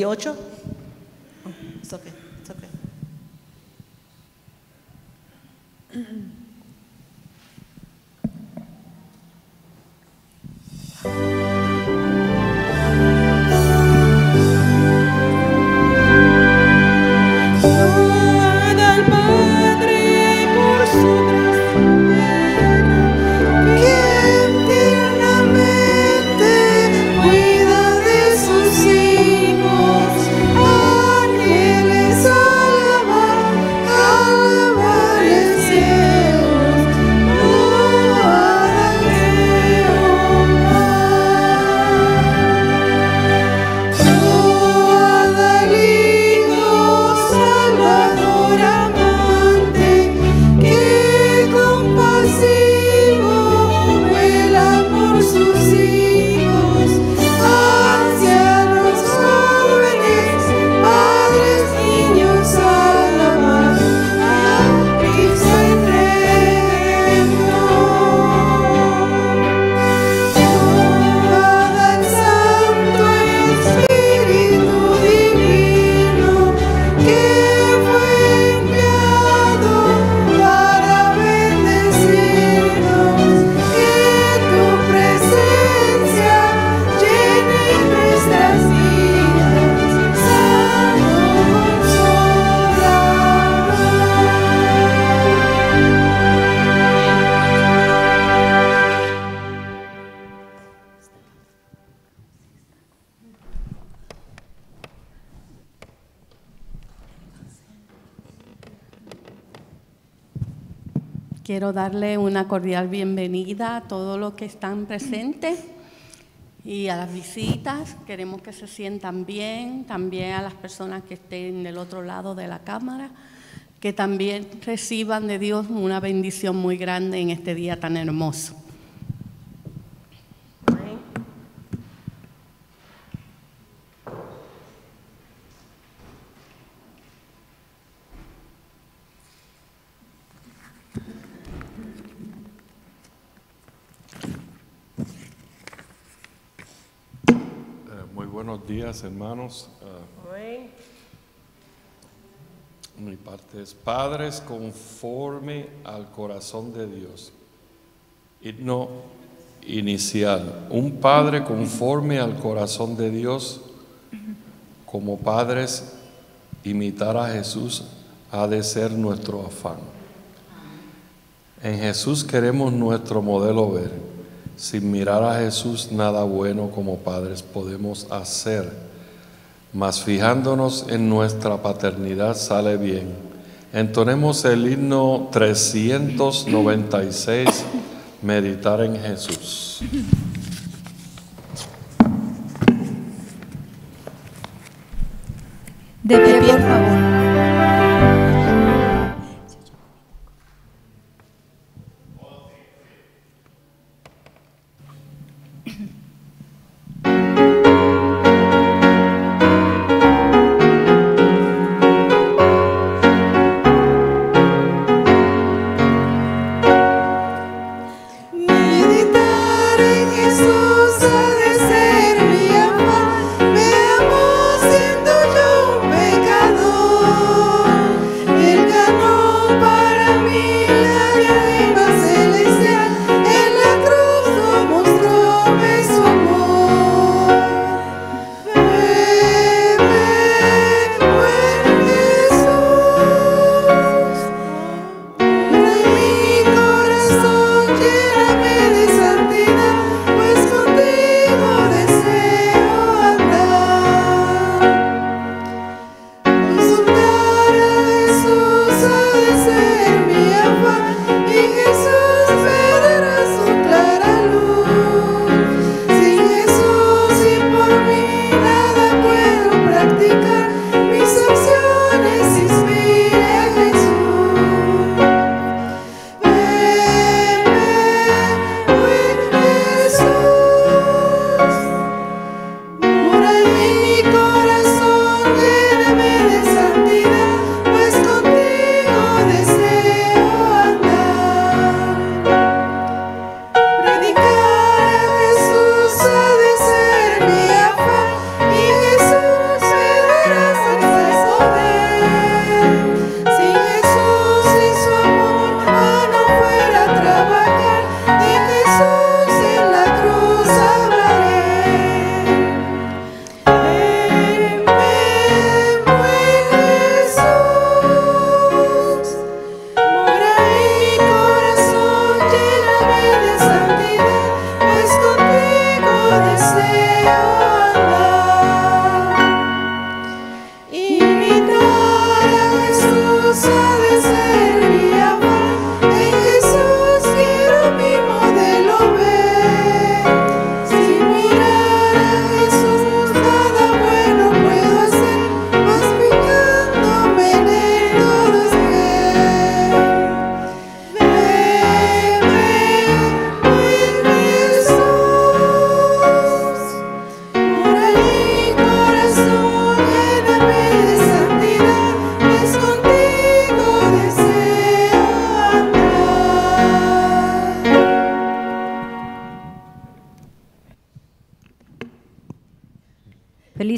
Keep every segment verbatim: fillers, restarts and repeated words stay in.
veintiocho. Oh, it's okay, it's okay. Quiero darle una cordial bienvenida a todos los que están presentes y a las visitas. Queremos que se sientan bien, también a las personas que estén del otro lado de la cámara, que también reciban de Dios una bendición muy grande en este día tan hermoso. Buenos días, hermanos. Uh, mi parte es padres conforme al corazón de Dios. Himno inicial. Un padre conforme al corazón de Dios. Como padres, imitar a Jesús ha de ser nuestro afán. En Jesús queremos nuestro modelo ver. Sin mirar a Jesús, nada bueno como padres podemos hacer, mas fijándonos en nuestra paternidad sale bien. Entonemos el himno trescientos noventa y seis, meditar en Jesús. De pie, por favor. Siendo yo un pecador.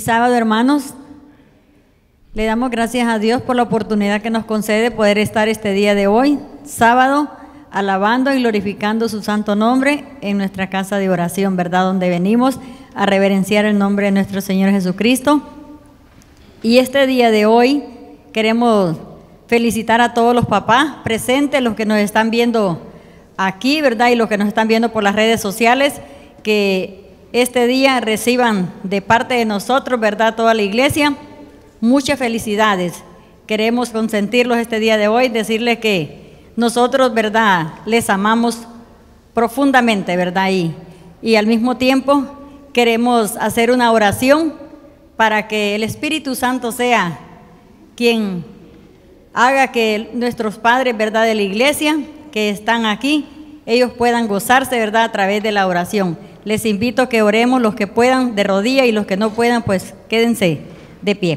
Feliz sábado, hermanos. Le damos gracias a Dios por la oportunidad que nos concede poder estar este día de hoy, sábado, alabando y glorificando su santo nombre en nuestra casa de oración, ¿verdad? Donde venimos a reverenciar el nombre de nuestro Señor Jesucristo. Y este día de hoy queremos felicitar a todos los papás presentes, los que nos están viendo aquí, ¿verdad? Y los que nos están viendo por las redes sociales, que este día reciban de parte de nosotros, ¿verdad? Toda la iglesia, muchas felicidades. Queremos consentirlos este día de hoy, decirles que nosotros, ¿verdad?, les amamos profundamente, ¿verdad? Y, y al mismo tiempo queremos hacer una oración para que el Espíritu Santo sea quien haga que nuestros padres, ¿verdad?, de la iglesia que están aquí, ellos puedan gozarse, ¿verdad?, a través de la oración. Les invito a que oremos los que puedan de rodillas y los que no puedan, pues quédense de pie.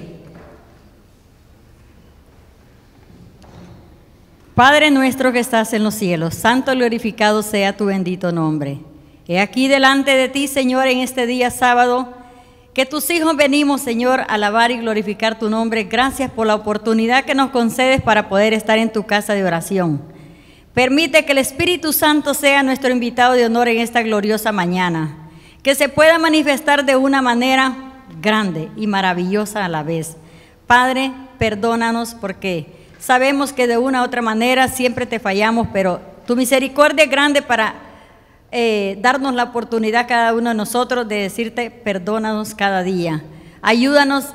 Padre nuestro que estás en los cielos, santo y glorificado sea tu bendito nombre. He aquí delante de ti, Señor, en este día sábado, que tus hijos venimos, Señor, a alabar y glorificar tu nombre. Gracias por la oportunidad que nos concedes para poder estar en tu casa de oración. Permite que el Espíritu Santo sea nuestro invitado de honor en esta gloriosa mañana, que se pueda manifestar de una manera grande y maravillosa a la vez. Padre, perdónanos porque sabemos que de una u otra manera siempre te fallamos, pero tu misericordia es grande para eh, darnos la oportunidad cada uno de nosotros de decirte perdónanos cada día. Ayúdanos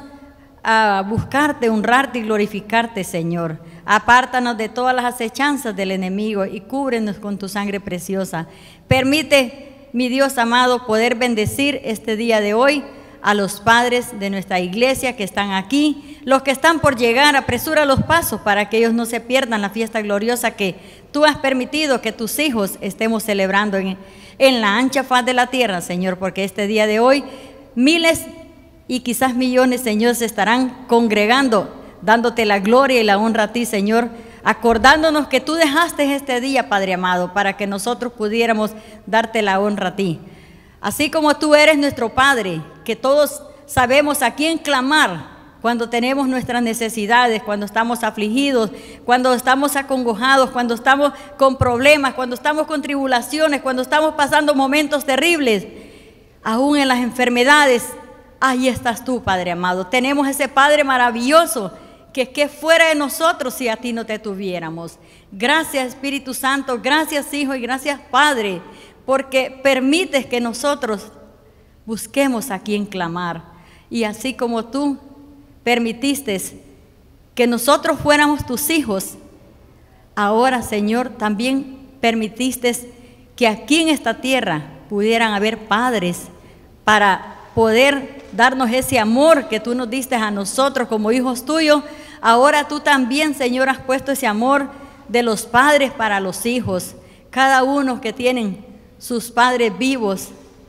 a buscarte, honrarte y glorificarte, Señor. Apártanos de todas las acechanzas del enemigo y cúbrenos con tu sangre preciosa. Permite, mi Dios amado, poder bendecir este día de hoy a los padres de nuestra iglesia que están aquí, los que están por llegar, apresura los pasos para que ellos no se pierdan la fiesta gloriosa que tú has permitido que tus hijos estemos celebrando en, en la ancha faz de la tierra, Señor, porque este día de hoy miles y quizás millones, Señor, se estarán congregando, dándote la gloria y la honra a ti, Señor, acordándonos que tú dejaste este día, Padre amado, para que nosotros pudiéramos darte la honra a ti. Así como tú eres nuestro Padre, que todos sabemos a quién clamar cuando tenemos nuestras necesidades, cuando estamos afligidos, cuando estamos acongojados, cuando estamos con problemas, cuando estamos con tribulaciones, cuando estamos pasando momentos terribles, aún en las enfermedades, ahí estás tú, Padre amado. Tenemos ese Padre maravilloso que es que fuera de nosotros si a ti no te tuviéramos. Gracias, Espíritu Santo, gracias, Hijo, y gracias, Padre, porque permites que nosotros busquemos a quien clamar. Y así como tú permitiste que nosotros fuéramos tus hijos, ahora, Señor, también permitiste que aquí en esta tierra pudieran haber padres para poder darnos ese amor que tú nos diste a nosotros como hijos tuyos. Ahora tú también, Señor, has puesto ese amor de los padres para los hijos. Cada uno que tienen sus padres vivos,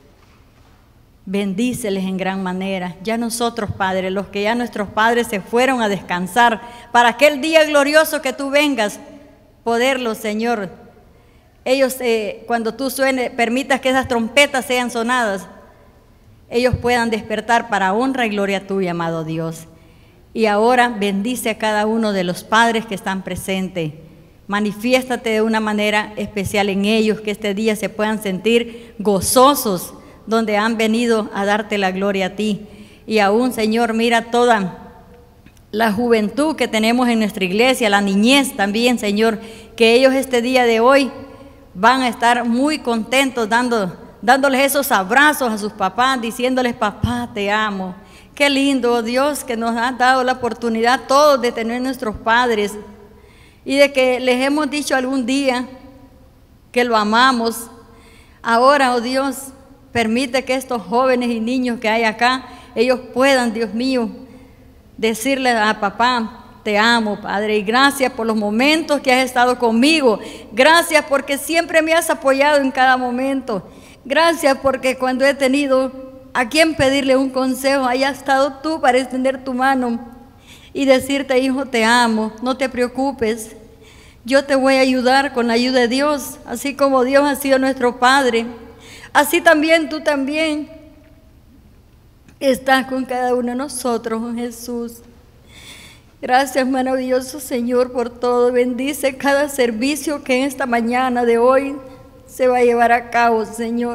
bendíceles en gran manera. Ya nosotros, Padre, los que ya nuestros padres se fueron a descansar, para aquel día glorioso que tú vengas, poderlos, Señor, ellos eh, cuando tú suene, permitas que esas trompetas sean sonadas, ellos puedan despertar para honra y gloria tuya, amado Dios. Y ahora bendice a cada uno de los padres que están presentes. Manifiéstate de una manera especial en ellos, que este día se puedan sentir gozosos, donde han venido a darte la gloria a ti. Y aún, Señor, mira toda la juventud que tenemos en nuestra iglesia, la niñez también, Señor, que ellos este día de hoy van a estar muy contentos dando, dándoles esos abrazos a sus papás, diciéndoles: papá, te amo. Qué lindo, oh Dios, que nos has dado la oportunidad todos de tener nuestros padres y de que les hemos dicho algún día que lo amamos. Ahora, oh Dios, permite que estos jóvenes y niños que hay acá, ellos puedan, Dios mío, decirle a papá: te amo, Padre, y gracias por los momentos que has estado conmigo. Gracias porque siempre me has apoyado en cada momento. Gracias porque cuando he tenido a quien pedirle un consejo, haya estado tú para extender tu mano y decirte: hijo, te amo, no te preocupes, yo te voy a ayudar con la ayuda de Dios. Así como Dios ha sido nuestro Padre, así también tú también estás con cada uno de nosotros, Jesús. Gracias, maravilloso Señor, por todo. Bendice cada servicio que en esta mañana de hoy se va a llevar a cabo, Señor.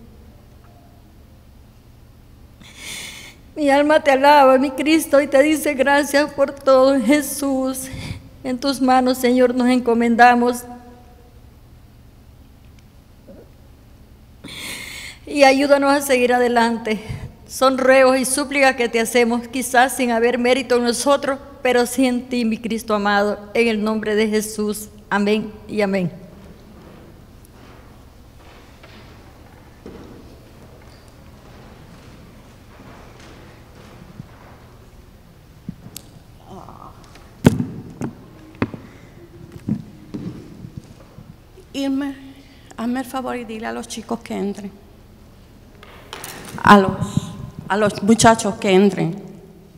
Mi alma te alaba, mi Cristo, y te dice gracias por todo, Jesús. En tus manos, Señor, nos encomendamos. Y ayúdanos a seguir adelante. Son ruegos y súplicas que te hacemos, quizás sin haber mérito en nosotros, pero sí en ti, mi Cristo amado, en el nombre de Jesús. Amén y amén. Irme, hazme el favor y dile a los chicos que entren. A los, a los muchachos que entren.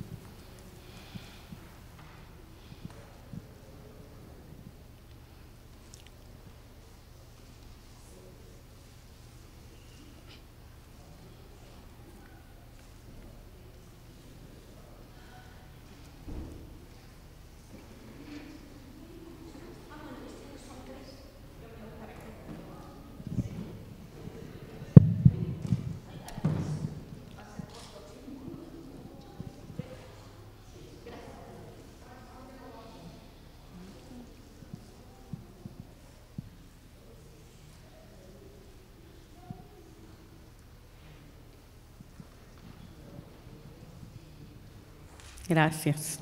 Gracias.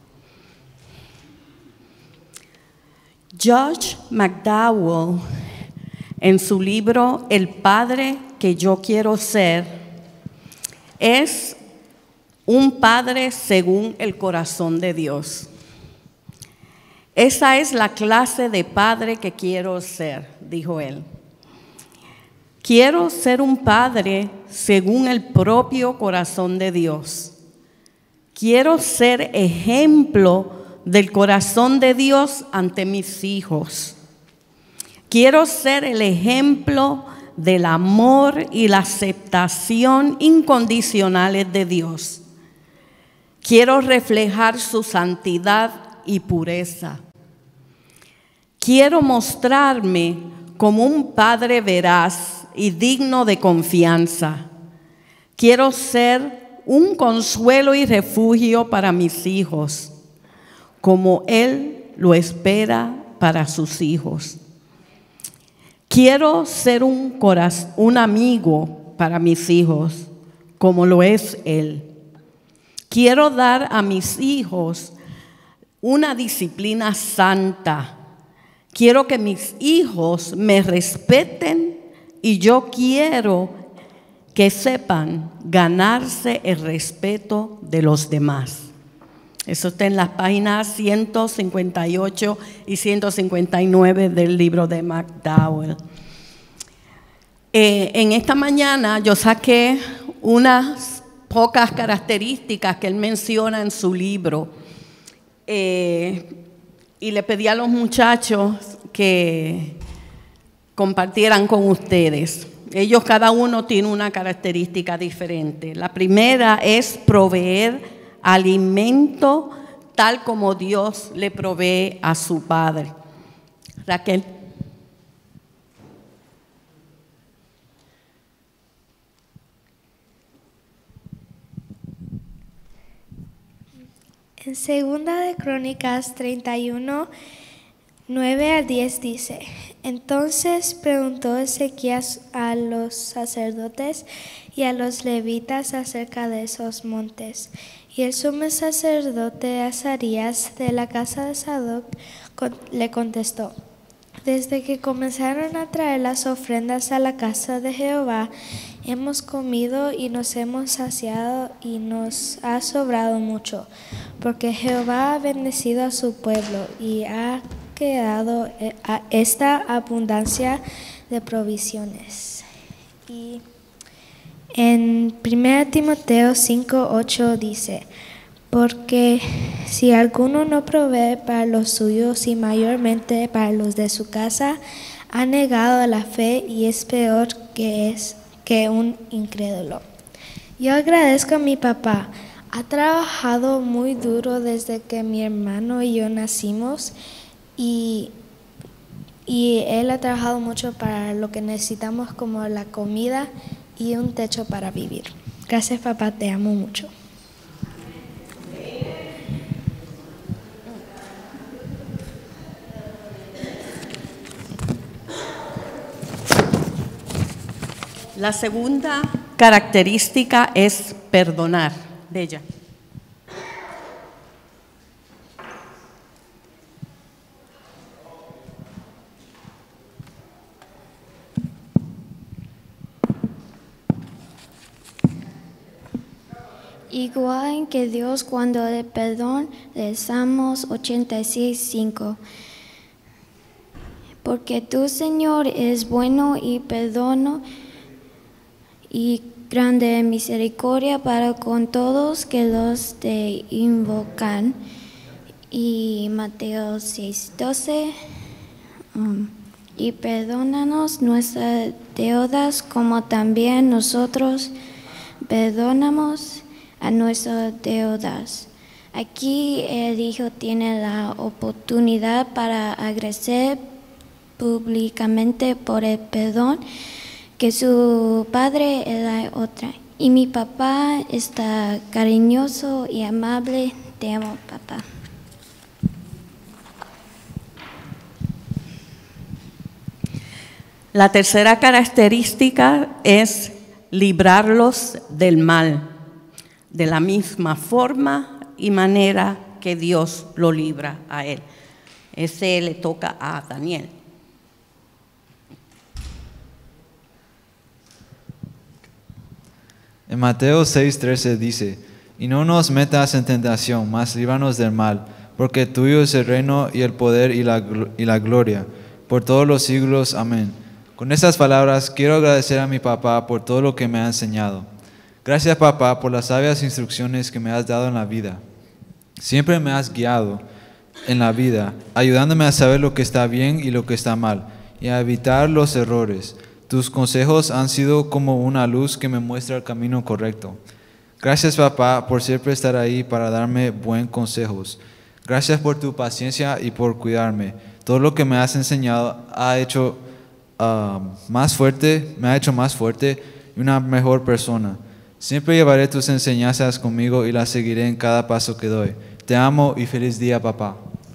George McDowell, en su libro El Padre que yo quiero ser, es un padre según el corazón de Dios. Esa es la clase de padre que quiero ser, dijo él. Quiero ser un padre según el propio corazón de Dios. Quiero ser ejemplo del corazón de Dios ante mis hijos. Quiero ser el ejemplo del amor y la aceptación incondicionales de Dios. Quiero reflejar su santidad y pureza. Quiero mostrarme como un padre veraz y digno de confianza. Quiero ser un consuelo y refugio para mis hijos, como Él lo espera para sus hijos. Quiero ser un, corazón, un amigo para mis hijos, como lo es Él. Quiero dar a mis hijos una disciplina santa. Quiero que mis hijos me respeten y yo quiero que sepan ganarse el respeto de los demás. Eso está en las páginas ciento cincuenta y ocho y ciento cincuenta y nueve del libro de McDowell. Eh, en esta mañana yo saqué unas pocas características que él menciona en su libro eh, y le pedí a los muchachos que compartieran con ustedes. Ellos cada uno tiene una característica diferente. La primera es proveer alimento tal como Dios le provee a su padre. Raquel. En Segunda de Crónicas treinta y uno, nueve al diez dice: Entonces preguntó Ezequías a los sacerdotes y a los levitas acerca de esos montes. Y el sumo sacerdote Azarías de la casa de Sadoc le contestó: Desde que comenzaron a traer las ofrendas a la casa de Jehová, hemos comido y nos hemos saciado y nos ha sobrado mucho, porque Jehová ha bendecido a su pueblo y ha quedado esta abundancia de provisiones. Y en primera Timoteo cinco, ocho dice: Porque si alguno no provee para los suyos y mayormente para los de su casa, ha negado la fe y es peor que, es, que un incrédulo. Yo agradezco a mi papá. Ha trabajado muy duro desde que mi hermano y yo nacimos y, y él ha trabajado mucho para lo que necesitamos, como la comida y un techo para vivir. Gracias, papá, te amo mucho. La segunda característica es perdonar. Bella. Igual que Dios cuando le perdón, le Salmos ochenta y seis, cinco. Porque tú, Señor, es bueno y perdono y grande misericordia para con todos que los te invocan. Y Mateo seis, doce. Um, y perdónanos nuestras deudas como también nosotros perdonamos a nuestras deudas. Aquí el hijo tiene la oportunidad para agradecer públicamente por el perdón que su padre era otra. Y mi papá está cariñoso y amable. Te amo, papá. La tercera característica es librarlos del mal, de la misma forma y manera que Dios lo libra a él. Ese le toca a Daniel. En Mateo seis, trece dice, y no nos metas en tentación, mas líbranos del mal, porque tuyo es el reino y el poder y la, y la gloria, por todos los siglos. Amén. Con estas palabras quiero agradecer a mi papá por todo lo que me ha enseñado. Gracias, papá, por las sabias instrucciones que me has dado en la vida. Siempre me has guiado en la vida, ayudándome a saber lo que está bien y lo que está mal, y a evitar los errores. Tus consejos han sido como una luz que me muestra el camino correcto. Gracias, papá, por siempre estar ahí para darme buenos consejos. Gracias por tu paciencia y por cuidarme. Todo lo que me has enseñado ha hecho uh, más fuerte, me ha hecho más fuerte y una mejor persona. Siempre llevaré tus enseñanzas conmigo y las seguiré en cada paso que doy. Te amo y feliz día, papá.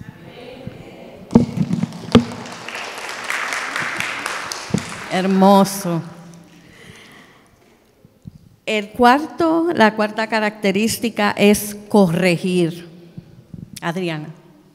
Hermoso. El cuarto, la cuarta característica es corregir. Adriana.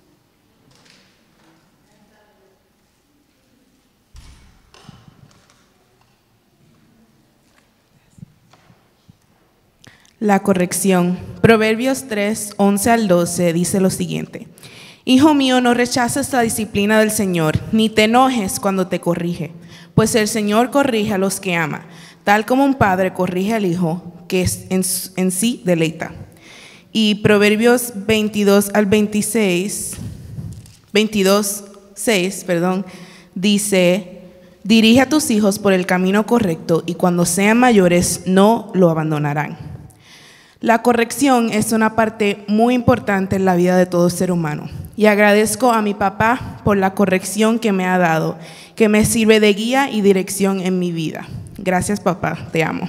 La corrección. Proverbios tres, once al doce dice lo siguiente. Hijo mío, no rechaces la disciplina del Señor, ni te enojes cuando te corrige, pues el Señor corrige a los que ama, tal como un padre corrige al hijo que en, en sí deleita. Y Proverbios veintidós al veintiséis, veintidós, seis, perdón, dice, dirige a tus hijos por el camino correcto y cuando sean mayores no lo abandonarán. La corrección es una parte muy importante en la vida de todo ser humano y agradezco a mi papá por la corrección que me ha dado, que me sirve de guía y dirección en mi vida. Gracias, papá, te amo.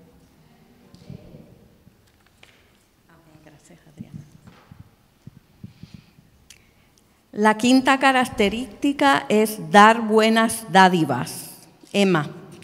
Gracias, Adriana. La quinta característica es dar buenas dádivas. Emma.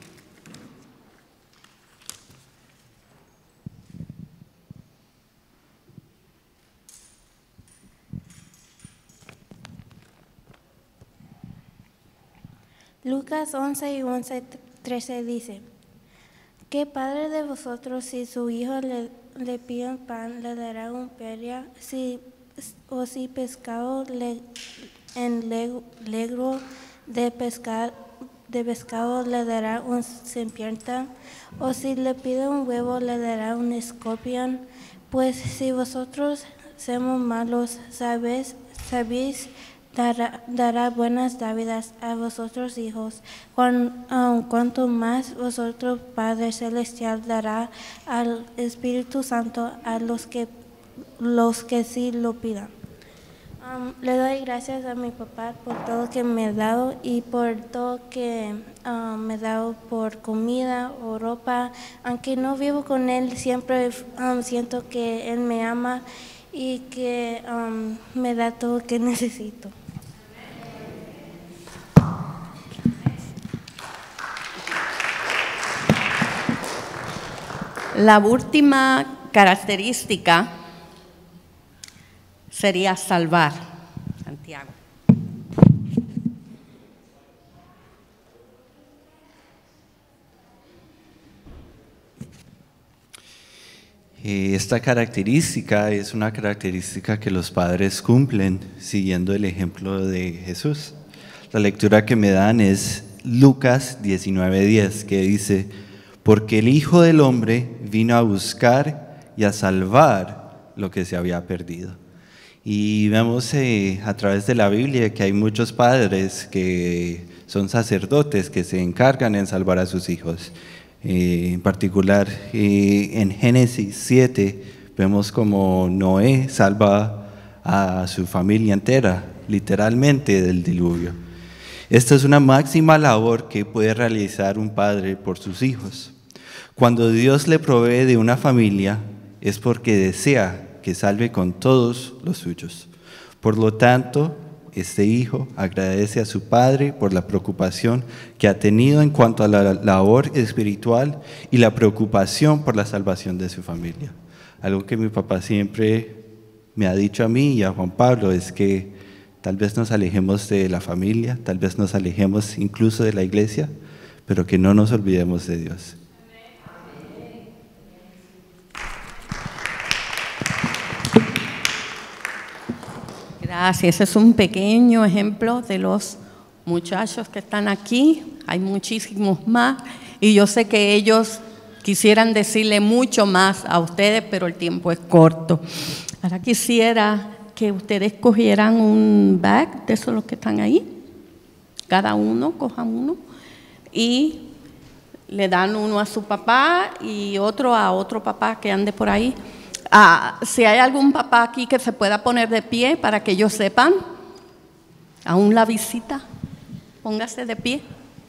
Lucas once y once, trece dice, ¿qué padre de vosotros si su hijo le, le pide un pan, le dará un peria, si, o si pescado le, en legro de, pescar, de pescado le dará un serpiente, o si le pide un huevo le dará un escorpión? Pues si vosotros somos malos, sabéis, sabéis dará, dará buenas dádivas a vosotros hijos. Cuan, um, cuanto más vosotros, Padre Celestial, dará al Espíritu Santo a los que, los que sí lo pidan. Um, le doy gracias a mi papá por todo que me ha dado y por todo que um, me ha dado por comida o ropa. Aunque no vivo con él, siempre um, siento que él me ama y que um, me da todo lo que necesito. La última característica sería salvar. Santiago. Esta característica es una característica que los padres cumplen siguiendo el ejemplo de Jesús. La lectura que me dan es Lucas diecinueve diez, que dice: porque el Hijo del Hombre vino a buscar y a salvar lo que se había perdido. Y vemos eh, a través de la Biblia que hay muchos padres que son sacerdotes que se encargan en salvar a sus hijos. Eh, en particular, eh, en Génesis siete vemos como Noé salva a su familia entera, literalmente del diluvio. Esta es una máxima labor que puede realizar un padre por sus hijos. Cuando Dios le provee de una familia, es porque desea que salve con todos los suyos. Por lo tanto, este hijo agradece a su padre por la preocupación que ha tenido en cuanto a la labor espiritual y la preocupación por la salvación de su familia. Algo que mi papá siempre me ha dicho a mí y a Juan Pablo es que tal vez nos alejemos de la familia, tal vez nos alejemos incluso de la iglesia, pero que no nos olvidemos de Dios. Gracias, ese es un pequeño ejemplo de los muchachos que están aquí. Hay muchísimos más y yo sé que ellos quisieran decirle mucho más a ustedes, pero el tiempo es corto. Ahora quisiera que ustedes cogieran un bag de esos los que están ahí. Cada uno, cojan uno y le dan uno a su papá y otro a otro papá que ande por ahí. Ah, si hay algún papá aquí que se pueda poner de pie para que ellos sepan, aún la visita, póngase de pie.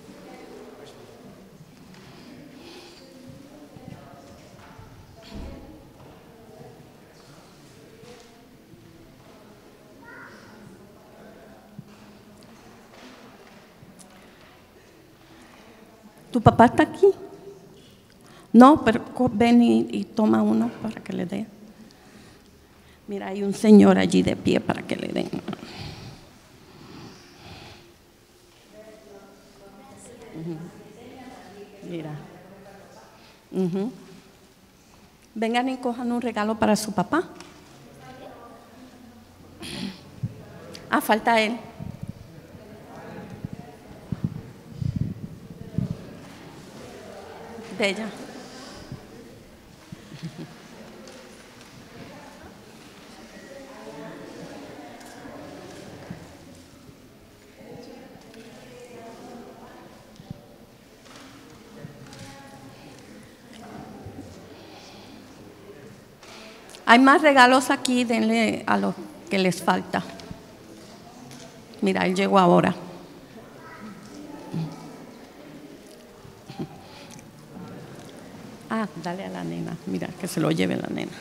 ¿Tu papá está aquí? No, pero ven y, y toma uno para que le dé. Mira, hay un señor allí de pie para que le den. Uh-huh. Mira. Uh-huh. Vengan y cojan un regalo para su papá. Ah, falta él. Bella. Hay más regalos aquí, denle a los que les falta. Mira, él llegó ahora. Ah, dale a la nena, mira, que se lo lleve la nena.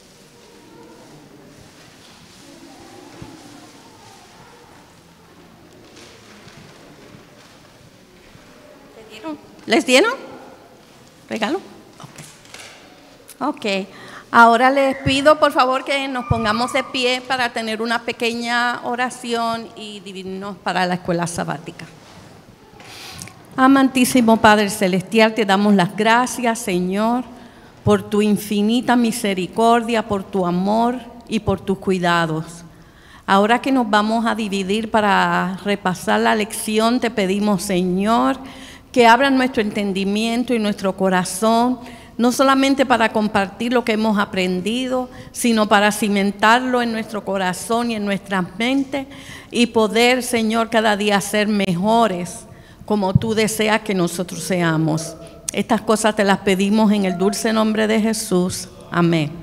¿Les dieron? ¿Les dieron? ¿Regalo? Ok. Ok. Ahora les pido por favor que nos pongamos de pie para tener una pequeña oración y dividirnos para la escuela sabática. Amantísimo Padre Celestial, te damos las gracias, Señor, por tu infinita misericordia, por tu amor y por tus cuidados. Ahora que nos vamos a dividir para repasar la lección, te pedimos, Señor, que abran nuestro entendimiento y nuestro corazón no solamente para compartir lo que hemos aprendido, sino para cimentarlo en nuestro corazón y en nuestras mentes y poder, Señor, cada día ser mejores como tú deseas que nosotros seamos. Estas cosas te las pedimos en el dulce nombre de Jesús. Amén.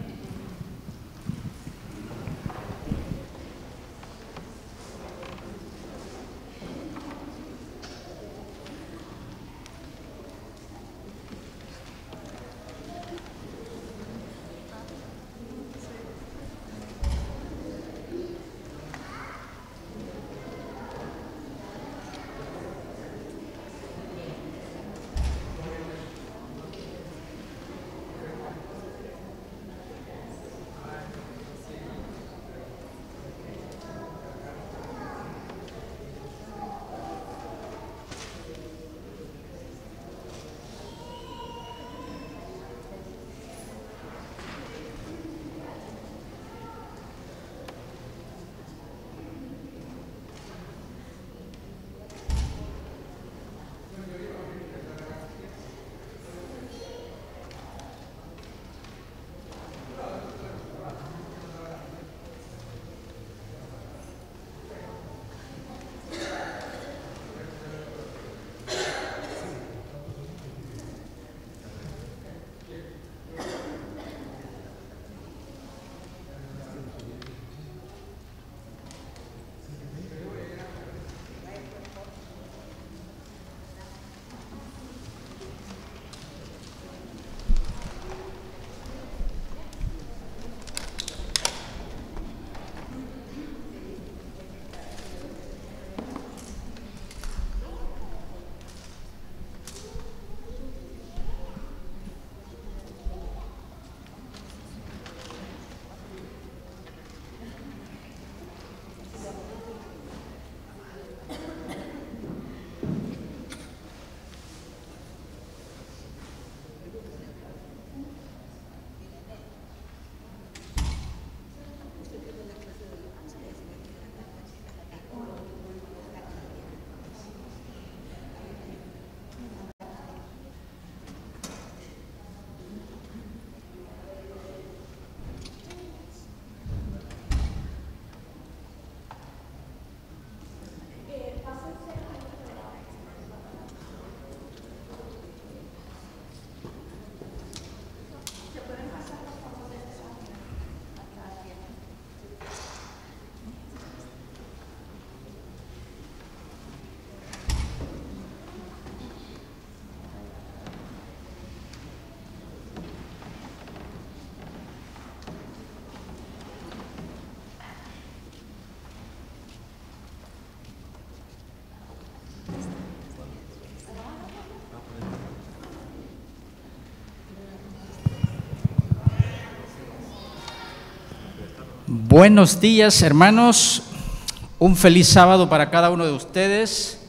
Buenos días, hermanos. Un feliz sábado para cada uno de ustedes.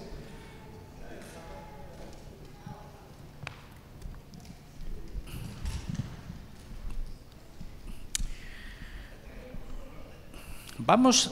Vamos,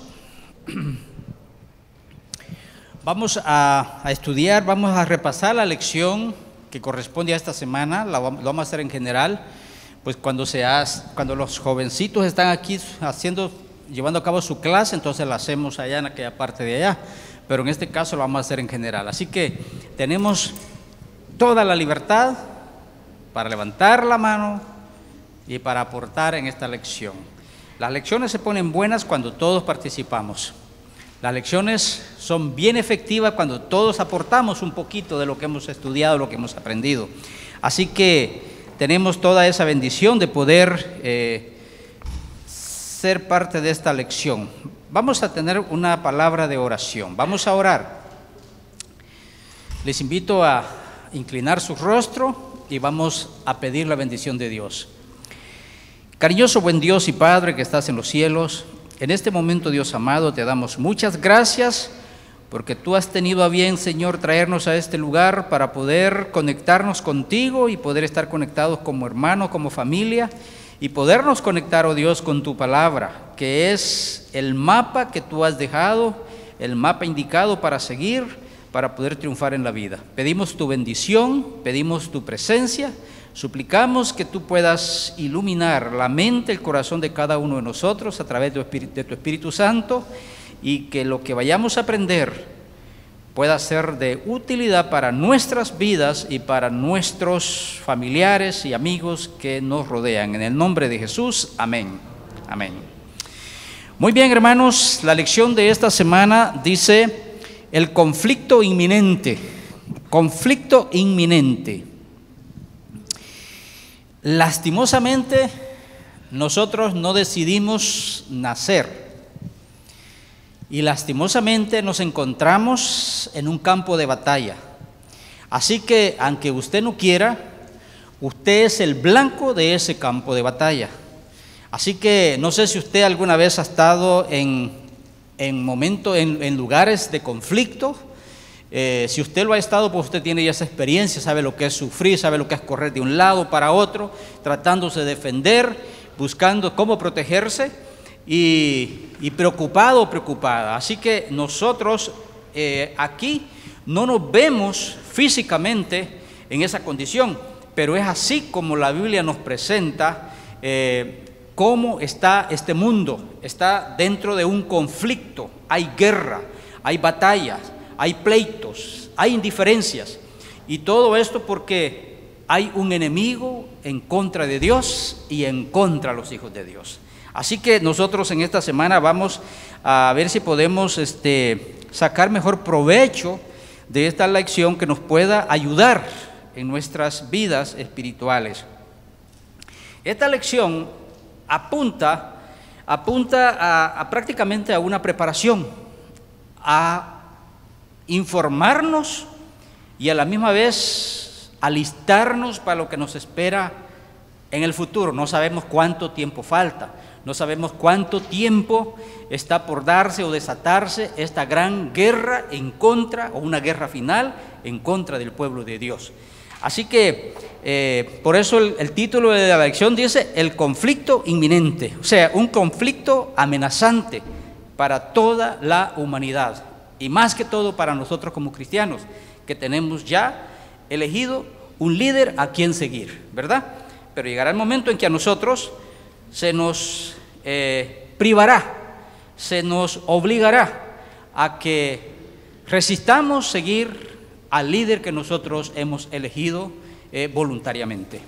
vamos a, a estudiar, vamos a repasar la lección que corresponde a esta semana. La, lo vamos a hacer en general. Pues cuando, se hace, cuando los jovencitos están aquí haciendo, llevando a cabo su clase, entonces la hacemos allá en aquella parte de allá, pero en este caso lo vamos a hacer en general. Así que tenemos toda la libertad para levantar la mano y para aportar en esta lección. Las lecciones se ponen buenas cuando todos participamos. Las lecciones son bien efectivas cuando todos aportamos un poquito de lo que hemos estudiado, lo que hemos aprendido. Así que tenemos toda esa bendición de poder eh, ser parte de esta lección. Vamos a tener una palabra de oración. Vamos a orar. Les invito a inclinar su rostro y vamos a pedir la bendición de Dios. Cariñoso buen Dios y Padre que estás en los cielos, en este momento, Dios amado, te damos muchas gracias porque tú has tenido a bien, Señor, traernos a este lugar para poder conectarnos contigo y poder estar conectados como hermanos, como familia, y podernos conectar, oh Dios, con tu palabra, que es el mapa que tú has dejado, el mapa indicado para seguir, para poder triunfar en la vida. Pedimos tu bendición, pedimos tu presencia Suplicamos que tú puedas iluminar la mente, el corazón de cada uno de nosotros a través de tu Espíritu, de tu Espíritu Santo, y que lo que vayamos a aprender pueda ser de utilidad para nuestras vidas y para nuestros familiares y amigos que nos rodean. En el nombre de Jesús, amén. Amén. Muy bien, hermanos, la lección de esta semana dice el conflicto inminente. Conflicto inminente. Lastimosamente, nosotros no decidimos nacer. Y lastimosamente nos encontramos en un campo de batalla. Así que, aunque usted no quiera, usted es el blanco de ese campo de batalla. Así que no sé si usted alguna vez ha estado en, en momentos, en, en lugares de conflicto. Eh, si usted lo ha estado, pues usted tiene ya esa experiencia, sabe lo que es sufrir, sabe lo que es correr de un lado para otro, tratándose de defender, buscando cómo protegerse. Y, y preocupado o preocupada. Así que nosotros eh, aquí no nos vemos físicamente en esa condición, pero es así como la Biblia nos presenta eh, cómo está este mundo. Está dentro de un conflicto, hay guerra, hay batallas, hay pleitos, hay indiferencias, y todo esto porque hay un enemigo en contra de Dios y en contra de los hijos de Dios. Así que nosotros en esta semana vamos a ver si podemos este, sacar mejor provecho de esta lección que nos pueda ayudar en nuestras vidas espirituales. Esta lección apunta, apunta a, a prácticamente a una preparación, a informarnos y a la misma vez alistarnos para lo que nos espera en el futuro. No sabemos cuánto tiempo falta. No sabemos cuánto tiempo está por darse o desatarse esta gran guerra en contra, o una guerra final en contra del pueblo de Dios. Así que eh, por eso el, el título de la lección dice el conflicto inminente, o sea, un conflicto amenazante para toda la humanidad, y más que todo para nosotros como cristianos, que tenemos ya elegido un líder a quien seguir, ¿verdad? Pero llegará el momento en que a nosotros se nos eh, privará, se nos obligará a que resistamos seguir al líder que nosotros hemos elegido eh, voluntariamente.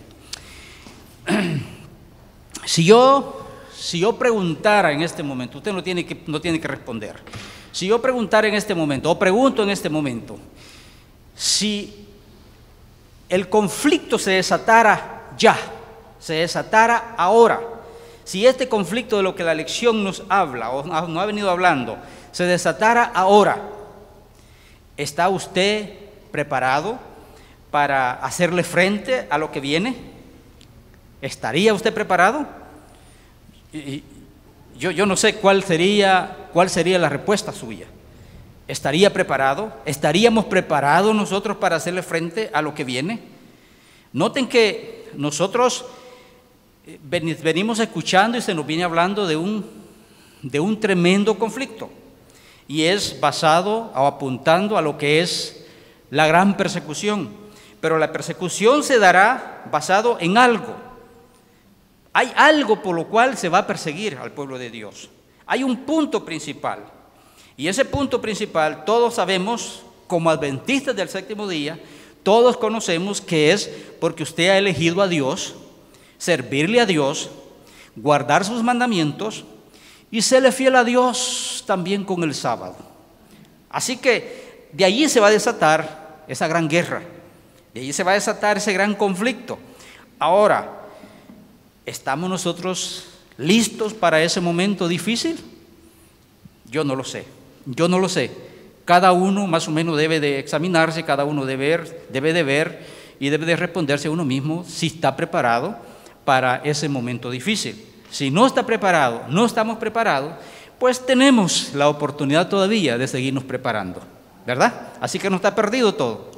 Si yo, si yo preguntara en este momento, usted no tiene que, no tiene que responder, si yo preguntara en este momento, o pregunto en este momento, si el conflicto se desatara ya, se desatara ahora, si este conflicto de lo que la lección nos habla o nos ha venido hablando se desatara ahora, ¿está usted preparado para hacerle frente a lo que viene? ¿Estaría usted preparado? Y yo, yo no sé cuál sería, cuál sería la respuesta suya. ¿Estaría preparado? ¿Estaríamos preparados nosotros para hacerle frente a lo que viene? Noten que nosotros venimos escuchando y se nos viene hablando de un, de un tremendo conflicto, y es basado o apuntando a lo que es la gran persecución. Pero la persecución se dará basado en algo. Hay algo por lo cual se va a perseguir al pueblo de Dios. Hay un punto principal, y ese punto principal todos sabemos, como adventistas del séptimo día, todos conocemos que es porque usted ha elegido a Dios, servirle a Dios, guardar sus mandamientos y serle fiel a Dios también con el sábado. Así que de allí se va a desatar esa gran guerra, de allí se va a desatar ese gran conflicto. Ahora, ¿estamos nosotros listos para ese momento difícil? Yo no lo sé, yo no lo sé. Cada uno más o menos debe de examinarse, cada uno debe ver, debe de ver y debe de responderse a uno mismo si está preparado para ese momento difícil. Si no está preparado, no estamos preparados, pues tenemos la oportunidad todavía de seguirnos preparando, ¿verdad? Así que no está perdido todo.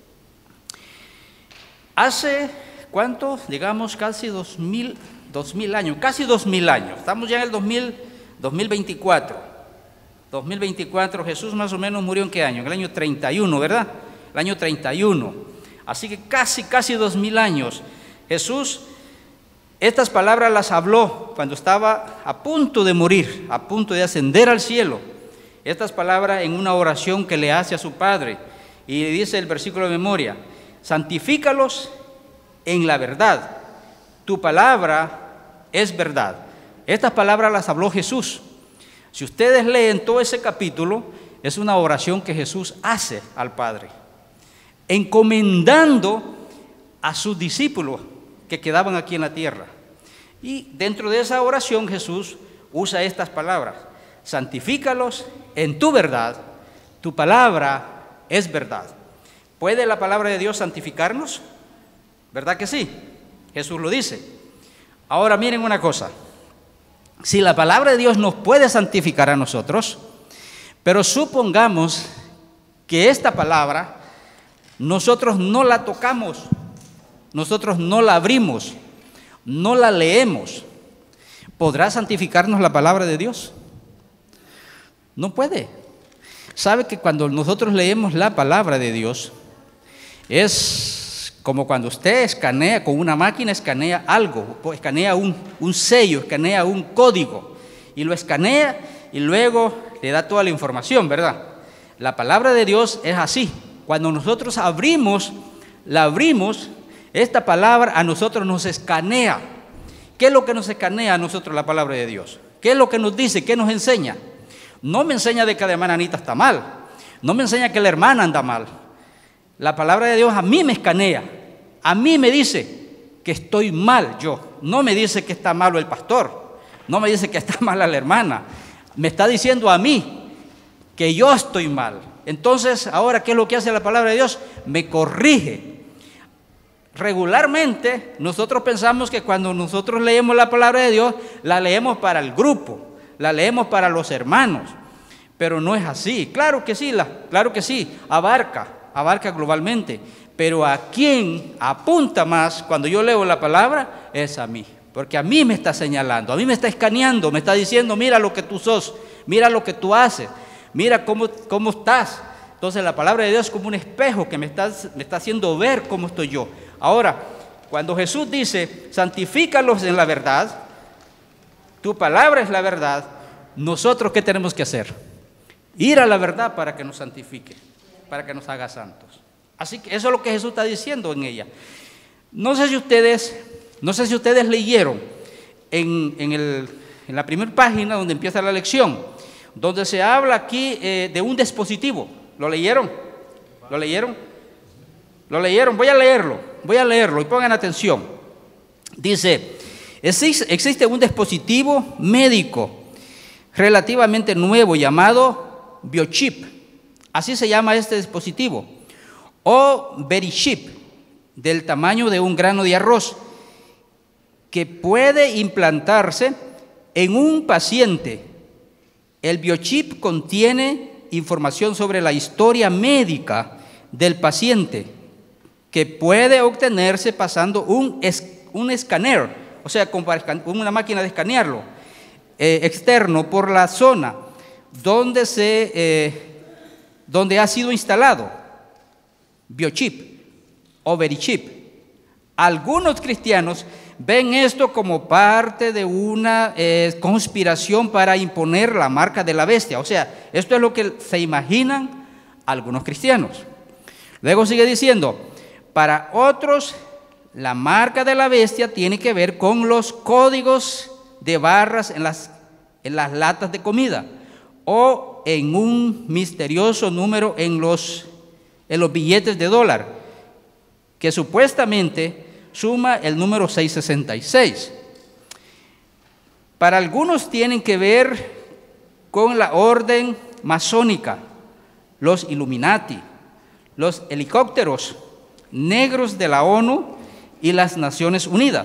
Hace, ¿cuánto? Digamos casi dos mil, dos mil años, casi dos mil años. Estamos ya en el dos mil, dos mil veinticuatro. dos mil veinticuatro, Jesús más o menos murió ¿en qué año? En el año treinta y uno, ¿verdad? El año treinta y uno. Así que casi, casi dos mil años. Jesús, estas palabras las habló cuando estaba a punto de morir, a punto de ascender al cielo. Estas palabras en una oración que le hace a su Padre. Y dice el versículo de memoria: santifícalos en la verdad. Tu palabra es verdad. Estas palabras las habló Jesús. Si ustedes leen todo ese capítulo, es una oración que Jesús hace al Padre, encomendando a sus discípulos que quedaban aquí en la tierra. Y dentro de esa oración Jesús usa estas palabras: santifícalos en tu verdad, tu palabra es verdad. ¿Puede la palabra de Dios santificarnos? ¿Verdad que sí? Jesús lo dice. Ahora miren una cosa, si la palabra de Dios nos puede santificar a nosotros, pero supongamos que esta palabra nosotros no la tocamos, nosotros no la abrimos, no la leemos, ¿podrá santificarnos la palabra de Dios? No puede. ¿Sabe que cuando nosotros leemos la palabra de Dios, es como cuando usted escanea con una máquina, escanea algo, escanea un, un sello, escanea un código, y lo escanea y luego le da toda la información, ¿verdad? La palabra de Dios es así. Cuando nosotros abrimos, la abrimos, esta palabra a nosotros nos escanea. ¿Qué es lo que nos escanea a nosotros la palabra de Dios? ¿Qué es lo que nos dice? ¿Qué nos enseña? No me enseña de que la hermana Anita está mal, no me enseña que la hermana anda mal. La palabra de Dios a mí me escanea, a mí me dice que estoy mal yo, no me dice que está malo el pastor, no me dice que está mala la hermana, me está diciendo a mí que yo estoy mal. Entonces, ahora, ¿qué es lo que hace la palabra de Dios? Me corrige. Regularmente, nosotros pensamos que cuando nosotros leemos la palabra de Dios, la leemos para el grupo, la leemos para los hermanos, pero no es así. Claro que sí, la, claro que sí, abarca, abarca globalmente, pero a quien apunta más cuando yo leo la palabra es a mí, porque a mí me está señalando, a mí me está escaneando, me está diciendo: mira lo que tú sos, mira lo que tú haces, mira cómo, cómo estás. Entonces la palabra de Dios es como un espejo que me está, me está haciendo ver cómo estoy yo. Ahora, cuando Jesús dice: santifícalos en la verdad, tu palabra es la verdad, nosotros ¿qué tenemos que hacer? Ir a la verdad para que nos santifique, para que nos haga santos. Así que eso es lo que Jesús está diciendo en ella. No sé si ustedes, no sé si ustedes leyeron en, en, el, en la primera página donde empieza la lección, donde se habla aquí eh, de un dispositivo. ¿Lo leyeron? ¿Lo leyeron? ¿Lo leyeron? Voy a leerlo, voy a leerlo y pongan atención. Dice: existe un dispositivo médico relativamente nuevo llamado biochip, así se llama este dispositivo, o verichip, del tamaño de un grano de arroz, que puede implantarse en un paciente. El biochip contiene información sobre la historia médica del paciente, que puede obtenerse pasando un, es, un escáner, o sea, con una máquina de escanearlo, eh, externo por la zona donde, se, eh, donde ha sido instalado biochip o verichip. Algunos cristianos ven esto como parte de una eh, conspiración para imponer la marca de la bestia. O sea, esto es lo que se imaginan algunos cristianos. Luego sigue diciendo: para otros, la marca de la bestia tiene que ver con los códigos de barras en las, en las latas de comida, o en un misterioso número en los, en los billetes de dólar, que supuestamente suma el número seiscientos sesenta y seis. Para algunos tienen que ver con la orden masónica, los Illuminati, los helicópteros negros de la ONU y las Naciones Unidas.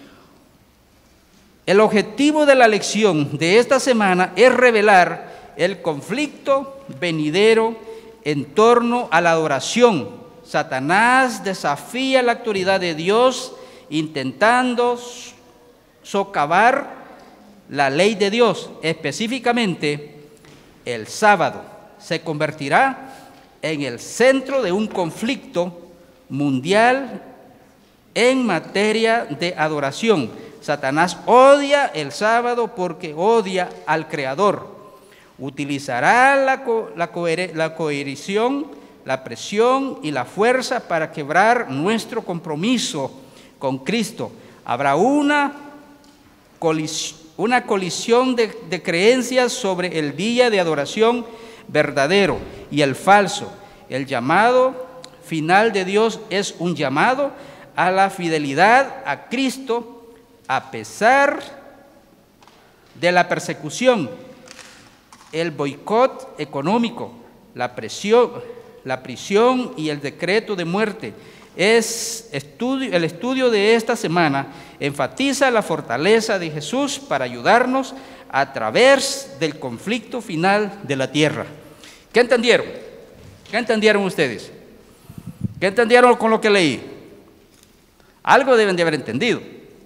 El objetivo de la lección de esta semana es revelar el conflicto venidero en torno a la adoración. Satanás desafía la autoridad de Dios intentando socavar la ley de Dios, específicamente el sábado. Se convertirá en el centro de un conflicto mundial en materia de adoración. Satanás odia el sábado porque odia al Creador. Utilizará la, co la, la coerción, la presión y la fuerza para quebrar nuestro compromiso con Cristo. Habrá una colisión, una colisión de, de creencias sobre el día de adoración verdadero y el falso. El llamado final de Dios es un llamado a la fidelidad a Cristo a pesar de la persecución, el boicot económico, la presión, la prisión y el decreto de muerte. Es estudio, el estudio de esta semana enfatiza la fortaleza de Jesús para ayudarnos a través del conflicto final de la tierra. ¿Qué entendieron? ¿Qué entendieron ustedes? ¿Qué entendieron con lo que leí? Algo deben de haber entendido.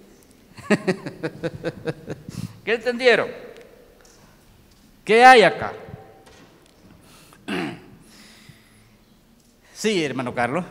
¿Qué entendieron? ¿Qué hay acá? Sí, hermano Carlos.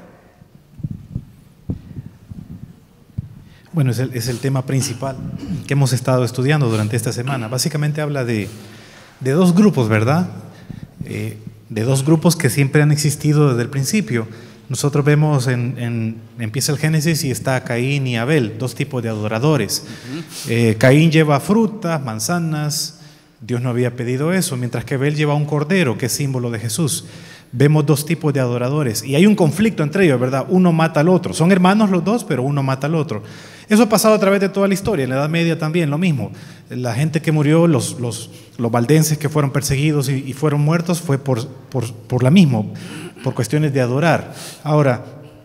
Bueno, es el, es el tema principal que hemos estado estudiando durante esta semana. Básicamente habla de, de dos grupos, ¿verdad? Eh, de dos grupos que siempre han existido desde el principio. Nosotros vemos, en, en, empieza el Génesis y está Caín y Abel, dos tipos de adoradores. Uh-huh. eh, Caín lleva frutas, manzanas, Dios no había pedido eso, mientras que Abel lleva un cordero, que es símbolo de Jesús. Vemos dos tipos de adoradores y hay un conflicto entre ellos, ¿verdad? Uno mata al otro. Son hermanos los dos, pero uno mata al otro. Eso ha pasado a través de toda la historia. En la Edad Media también lo mismo. La gente que murió, los, los, los valdenses que fueron perseguidos y, y fueron muertos, fue por, por, por la misma, por cuestiones de adorar. Ahora,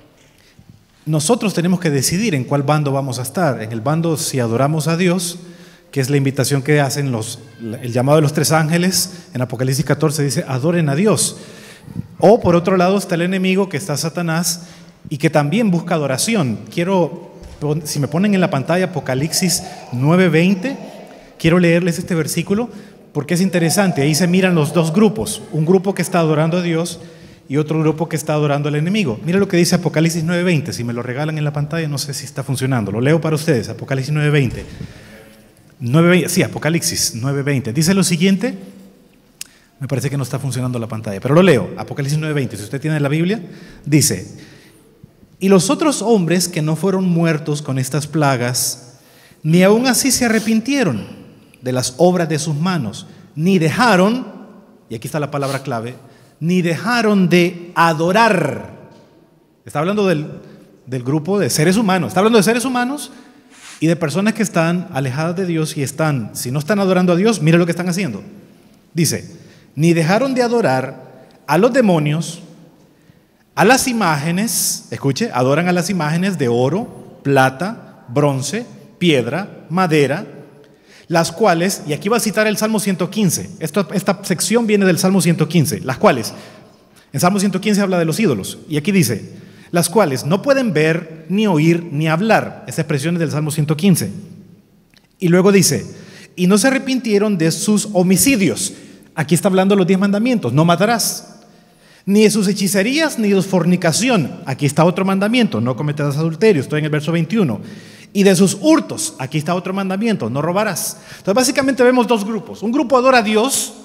nosotros tenemos que decidir en cuál bando vamos a estar. En el bando, si adoramos a Dios, que es la invitación que hacen los, el llamado de los tres ángeles, en Apocalipsis catorce dice, adoren a Dios. O por otro lado está el enemigo, que está Satanás, y que también busca adoración. Quiero, si me ponen en la pantalla Apocalipsis nueve veinte, quiero leerles este versículo porque es interesante. Ahí se miran los dos grupos, un grupo que está adorando a Dios y otro grupo que está adorando al enemigo. Mira lo que dice Apocalipsis nueve veinte, si me lo regalan en la pantalla no sé si está funcionando, lo leo para ustedes. Apocalipsis nueve veinte, nueve veinte, sí, Apocalipsis nueve veinte, dice lo siguiente. Me parece que no está funcionando la pantalla, pero lo leo. Apocalipsis nueve veinte, si usted tiene la Biblia, dice: y los otros hombres que no fueron muertos con estas plagas, ni aún así se arrepintieron de las obras de sus manos, ni dejaron, y aquí está la palabra clave, ni dejaron de adorar. Está hablando del, del grupo de seres humanos, está hablando de seres humanos y de personas que están alejadas de Dios y están, si no están adorando a Dios, mire lo que están haciendo. Dice, ni dejaron de adorar a los demonios, a las imágenes, escuche, adoran a las imágenes de oro, plata, bronce, piedra, madera, las cuales, y aquí va a citar el Salmo ciento quince, esta, esta sección viene del Salmo ciento quince, las cuales, en Salmo ciento quince habla de los ídolos, y aquí dice, las cuales no pueden ver, ni oír, ni hablar, esa expresión es del Salmo ciento quince, y luego dice, y no se arrepintieron de sus homicidios. Aquí está hablando de los diez mandamientos, no matarás, ni de sus hechicerías, ni de su fornicación. Aquí está otro mandamiento, no cometerás adulterio, estoy en el verso veintiuno. Y de sus hurtos, aquí está otro mandamiento, no robarás. Entonces básicamente vemos dos grupos. Un grupo adora a Dios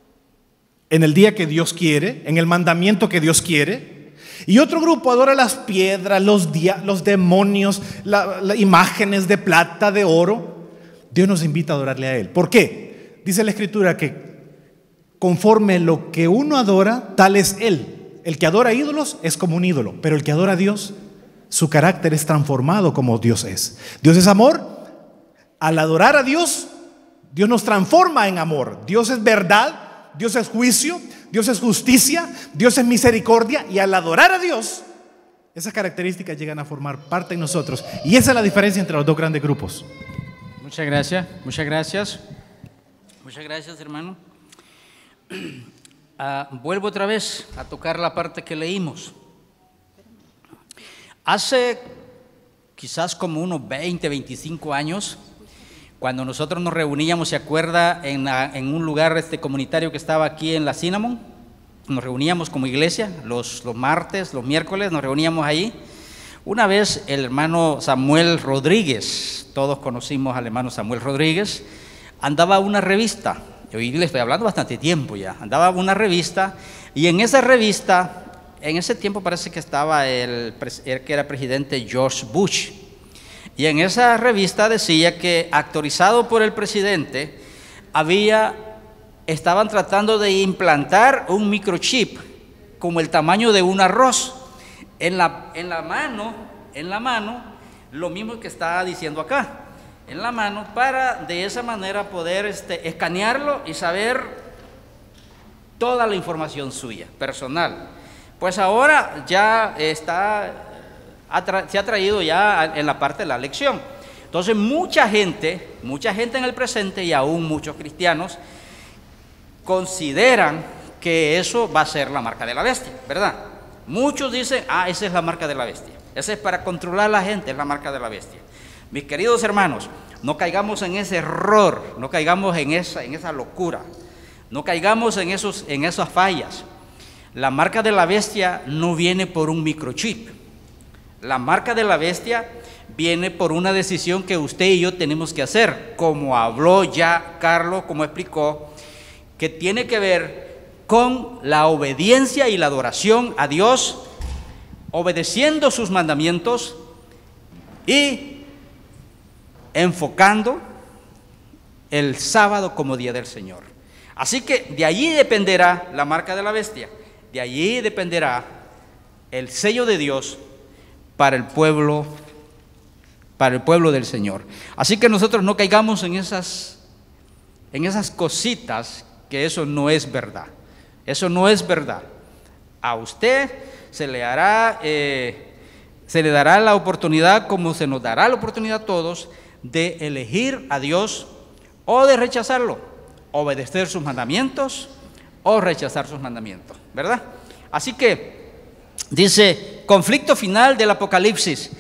en el día que Dios quiere, en el mandamiento que Dios quiere. Y otro grupo adora las piedras, los, dia los demonios, las la imágenes de plata, de oro. Dios nos invita a adorarle a Él. ¿Por qué? Dice la Escritura que conforme lo que uno adora, tal es Él. El que adora ídolos es como un ídolo, pero el que adora a Dios, su carácter es transformado como Dios es. Dios es amor. Al adorar a Dios, Dios nos transforma en amor. Dios es verdad, Dios es juicio, Dios es justicia, Dios es misericordia. Y al adorar a Dios, esas características llegan a formar parte en nosotros. Y esa es la diferencia entre los dos grandes grupos. Muchas gracias, muchas gracias. Muchas gracias, hermano. Uh, vuelvo otra vez a tocar la parte que leímos. Hace quizás como unos veinte, veinticinco años, cuando nosotros nos reuníamos, ¿se acuerda? En, la, en un lugar este comunitario que estaba aquí en la Cinnamon, nos reuníamos como iglesia, los, los martes, los miércoles, nos reuníamos ahí. Una vez el hermano Samuel Rodríguez, todos conocimos al hermano Samuel Rodríguez, andaba una revista, yo le estoy hablando bastante tiempo ya, andaba una revista, y en esa revista, en ese tiempo parece que estaba el, el que era presidente George Bush, y en esa revista decía que, autorizado por el presidente, había, estaban tratando de implantar un microchip como el tamaño de un arroz en la, en la mano, en la mano, lo mismo que está diciendo acá, en la mano, para de esa manera poder este, escanearlo y saber toda la información suya, personal. Pues ahora ya está, se ha traído ya en la parte de la elección. Entonces mucha gente, mucha gente en el presente y aún muchos cristianos consideran que eso va a ser la marca de la bestia, ¿verdad? Muchos dicen, ah, esa es la marca de la bestia, esa es para controlar a la gente, es la marca de la bestia. Mis queridos hermanos, no caigamos en ese error, no caigamos en esa, en esa locura, no caigamos en, esos, en esas fallas. La marca de la bestia no viene por un microchip. La marca de la bestia viene por una decisión que usted y yo tenemos que hacer, como habló ya Carlos, como explicó, que tiene que ver con la obediencia y la adoración a Dios, obedeciendo sus mandamientos y enfocando el sábado como día del Señor. Así que de allí dependerá la marca de la bestia, de allí dependerá el sello de Dios para el pueblo, para el pueblo del Señor. Así que nosotros no caigamos en esas, en esas cositas, que eso no es verdad. Eso no es verdad. A usted se le hará, eh, se le dará la oportunidad, como se nos dará la oportunidad a todos, de elegir a Dios o de rechazarlo, obedecer sus mandamientos o rechazar sus mandamientos, ¿verdad? Así que dice, conflicto final del Apocalipsis.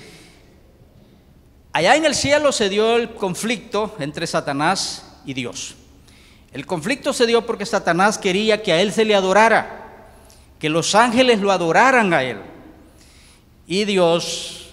Allá en el cielo se dio el conflicto entre Satanás y Dios. El conflicto se dio porque Satanás quería que a él se le adorara, que los ángeles lo adoraran a él. Y Dios,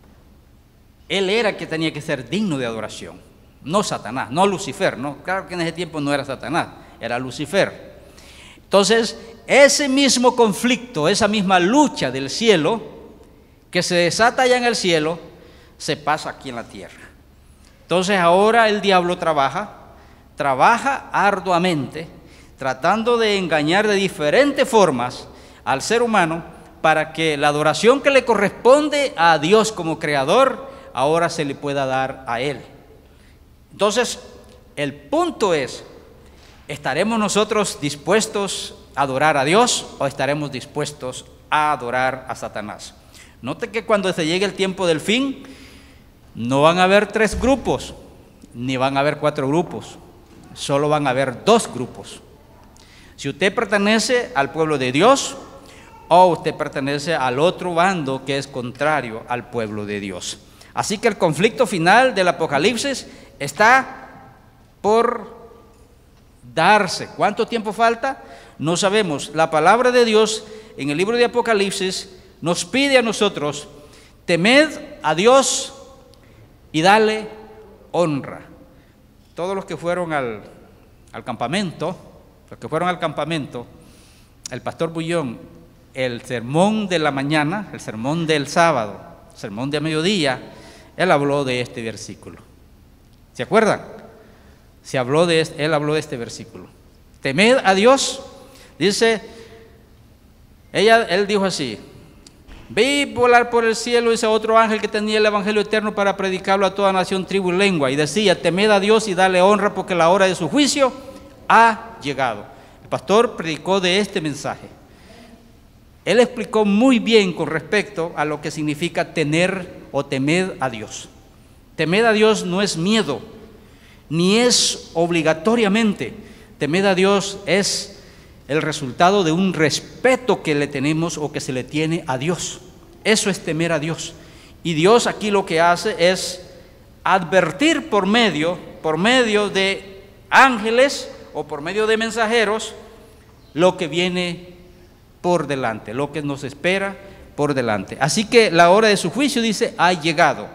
él era el que tenía que ser digno de adoración, no Satanás, no Lucifer, no, claro que en ese tiempo no era Satanás, era Lucifer. Entonces, ese mismo conflicto, esa misma lucha del cielo, que se desata allá en el cielo, se pasa aquí en la tierra. Entonces ahora el diablo trabaja, trabaja arduamente, tratando de engañar de diferentes formas al ser humano para que la adoración que le corresponde a Dios como creador, ahora se le pueda dar a Él. Entonces, el punto es, ¿estaremos nosotros dispuestos a adorar a Dios o estaremos dispuestos a adorar a Satanás? Note que cuando se llegue el tiempo del fin, no van a haber tres grupos, ni van a haber cuatro grupos, solo van a haber dos grupos. Si usted pertenece al pueblo de Dios o usted pertenece al otro bando que es contrario al pueblo de Dios. Así que el conflicto final del Apocalipsis está por darse. ¿Cuánto tiempo falta? No sabemos. La palabra de Dios en el libro de Apocalipsis nos pide a nosotros, temed a Dios y dale honra. Todos los que fueron al, al campamento, los que fueron al campamento, el pastor Bullón, el sermón de la mañana, el sermón del sábado, el sermón de mediodía, él habló de este versículo. ¿Se acuerdan? Se habló de este, él habló de este versículo. Temed a Dios, dice, ella, él dijo así, vi volar por el cielo ese otro ángel que tenía el evangelio eterno para predicarlo a toda nación, tribu y lengua, y decía, temed a Dios y dale honra porque la hora de su juicio ha llegado. El pastor predicó de este mensaje. Él explicó muy bien con respecto a lo que significa tener o temer a Dios. Temer a Dios no es miedo, ni es obligatoriamente. Temer a Dios es el resultado de un respeto que le tenemos o que se le tiene a Dios. Eso es temer a Dios. Y Dios aquí lo que hace es advertir por medio, por medio de ángeles o por medio de mensajeros lo que viene por delante, lo que nos espera por delante. Así que la hora de su juicio, dice, ha llegado.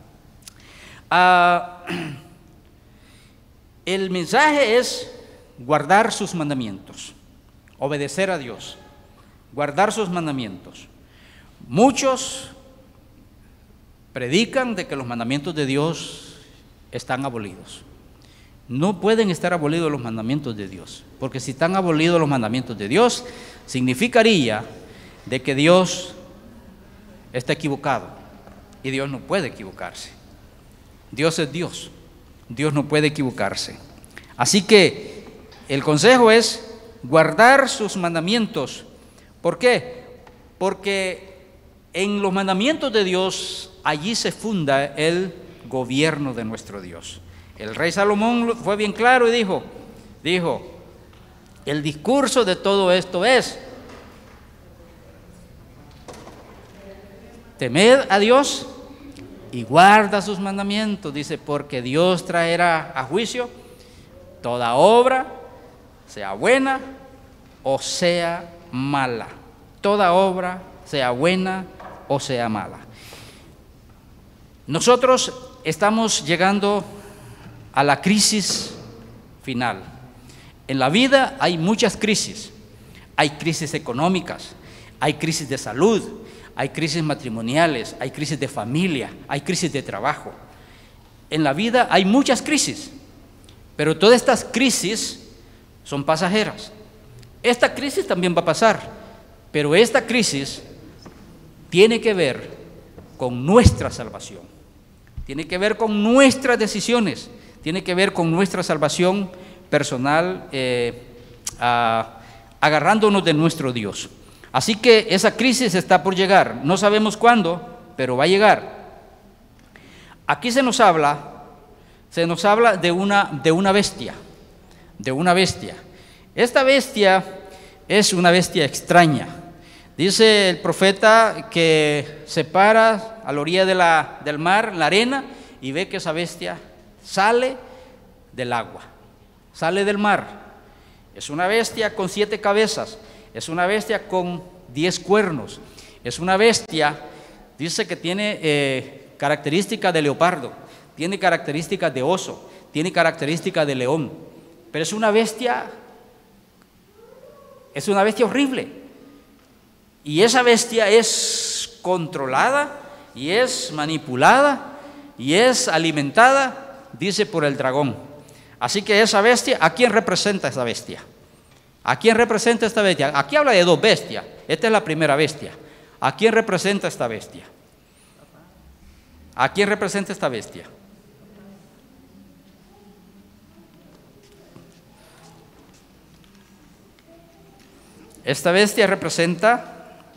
Ah, el mensaje es guardar sus mandamientos, obedecer a Dios, guardar sus mandamientos. Muchos predican de que los mandamientos de Dios están abolidos. No pueden estar abolidos los mandamientos de Dios, porque si están abolidos los mandamientos de Dios, significaría de que Dios está equivocado, y Dios no puede equivocarse. Dios es Dios, Dios no puede equivocarse. Así que el consejo es guardar sus mandamientos. ¿Por qué? Porque en los mandamientos de Dios, allí se funda el gobierno de nuestro Dios. El rey Salomón fue bien claro y dijo, dijo, el discurso de todo esto es: temed a Dios y guarda sus mandamientos, dice, porque Dios traerá a juicio toda obra, sea buena o sea mala. Toda obra, sea buena o sea mala. Nosotros estamos llegando a la crisis final. En la vida hay muchas crisis. Hay crisis económicas, hay crisis de salud, hay crisis matrimoniales, hay crisis de familia, hay crisis de trabajo. En la vida hay muchas crisis, pero todas estas crisis son pasajeras. Esta crisis también va a pasar, pero esta crisis tiene que ver con nuestra salvación, tiene que ver con nuestras decisiones, tiene que ver con nuestra salvación personal, eh, a, agarrándonos de nuestro Dios. Así que esa crisis está por llegar, no sabemos cuándo, pero va a llegar. Aquí se nos habla, se nos habla de una, de una bestia, de una bestia. Esta bestia es una bestia extraña. Dice el profeta que se para a la orilla de la, del mar, la arena, y ve que esa bestia sale del agua, sale del mar. Es una bestia con siete cabezas, es una bestia con diez cuernos, es una bestia, dice que tiene eh, características de leopardo, tiene características de oso, tiene características de león, pero es una bestia, es una bestia horrible. Y esa bestia es controlada y es manipulada y es alimentada, dice, por el dragón. Así que esa bestia, ¿a quién representa esa bestia? ¿A quién representa esta bestia? Aquí habla de dos bestias. Esta es la primera bestia. ¿A quién representa esta bestia? ¿A quién representa esta bestia? Esta bestia representa,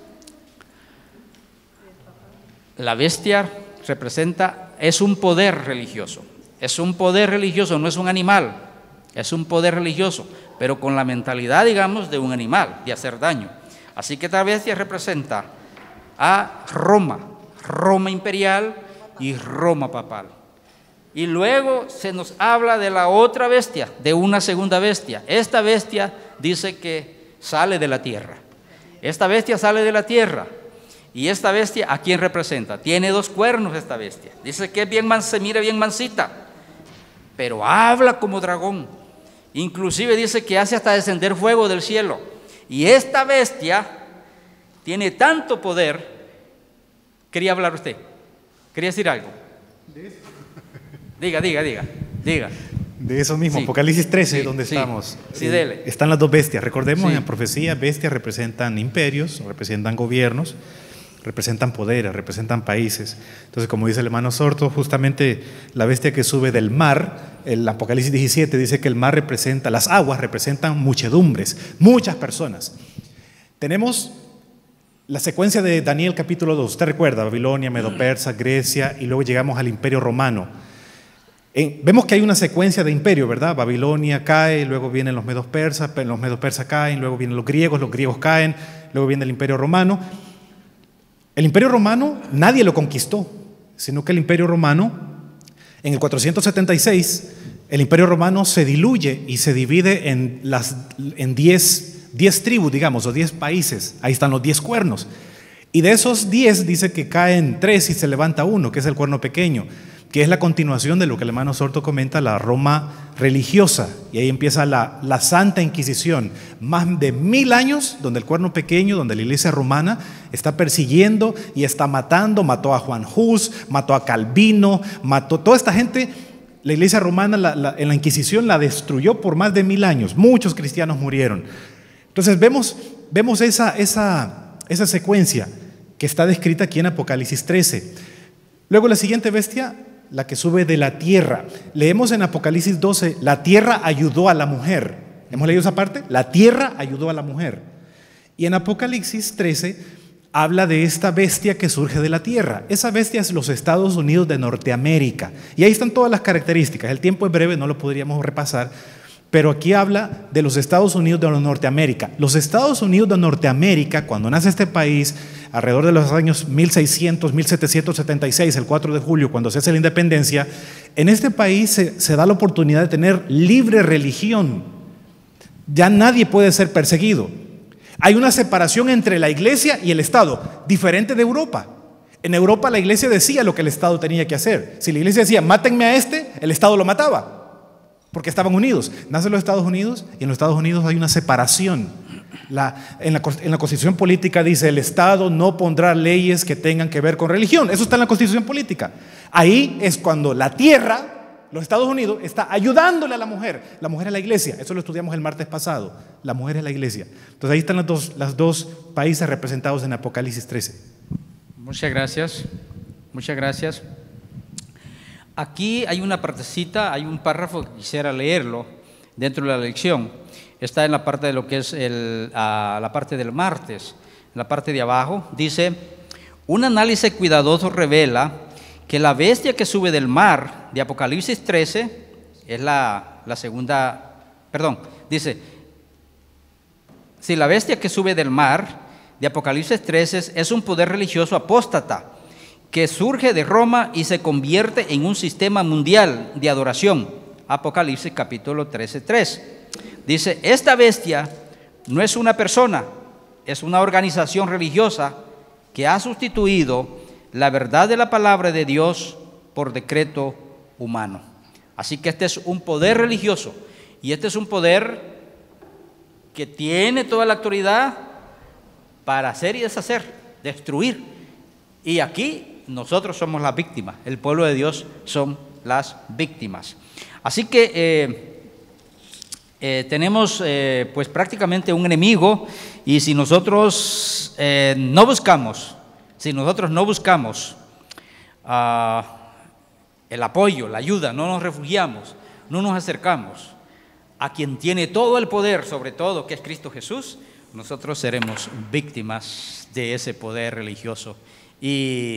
la bestia representa, es un poder religioso. Es un poder religioso, no es un animal, es un poder religioso, pero con la mentalidad, digamos, de un animal, de hacer daño. Así que esta bestia representa a Roma, Roma imperial y Roma papal. Y luego se nos habla de la otra bestia, de una segunda bestia. Esta bestia dice que sale de la tierra. Esta bestia sale de la tierra. Y esta bestia, ¿a quién representa? Tiene dos cuernos esta bestia. Dice que es bien man, se mira bien mansita, pero habla como dragón. Inclusive dice que hace hasta descender fuego del cielo. Y esta bestia tiene tanto poder. ¿Quería hablar usted? ¿Quería decir algo? Diga, diga, diga, diga. De eso mismo, Sí. Apocalipsis trece, Sí, donde sí. estamos. Sí, Eh, dele. Están las dos bestias. Recordemos, Sí. en la profecía, bestias representan imperios, representan gobiernos, representan poderes, representan países. Entonces, como dice el hermano Sorto, justamente la bestia que sube del mar, el Apocalipsis diecisiete dice que el mar representa, las aguas representan muchedumbres, muchas personas. Tenemos la secuencia de Daniel capítulo dos, usted recuerda, Babilonia, Medo-Persa, Grecia, y luego llegamos al Imperio Romano. En, vemos que hay una secuencia de imperio, ¿verdad? Babilonia cae, luego vienen los medos persas, los medos persas caen, luego vienen los griegos, los griegos caen, luego viene el Imperio Romano. El Imperio Romano nadie lo conquistó, sino que el Imperio Romano, en el cuatrocientos setenta y seis, el Imperio Romano se diluye y se divide en, las, en diez, diez tribus, digamos, o diez países. Ahí están los diez cuernos. Y de esos diez dice que caen tres y se levanta uno, que es el cuerno pequeño, que es la continuación de lo que el hermano Sorto comenta, la Roma religiosa. Y ahí empieza la, la Santa Inquisición, más de mil años donde el cuerno pequeño, donde la iglesia romana está persiguiendo y está matando, mató a Juan Hus, mató a Calvino, mató toda esta gente. La iglesia romana la, la, en la Inquisición la destruyó por más de mil años, muchos cristianos murieron. Entonces vemos, vemos esa, esa, esa secuencia que está descrita aquí en Apocalipsis trece. Luego la siguiente bestia, la que sube de la tierra. Leemos en Apocalipsis doce, la tierra ayudó a la mujer. ¿Hemos leído esa parte? La tierra ayudó a la mujer. Y en Apocalipsis trece habla de esta bestia que surge de la tierra. Esa bestia es los Estados Unidos de Norteamérica. Y ahí están todas las características. El tiempo es breve, no lo podríamos repasar. Pero aquí habla de los Estados Unidos de Norteamérica. Los Estados Unidos de Norteamérica, cuando nace este país, alrededor de los años mil seiscientos, mil setecientos setenta y seis, el cuatro de julio, cuando se hace la independencia, en este país se, se da la oportunidad de tener libre religión. Ya nadie puede ser perseguido. Hay una separación entre la iglesia y el Estado, diferente de Europa. En Europa la iglesia decía lo que el Estado tenía que hacer. Si la iglesia decía, mátenme a este, el Estado lo mataba, porque estaban unidos. Nacen los Estados Unidos y en los Estados Unidos hay una separación. La, en, la, en la Constitución Política dice, el Estado no pondrá leyes que tengan que ver con religión. Eso está en la Constitución Política. Ahí es cuando la tierra, los Estados Unidos, está ayudándole a la mujer. La mujer es la iglesia. Eso lo estudiamos el martes pasado. La mujer es la iglesia. Entonces ahí están los dos, los dos países representados en Apocalipsis trece. Muchas gracias. Muchas gracias. Aquí hay una partecita, hay un párrafo que quisiera leerlo dentro de la lección. Está en la parte de lo que es el, uh, la parte del martes, en la parte de abajo. Dice, un análisis cuidadoso revela que la bestia que sube del mar de Apocalipsis trece es la, la segunda, perdón, dice, si la bestia que sube del mar de Apocalipsis trece es un poder religioso apóstata que surge de Roma y se convierte en un sistema mundial de adoración. Apocalipsis capítulo trece, tres. Dice, esta bestia no es una persona, es una organización religiosa que ha sustituido la verdad de la palabra de Dios por decreto humano. Así que este es un poder religioso y este es un poder que tiene toda la autoridad para hacer y deshacer, destruir. Y aquí nosotros somos las víctimas, el pueblo de Dios son las víctimas. Así que eh, eh, tenemos eh, pues prácticamente un enemigo, y si nosotros eh, no buscamos, si nosotros no buscamos uh, el apoyo, la ayuda, no nos refugiamos, no nos acercamos a quien tiene todo el poder, sobre todo que es Cristo Jesús, nosotros seremos víctimas de ese poder religioso. Y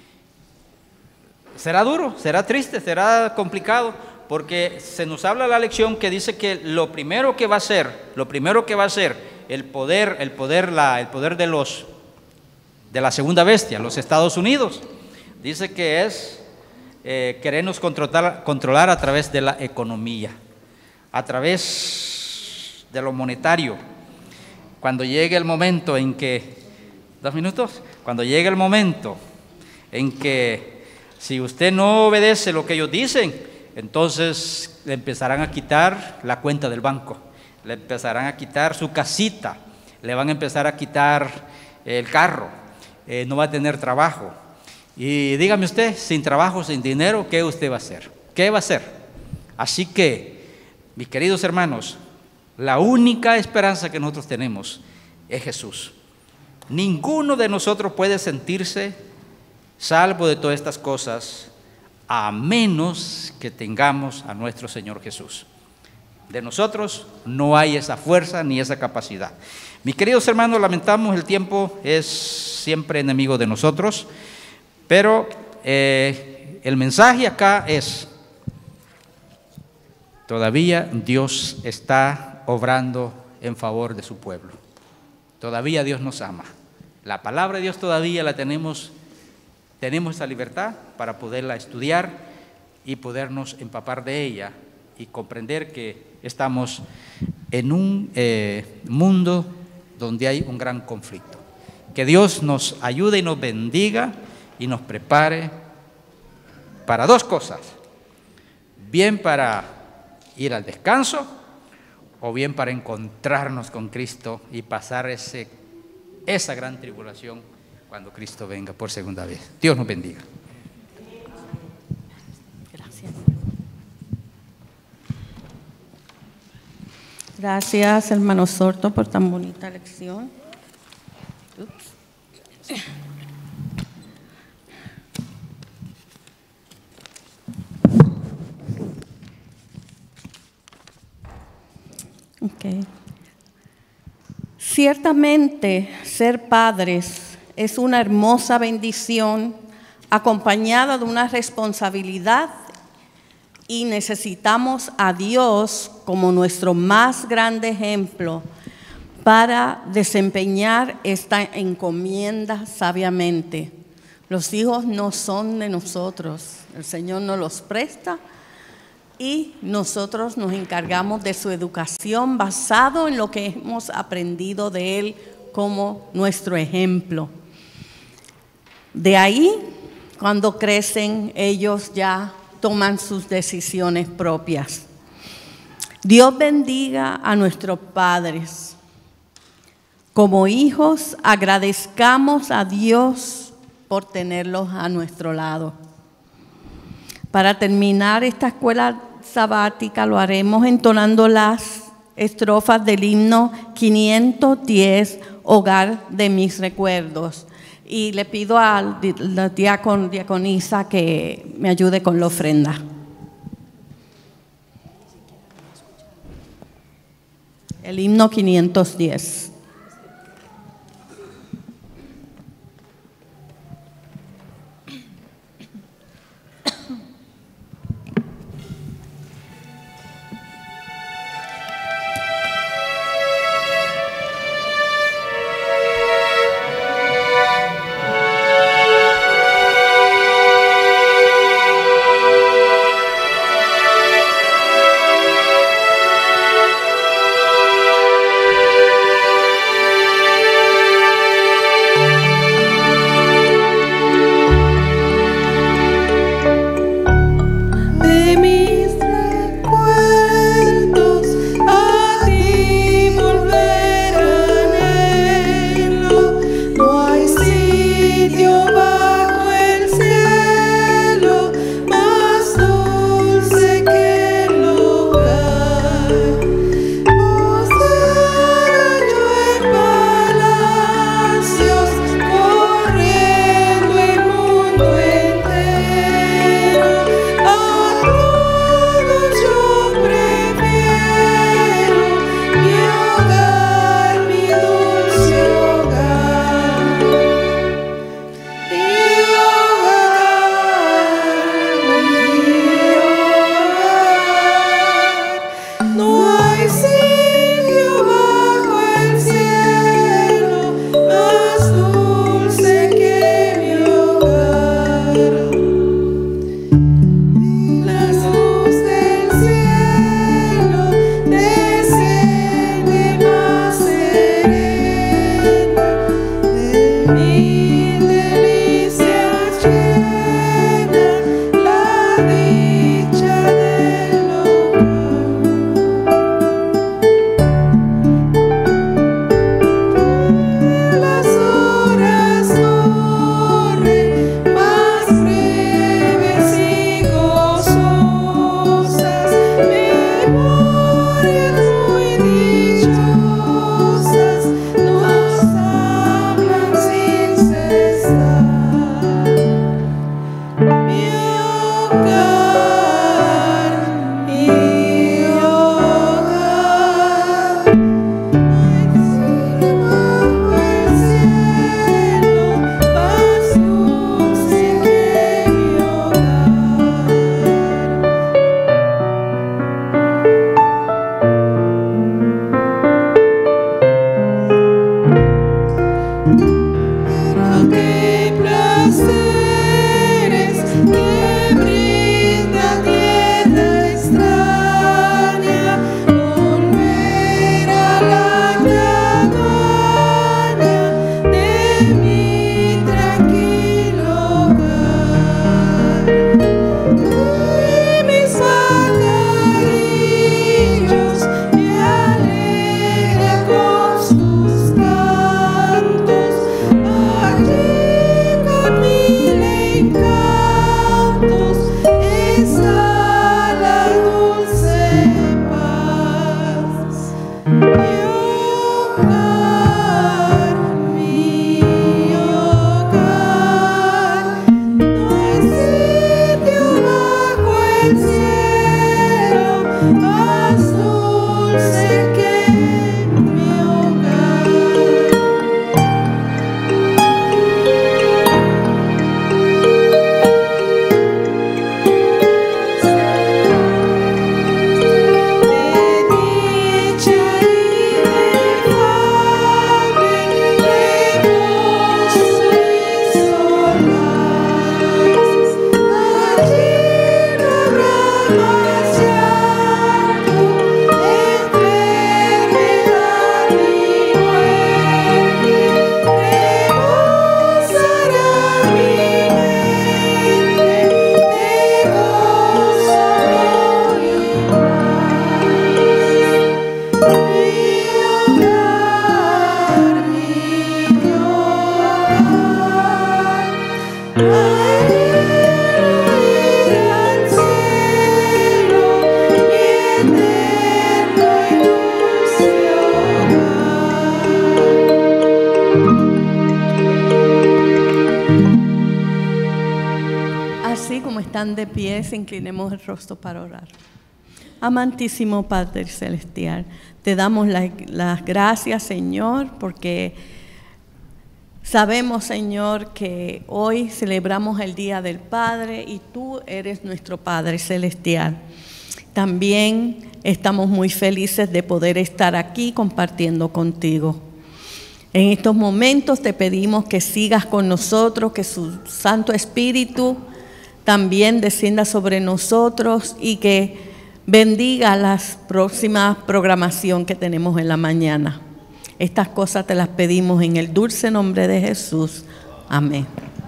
será duro, será triste, será complicado, porque se nos habla la lección que dice que lo primero que va a ser, lo primero que va a ser el poder, el poder, la, el poder de los de la segunda bestia, los Estados Unidos, dice que es eh, querernos controlar, controlar a través de la economía, a través de lo monetario. Cuando llegue el momento en que, dos minutos, cuando llegue el momento en que si usted no obedece lo que ellos dicen, entonces le empezarán a quitar la cuenta del banco, le empezarán a quitar su casita, le van a empezar a quitar el carro, eh, no va a tener trabajo. Y dígame usted, sin trabajo, sin dinero, ¿qué usted va a hacer? ¿Qué va a hacer? Así que, mis queridos hermanos, la única esperanza que nosotros tenemos es Jesús. Ninguno de nosotros puede sentirse salvo de todas estas cosas a menos que tengamos a nuestro Señor Jesús. De nosotros no hay esa fuerza ni esa capacidad. Mis queridos hermanos, lamentamos, el tiempo es siempre enemigo de nosotros, pero eh, el mensaje acá es: todavía Dios está obrando en favor de su pueblo. Todavía Dios nos ama. La palabra de Dios todavía la tenemos, tenemos esa libertad para poderla estudiar y podernos empapar de ella y comprender que estamos en un eh, mundo donde hay un gran conflicto. Que Dios nos ayude y nos bendiga y nos prepare para dos cosas, bien para ir al descanso o bien para encontrarnos con Cristo y pasar ese, esa gran tribulación cuando Cristo venga por segunda vez. Dios nos bendiga. Gracias. Gracias, hermano Sorto, por tan bonita lección. Ups. Okay. Ciertamente, ser padres es una hermosa bendición acompañada de una responsabilidad y necesitamos a Dios como nuestro más grande ejemplo para desempeñar esta encomienda sabiamente. Los hijos no son de nosotros, el Señor nos los presta y nosotros nos encargamos de su educación basado en lo que hemos aprendido de Él como nuestro ejemplo. De ahí, cuando crecen, ellos ya toman sus decisiones propias. Dios bendiga a nuestros padres. Como hijos, agradezcamos a Dios por tenerlos a nuestro lado. Para terminar esta escuela sabática lo haremos entonando las estrofas del himno quinientos diez, Hogar de mis recuerdos. Y le pido al diácono, diaconisa que me ayude con la ofrenda. El himno quinientos diez. Thank you. están de pie, inclinemos el rostro para orar. Amantísimo Padre Celestial, te damos la, las gracias, Señor, porque sabemos, Señor, que hoy celebramos el Día del Padre y tú eres nuestro Padre Celestial. También estamos muy felices de poder estar aquí compartiendo contigo. En estos momentos te pedimos que sigas con nosotros, que su Santo Espíritu también descienda sobre nosotros y que bendiga la próxima programación que tenemos en la mañana. Estas cosas te las pedimos en el dulce nombre de Jesús. Amén.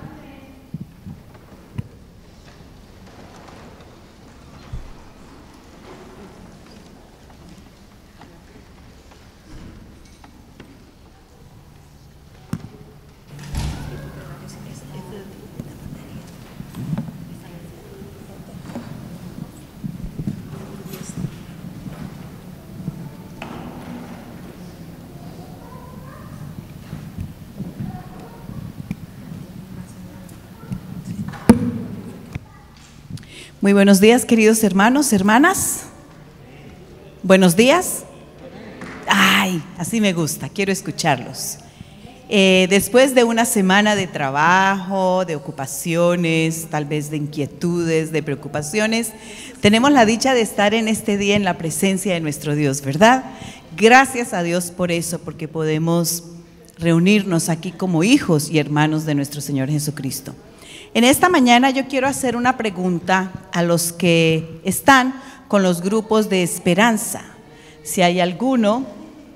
Muy buenos días, queridos hermanos, hermanas. Buenos días. Ay, así me gusta, quiero escucharlos. Eh, después de una semana de trabajo, de ocupaciones, tal vez de inquietudes, de preocupaciones, tenemos la dicha de estar en este día en la presencia de nuestro Dios, ¿verdad? Gracias a Dios por eso, porque podemos reunirnos aquí como hijos y hermanos de nuestro Señor Jesucristo. En esta mañana yo quiero hacer una pregunta a los que están con los grupos de esperanza. Si hay alguno,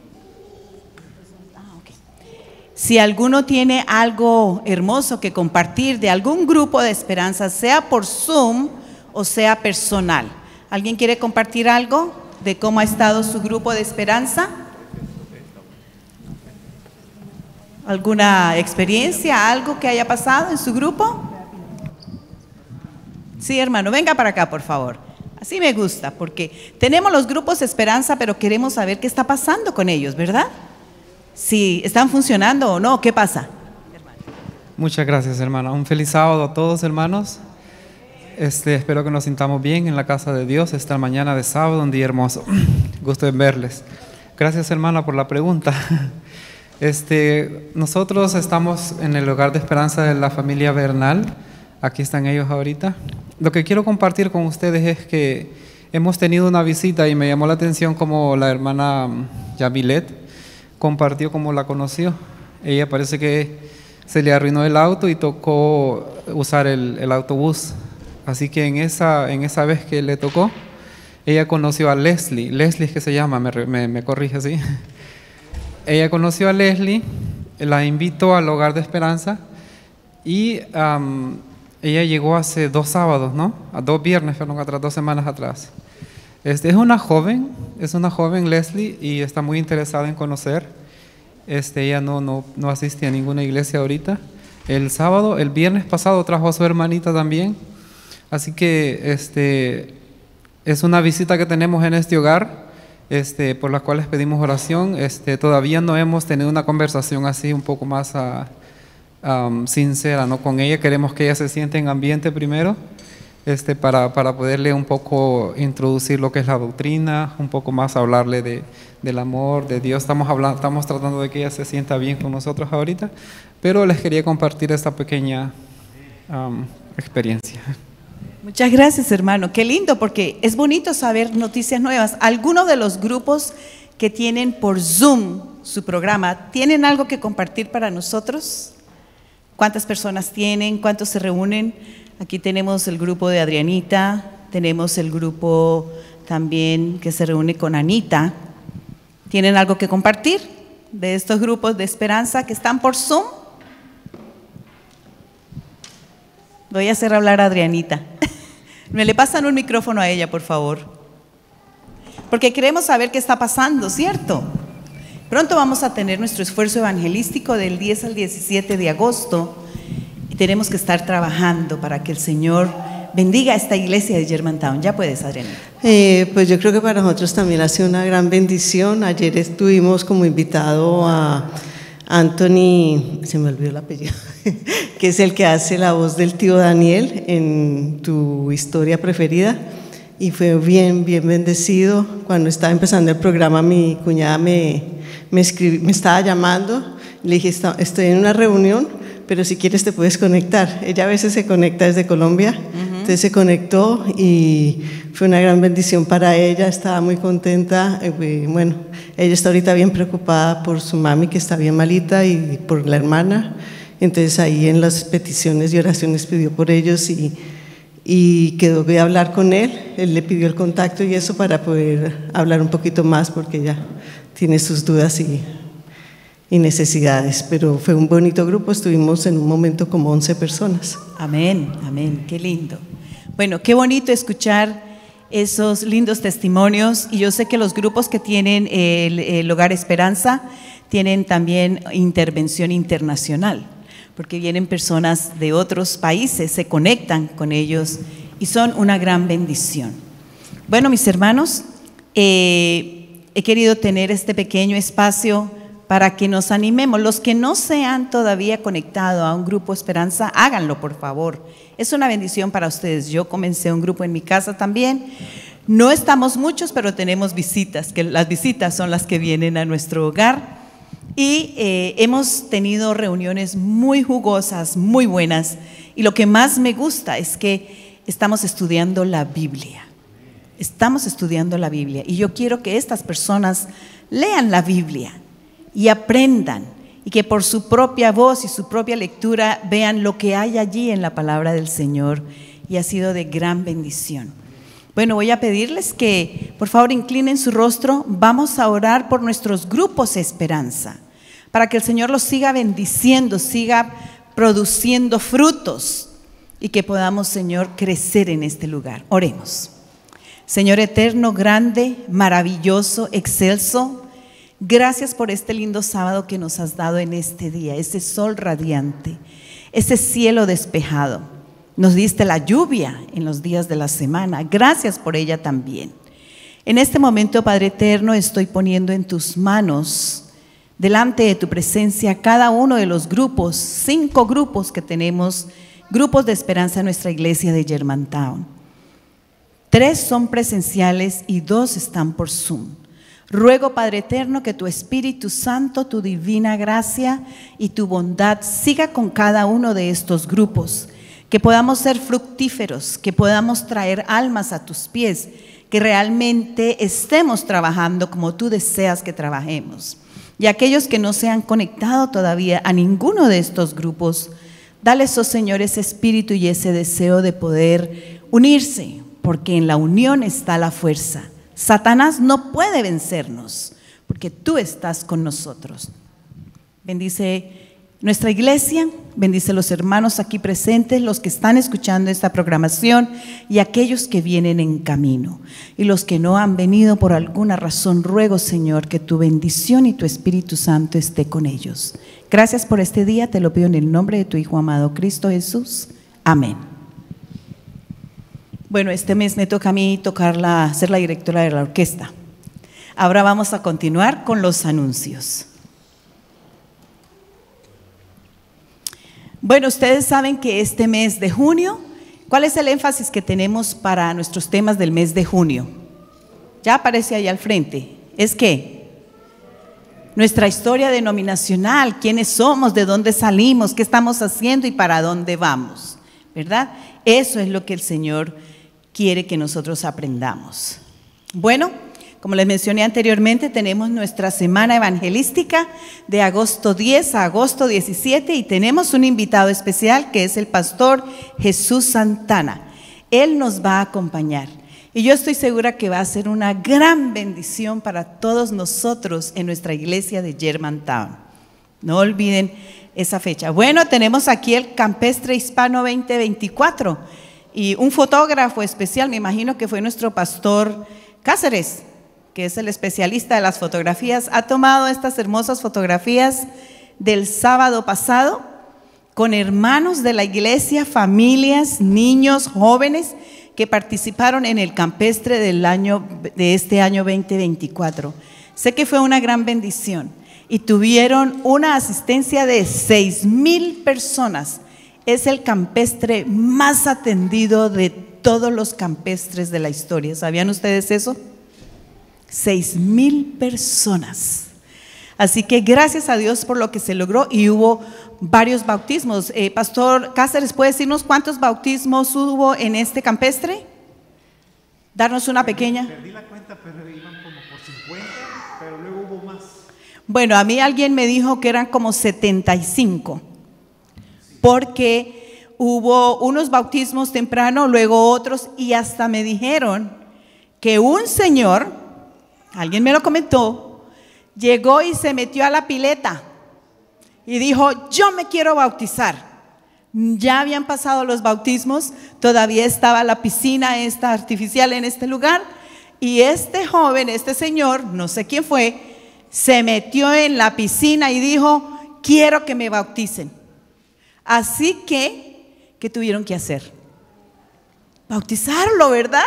si alguno tiene algo hermoso que compartir de algún grupo de esperanza, sea por Zoom o sea personal. ¿Alguien quiere compartir algo de cómo ha estado su grupo de esperanza? ¿Alguna experiencia, algo que haya pasado en su grupo? Sí, hermano, venga para acá, por favor. Así me gusta, porque tenemos los grupos de esperanza, pero queremos saber qué está pasando con ellos, ¿verdad? Si están funcionando o no, ¿qué pasa? Muchas gracias, hermana. Un feliz sábado a todos, hermanos. Este, espero que nos sintamos bien en la casa de Dios esta mañana de sábado, un día hermoso. Gusto en verles. Gracias, hermana, por la pregunta. Este, nosotros estamos en el hogar de esperanza de la familia Bernal. Aquí están ellos ahorita. Lo que quiero compartir con ustedes es que hemos tenido una visita y me llamó la atención como la hermana Yamilet compartió cómo la conoció. Ella parece que se le arruinó el auto y tocó usar el, el autobús. Así que en esa, en esa vez que le tocó, ella conoció a Leslie. Leslie es que se llama, me, me, me corrige, ¿sí? Ella conoció a Leslie, la invitó al hogar de esperanza y um, ella llegó hace dos sábados, ¿no? A dos viernes, perdón, atrás, dos semanas atrás. Este, es una joven, es una joven Leslie y está muy interesada en conocer. Este, ella no, no, no asiste a ninguna iglesia ahorita. El sábado, el viernes pasado trajo a su hermanita también. Así que este, es una visita que tenemos en este hogar, este, por la cual les pedimos oración. Este, todavía no hemos tenido una conversación así un poco más uh, um, sincera, ¿no? Con ella. Queremos que ella se sienta en ambiente primero, este, para, para poderle un poco introducir lo que es la doctrina, un poco más hablarle de, del amor, de Dios. Estamos, hablando, estamos tratando de que ella se sienta bien con nosotros ahorita, pero les quería compartir esta pequeña um, experiencia. Muchas gracias, hermano. Qué lindo, porque es bonito saber noticias nuevas. ¿Alguno de los grupos que tienen por Zoom su programa, tienen algo que compartir para nosotros? ¿Cuántas personas tienen? ¿Cuántos se reúnen? Aquí tenemos el grupo de Adrianita, tenemos el grupo también que se reúne con Anita. ¿Tienen algo que compartir de estos grupos de esperanza que están por Zoom? Voy a hacer hablar a Adrianita. Me le pasan un micrófono a ella, por favor. Porque queremos saber qué está pasando, ¿cierto? Pronto vamos a tener nuestro esfuerzo evangelístico del diez al diecisiete de agosto y tenemos que estar trabajando para que el Señor bendiga a esta iglesia de Germantown. Ya puedes, Adriana. Eh, pues yo creo que para nosotros también ha sido una gran bendición. Ayer estuvimos como invitado a, Anthony, se me olvidó el apellido, que es el que hace la voz del tío Daniel en tu historia preferida, y fue bien, bien bendecido. Cuando estaba empezando el programa, mi cuñada me, me, escribí, me estaba llamando, le dije, estoy en una reunión, pero si quieres te puedes conectar. Ella a veces se conecta desde Colombia, uh-huh. Entonces se conectó y fue una gran bendición para ella, estaba muy contenta. Y bueno, ella está ahorita bien preocupada por su mami, que está bien malita, y por la hermana. Entonces ahí en las peticiones y oraciones pidió por ellos, y, y quedó de hablar con él. Él le pidió el contacto y eso para poder hablar un poquito más, porque ella tiene sus dudas y, y necesidades. Pero fue un bonito grupo, estuvimos en un momento como once personas. Amén, amén, qué lindo. Bueno, qué bonito escuchar esos lindos testimonios, y yo sé que los grupos que tienen el, el Hogar Esperanza tienen también intervención internacional, porque vienen personas de otros países, se conectan con ellos y son una gran bendición. Bueno, mis hermanos, eh, he querido tener este pequeño espacio para que nos animemos. Los que no se han todavía conectado a un grupo Esperanza, háganlo por favor. Es una bendición para ustedes. Yo comencé un grupo en mi casa también. No estamos muchos, pero tenemos visitas, que las visitas son las que vienen a nuestro hogar. Y eh, hemos tenido reuniones muy jugosas, muy buenas. Y lo que más me gusta es que estamos estudiando la Biblia. Estamos estudiando la Biblia. Y yo quiero que estas personas lean la Biblia y aprendan, y que por su propia voz y su propia lectura vean lo que hay allí en la palabra del Señor, y ha sido de gran bendición. Bueno, voy a pedirles que por favor inclinen su rostro. Vamos a orar por nuestros grupos Esperanza, para que el Señor los siga bendiciendo, siga produciendo frutos, y que podamos, Señor, crecer en este lugar. Oremos. Señor eterno, grande, maravilloso, excelso, gracias por este lindo sábado que nos has dado en este día, ese sol radiante, ese cielo despejado. Nos diste la lluvia en los días de la semana, gracias por ella también. En este momento, Padre eterno, estoy poniendo en tus manos, delante de tu presencia, cada uno de los grupos, cinco grupos que tenemos, grupos de esperanza en nuestra iglesia de Germantown. Tres son presenciales y dos están por Zoom. Ruego, Padre eterno, que tu Espíritu Santo, tu divina gracia y tu bondad siga con cada uno de estos grupos, que podamos ser fructíferos, que podamos traer almas a tus pies, que realmente estemos trabajando como tú deseas que trabajemos. Y aquellos que no se han conectado todavía a ninguno de estos grupos, dales, oh Señor, ese espíritu y ese deseo de poder unirse, porque en la unión está la fuerza. Satanás no puede vencernos, porque tú estás con nosotros. Bendice nuestra iglesia, bendice los hermanos aquí presentes, los que están escuchando esta programación y aquellos que vienen en camino. Y los que no han venido por alguna razón, ruego, Señor, que tu bendición y tu Espíritu Santo esté con ellos. Gracias por este día, te lo pido en el nombre de tu Hijo amado Cristo Jesús. Amén. Bueno, este mes me toca a mí tocar la, ser la directora de la orquesta. Ahora vamos a continuar con los anuncios. Bueno, ustedes saben que este mes de junio, ¿cuál es el énfasis que tenemos para nuestros temas del mes de junio? Ya aparece ahí al frente. ¿Es qué? Nuestra historia denominacional, quiénes somos, de dónde salimos, qué estamos haciendo y para dónde vamos, ¿verdad? Eso es lo que el Señor quiere que nosotros aprendamos. Bueno, como les mencioné anteriormente, tenemos nuestra semana evangelística de agosto diez a agosto diecisiete y tenemos un invitado especial que es el pastor Jesús Santana. Él nos va a acompañar y yo estoy segura que va a ser una gran bendición para todos nosotros en nuestra iglesia de Germantown. No olviden esa fecha. Bueno, tenemos aquí el Campestre Hispano veinte veinticuatro y un fotógrafo especial, me imagino que fue nuestro pastor Cáceres, que es el especialista de las fotografías, ha tomado estas hermosas fotografías del sábado pasado con hermanos de la iglesia, familias, niños, jóvenes que participaron en el campestre del año, de este año veinte veinticuatro. Sé que fue una gran bendición. y tuvieron una asistencia de seis mil personas. Es el campestre más atendido de todos los campestres de la historia. ¿Sabían ustedes eso? Seis mil personas. Así que gracias a Dios por lo que se logró y hubo varios bautismos. Eh, Pastor Cáceres, ¿puede decirnos cuántos bautismos hubo en este campestre? Darnos una pequeña. Perdí la cuenta, pero iban como por cincuenta, pero luego hubo más. Bueno, a mí alguien me dijo que eran como setenta y cinco, porque hubo unos bautismos temprano, luego otros, y hasta me dijeron que un señor, alguien me lo comentó, llegó y se metió a la pileta y dijo, yo me quiero bautizar. Ya habían pasado los bautismos, todavía estaba la piscina esta artificial en este lugar, y este joven, este señor, no sé quién fue, se metió en la piscina y dijo, quiero que me bauticen. Así que, ¿qué tuvieron que hacer? Bautizarlo, ¿verdad?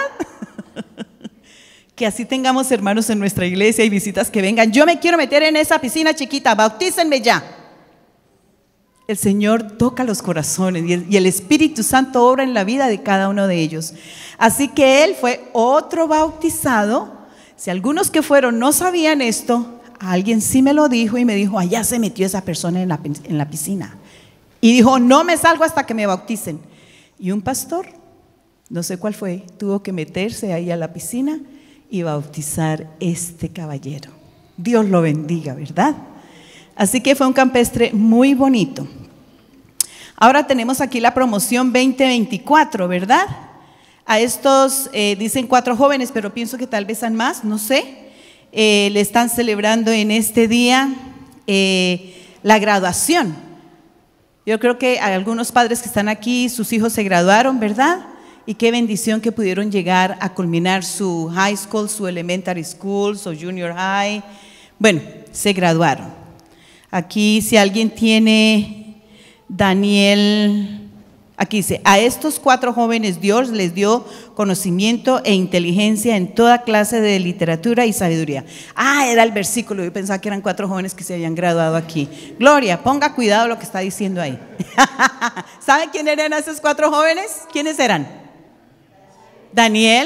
Que así tengamos hermanos en nuestra iglesia y visitas que vengan. Yo me quiero meter en esa piscina chiquita, bautícenme ya. El Señor toca los corazones y el, y el Espíritu Santo obra en la vida de cada uno de ellos. Así que él fue otro bautizado. Si algunos que fueron no sabían esto, alguien sí me lo dijo y me dijo, allá se metió esa persona en la, en la piscina. Y dijo, no me salgo hasta que me bauticen. Y un pastor, no sé cuál fue, tuvo que meterse ahí a la piscina y bautizar este caballero. Dios lo bendiga, ¿verdad? Así que fue un campestre muy bonito. Ahora tenemos aquí la promoción veinte veinticuatro, ¿verdad? A estos eh, dicen cuatro jóvenes, pero pienso que tal vez sean más, no sé. Eh, le están celebrando en este día eh, la graduación. Yo creo que hay algunos padres que están aquí, sus hijos se graduaron, ¿verdad? Y qué bendición que pudieron llegar a culminar su high school, su elementary school, su junior high. Bueno, se graduaron. Aquí si alguien tiene Daniel, aquí dice, a estos cuatro jóvenes Dios les dio conocimiento e inteligencia en toda clase de literatura y sabiduría. Ah, era el versículo, yo pensaba que eran cuatro jóvenes que se habían graduado aquí. Gloria, ponga cuidado lo que está diciendo ahí. ¿Saben quién eran esos cuatro jóvenes? ¿Quiénes eran? Daniel,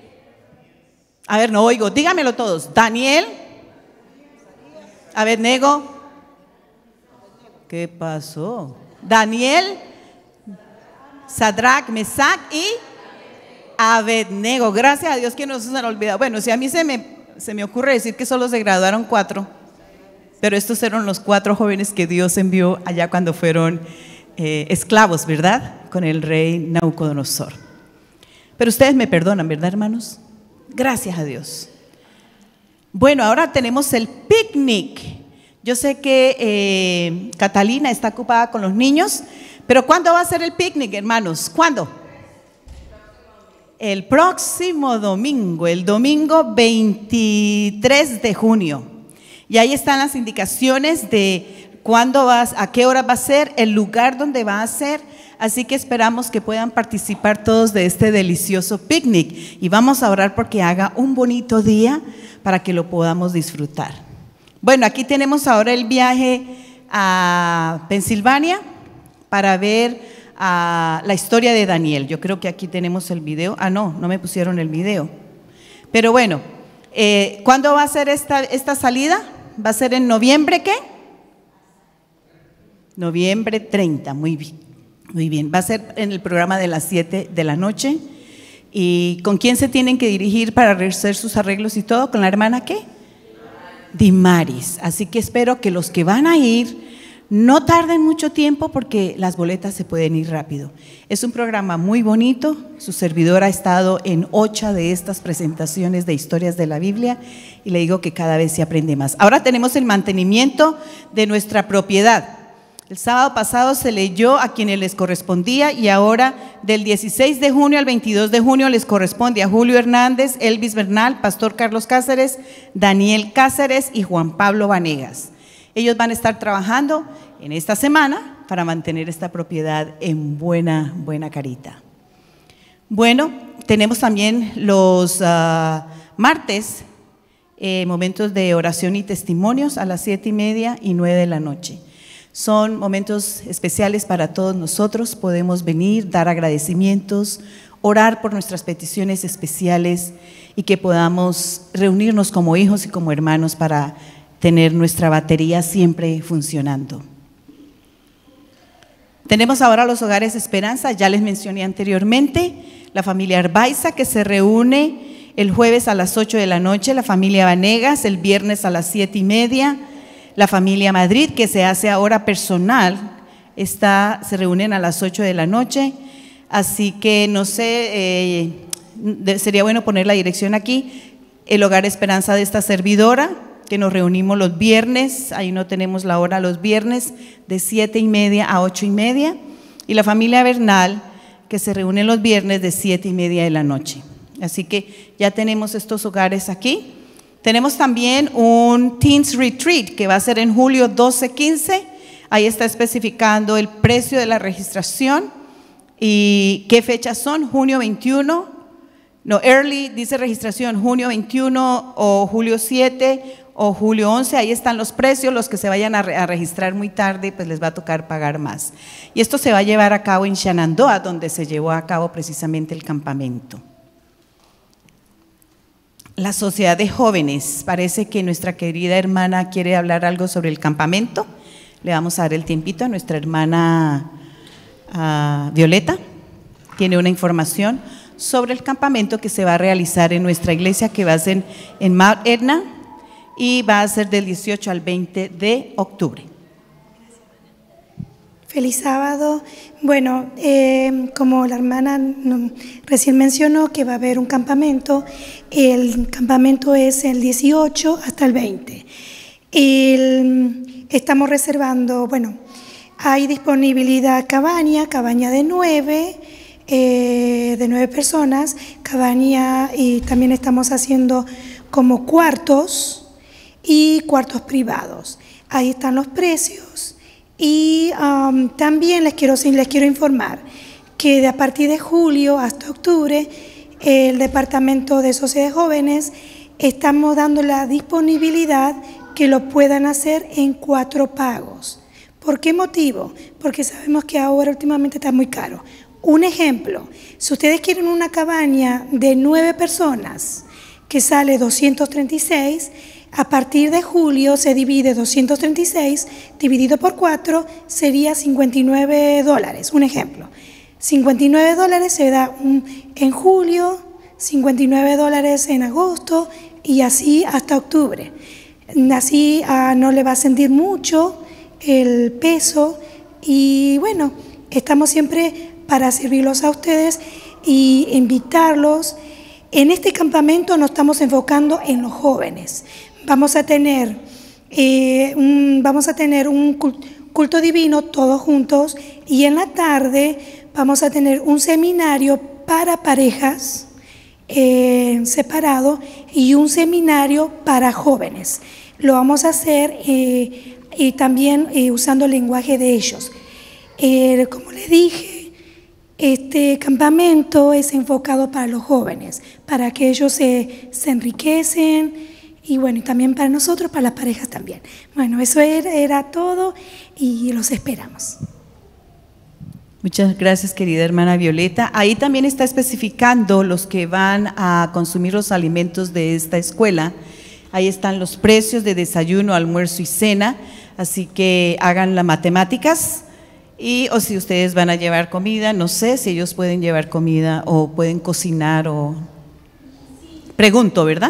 a ver, no oigo, dígamelo todos. Daniel, Vanegas, ¿qué pasó? Daniel, Sadrach, Mesach y Abednego. Gracias a Dios que no se han olvidado. Bueno, si a mí se me, se me ocurre decir que solo se graduaron cuatro, pero estos eran los cuatro jóvenes que Dios envió allá cuando fueron eh, esclavos, ¿verdad? Con el rey Nabucodonosor. Pero ustedes me perdonan, ¿verdad, hermanos? Gracias a Dios. Bueno, ahora tenemos el picnic. Yo sé que eh, Catalina está ocupada con los niños, pero ¿cuándo va a ser el picnic, hermanos? ¿Cuándo? El próximo domingo, el domingo veintitrés de junio. Y ahí están las indicaciones de cuándo vas, a qué hora va a ser, el lugar donde va a ser. Así que esperamos que puedan participar todos de este delicioso picnic y vamos a orar porque haga un bonito día para que lo podamos disfrutar. Bueno, aquí tenemos ahora el viaje a Pensilvania para ver a la historia de Daniel. Yo creo que aquí tenemos el video. Ah, no, no me pusieron el video. Pero bueno, eh, ¿cuándo va a ser esta, esta salida? ¿Va a ser en noviembre qué? Noviembre treinta, muy bien. Muy bien, va a ser en el programa de las siete de la noche. ¿Y con quién se tienen que dirigir para hacer sus arreglos y todo? ¿Con la hermana qué? Dimaris. Así que espero que los que van a ir no tarden mucho tiempo porque las boletas se pueden ir rápido. Es un programa muy bonito. Su servidor ha estado en ocho de estas presentaciones de historias de la Biblia y le digo que cada vez se aprende más. Ahora tenemos el mantenimiento de nuestra propiedad. El sábado pasado se leyó a quienes les correspondía y ahora del dieciséis de junio al veintidós de junio les corresponde a Julio Hernández, Elvis Bernal, Pastor Carlos Cáceres, Daniel Cáceres y Juan Pablo Vanegas. Ellos van a estar trabajando en esta semana para mantener esta propiedad en buena, buena carita. Bueno, tenemos también los uh, martes eh, momentos de oración y testimonios a las siete y media y nueve de la noche. Son momentos especiales para todos nosotros, podemos venir, dar agradecimientos, orar por nuestras peticiones especiales y que podamos reunirnos como hijos y como hermanos para tener nuestra batería siempre funcionando. Tenemos ahora los hogares Esperanza, ya les mencioné anteriormente, la familia Arbaiza que se reúne el jueves a las ocho de la noche, la familia Vanegas el viernes a las siete y media, la familia Madrid que se hace ahora personal, está, se reúnen a las ocho de la noche, así que no sé, eh, sería bueno poner la dirección aquí, el hogar Esperanza de esta servidora, que nos reunimos los viernes, ahí no tenemos la hora los viernes, de siete y media a ocho y media, y la familia Bernal, que se reúne los viernes de siete y media de la noche. Así que ya tenemos estos hogares aquí. Tenemos también un Teens Retreat, que va a ser en julio doce quince, ahí está especificando el precio de la registración y qué fechas son, junio veintiuno, no, early dice registración, junio veintiuno o julio siete o julio once, ahí están los precios, los que se vayan a, re a registrar muy tarde, pues les va a tocar pagar más. Y esto se va a llevar a cabo en Shenandoah, donde se llevó a cabo precisamente el campamento. La sociedad de jóvenes, parece que nuestra querida hermana quiere hablar algo sobre el campamento. Le vamos a dar el tiempito a nuestra hermana uh, Violeta, tiene una información sobre el campamento que se va a realizar en nuestra iglesia, que va a ser en Mount Etna, y va a ser del dieciocho al veinte de octubre. Feliz sábado. Bueno, eh, como la hermana no, recién mencionó que va a haber un campamento, el campamento es el dieciocho hasta el veinte. El, estamos reservando, bueno, hay disponibilidad cabaña, cabaña de nueve, eh, de nueve personas, cabaña, y también estamos haciendo como cuartos y cuartos privados. Ahí están los precios. Y um, también les quiero, les quiero informar que de a partir de julio hasta octubre, el Departamento de Sociedades Jóvenes estamos dando la disponibilidad que lo puedan hacer en cuatro pagos. ¿Por qué motivo? Porque sabemos que ahora últimamente está muy caro. Un ejemplo, si ustedes quieren una cabaña de nueve personas que sale doscientos treinta y seis, a partir de julio se divide doscientos treinta y seis, dividido por cuatro, sería cincuenta y nueve dólares, un ejemplo. cincuenta y nueve dólares se da un, en julio, cincuenta y nueve dólares en agosto y así hasta octubre. Así uh, no le va a sentir mucho el peso y bueno, estamos siempre para servirlos a ustedes y invitarlos. En este campamento nos estamos enfocando en los jóvenes. Vamos a tener, eh, un, vamos a tener un culto divino todos juntos y en la tarde vamos a tener un seminario para parejas eh, separado y un seminario para jóvenes. Lo vamos a hacer eh, y también eh, usando el lenguaje de ellos. Eh, como les dije, este campamento es enfocado para los jóvenes, para que ellos se, se enriquecen. Y bueno, y también para nosotros, para las parejas también. Bueno, eso era, era todo y los esperamos. Muchas gracias, querida hermana Violeta. Ahí también está especificando los que van a consumir los alimentos de esta escuela. Ahí están los precios de desayuno, almuerzo y cena, así que hagan las matemáticas. Y o si ustedes van a llevar comida, no sé si ellos pueden llevar comida o pueden cocinar o… Pregunto, ¿verdad?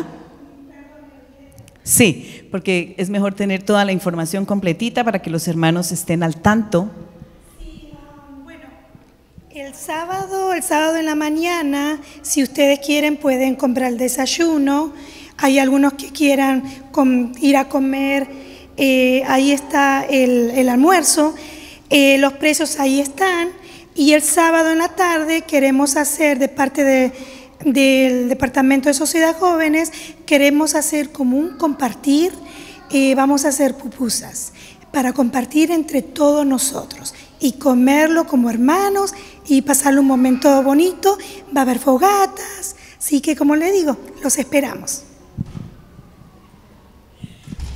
Sí, porque es mejor tener toda la información completita para que los hermanos estén al tanto. Sí, um, bueno, el sábado, el sábado en la mañana, si ustedes quieren pueden comprar el desayuno. Hay algunos que quieran com, ir a comer, eh, ahí está el, el almuerzo, eh, los precios ahí están. Y el sábado en la tarde queremos hacer de parte de… del Departamento de Sociedad Jóvenes, queremos hacer como un compartir, eh, vamos a hacer pupusas para compartir entre todos nosotros y comerlo como hermanos y pasarle un momento bonito. Va a haber fogatas, así que como le digo, los esperamos.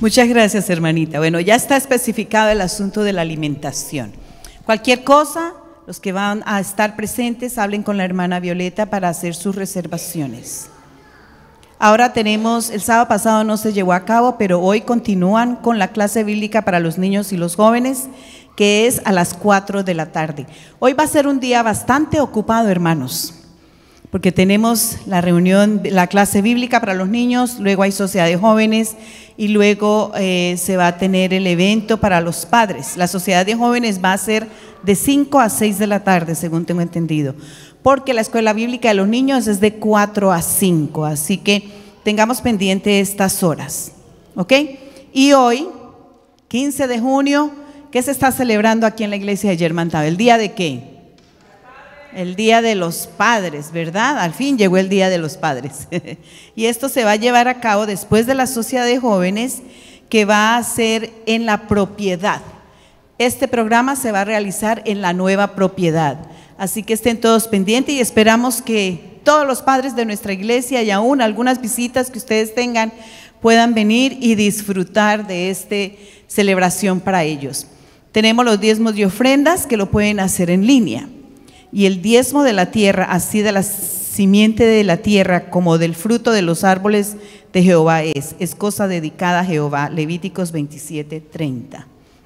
Muchas gracias, hermanita. Bueno, ya está especificado el asunto de la alimentación. Cualquier cosa, los que van a estar presentes, hablen con la hermana Violeta para hacer sus reservaciones. Ahora tenemos, el sábado pasado no se llevó a cabo, pero hoy continúan con la clase bíblica para los niños y los jóvenes, que es a las cuatro de la tarde. Hoy va a ser un día bastante ocupado, hermanos, porque tenemos la reunión, la clase bíblica para los niños, luego hay sociedad de jóvenes y luego eh, se va a tener el evento para los padres. La sociedad de jóvenes va a ser de cinco a seis de la tarde, según tengo entendido, porque la escuela bíblica de los niños es de cuatro a cinco, así que tengamos pendiente estas horas, ¿ok? Y hoy, quince de junio, ¿qué se está celebrando aquí en la iglesia de Germantown? ¿El día de qué? El Día de los Padres, ¿verdad? Al fin llegó el Día de los Padres. Y esto se va a llevar a cabo después de la sociedad de jóvenes, que va a ser en la propiedad. Este programa se va a realizar en la nueva propiedad. Así que estén todos pendientes y esperamos que todos los padres de nuestra iglesia y aún algunas visitas que ustedes tengan puedan venir y disfrutar de esta celebración para ellos. Tenemos los diezmos y ofrendas que lo pueden hacer en línea. Y el diezmo de la tierra, así de la simiente de la tierra como del fruto de los árboles de Jehová es, es cosa dedicada a Jehová. Levíticos veintisiete, treinta.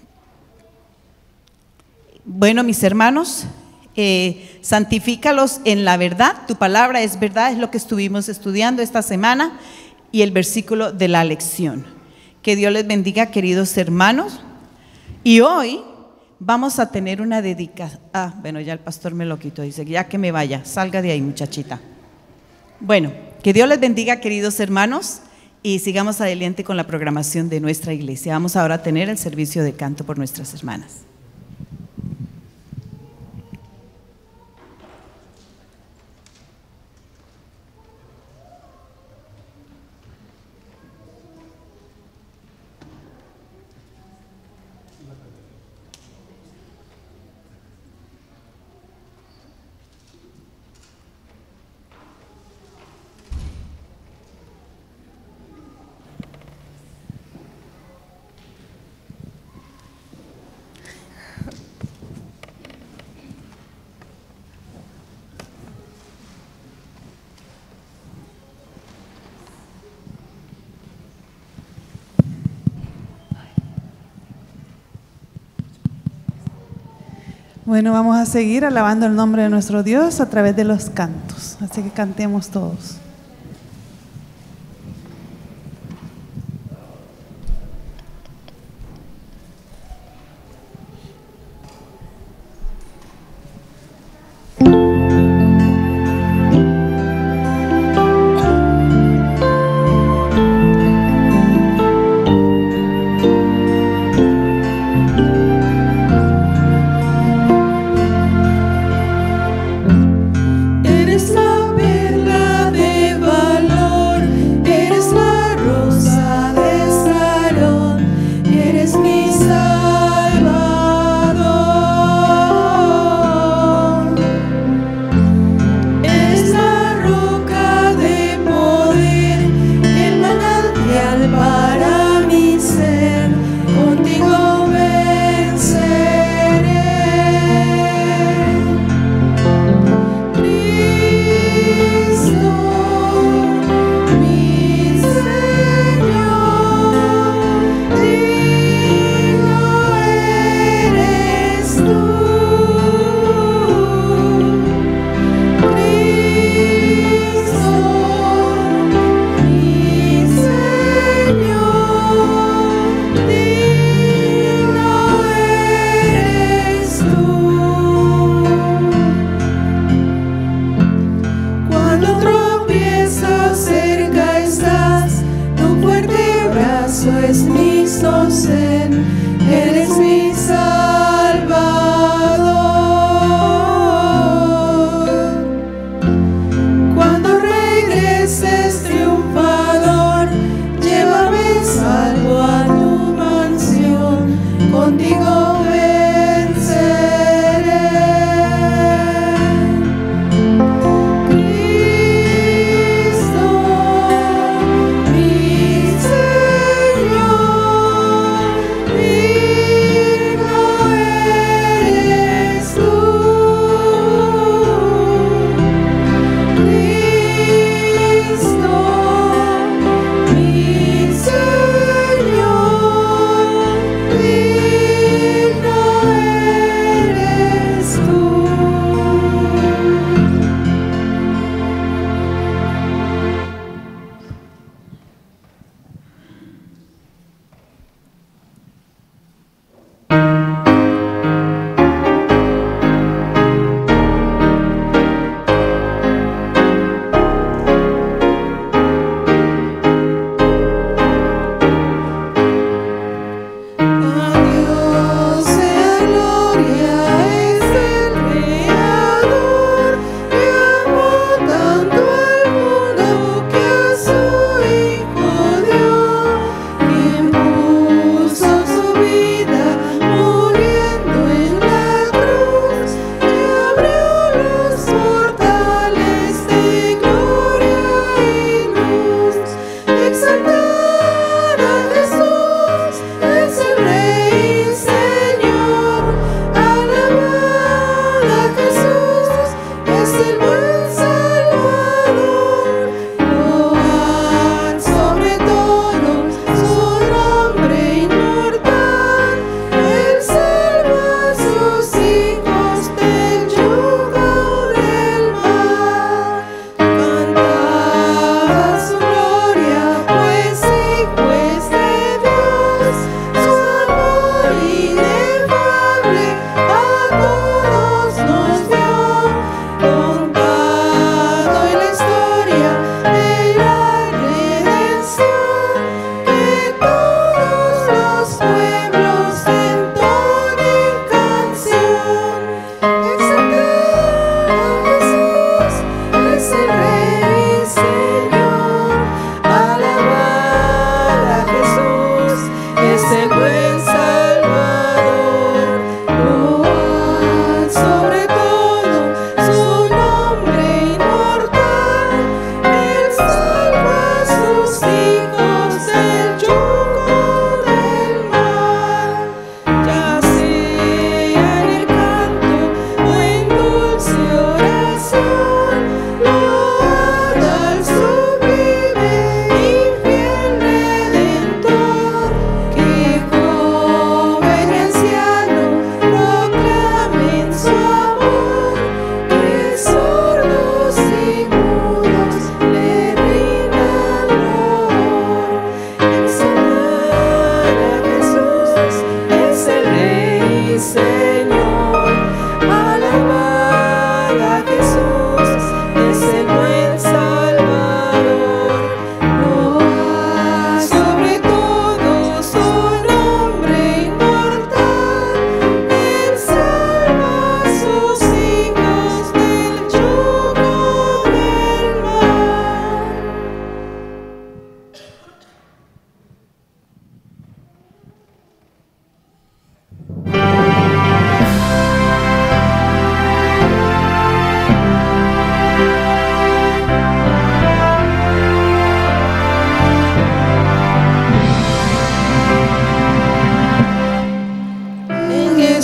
Bueno, mis hermanos, eh, santifícalos en la verdad, tu palabra es verdad, es lo que estuvimos estudiando esta semana y el versículo de la lección. Que Dios les bendiga, queridos hermanos. Y hoy vamos a tener una dedicación. Ah, bueno, ya el pastor me lo quitó, dice, ya que me vaya, salga de ahí, muchachita. Bueno, que Dios les bendiga, queridos hermanos, y sigamos adelante con la programación de nuestra iglesia. Vamos ahora a tener el servicio de canto por nuestras hermanas. Bueno, vamos a seguir alabando el nombre de nuestro Dios a través de los cantos, así que cantemos todos. Eres la verdadera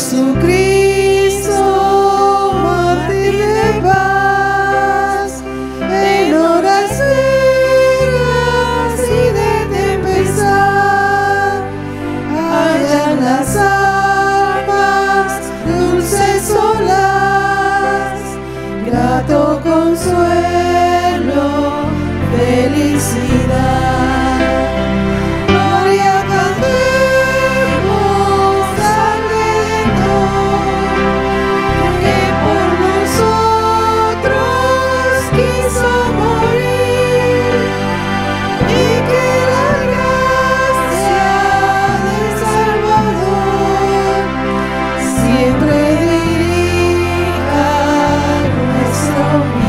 Jesucristo, mártir de paz, en horas feas y de tempestad, hallan las almas dulces olas, grato consuelo, felicidad. Gloria cantemos al Redentor, que por nosotros quiso morir, y que la gracia del Salvador siempre dirija nuestro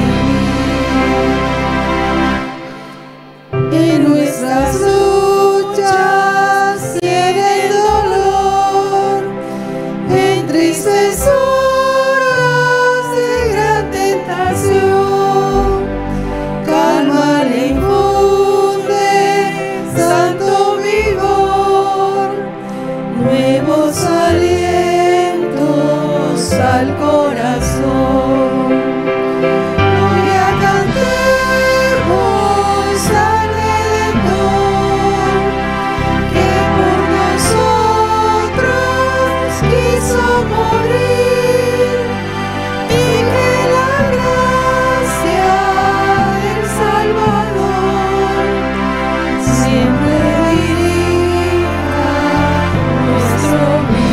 vivir. En nuestras luchas y en el dolor, en tristes horas de gran tentación, calma le infunde santo vigor, nuevos alientos al corazón. Gloria cantemos al Redentor, que por nosotros quiso morir, y que la gracia del Salvador siempre dirija nuestro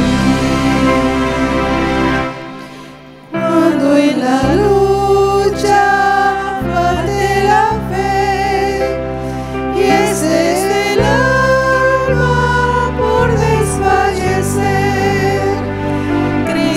vivir. Cuando en la lucha falte la fe y esté el alma por desfallecer,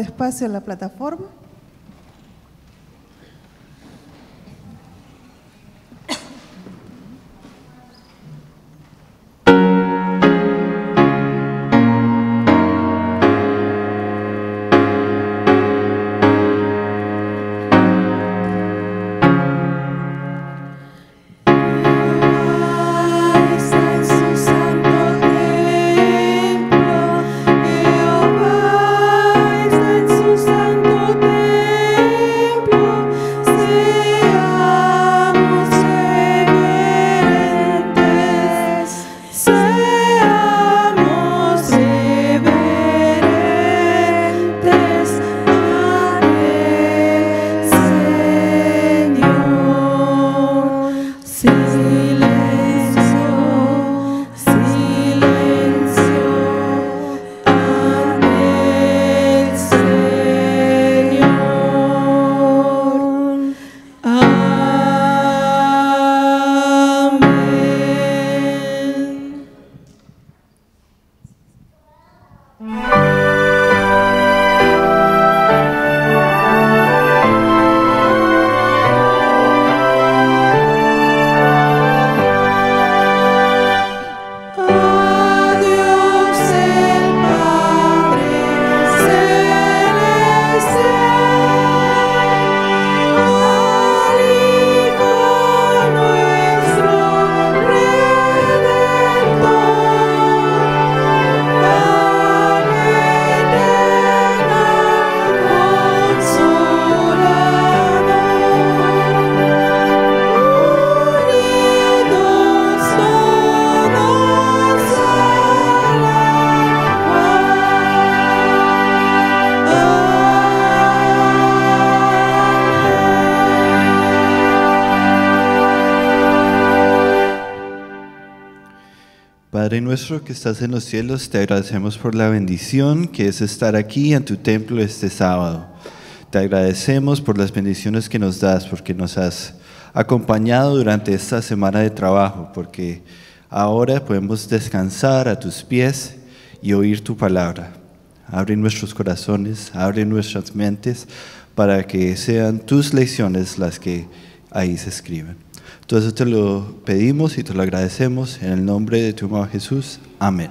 despacio a la plataforma. Padre nuestro que estás en los cielos, te agradecemos por la bendición que es estar aquí en tu templo este sábado. Te agradecemos por las bendiciones que nos das, porque nos has acompañado durante esta semana de trabajo, porque ahora podemos descansar a tus pies y oír tu palabra. Abre nuestros corazones, abre nuestras mentes, para que sean tus lecciones las que ahí se escriben. Todo eso te lo pedimos y te lo agradecemos en el nombre de tu amado Jesús. Amén.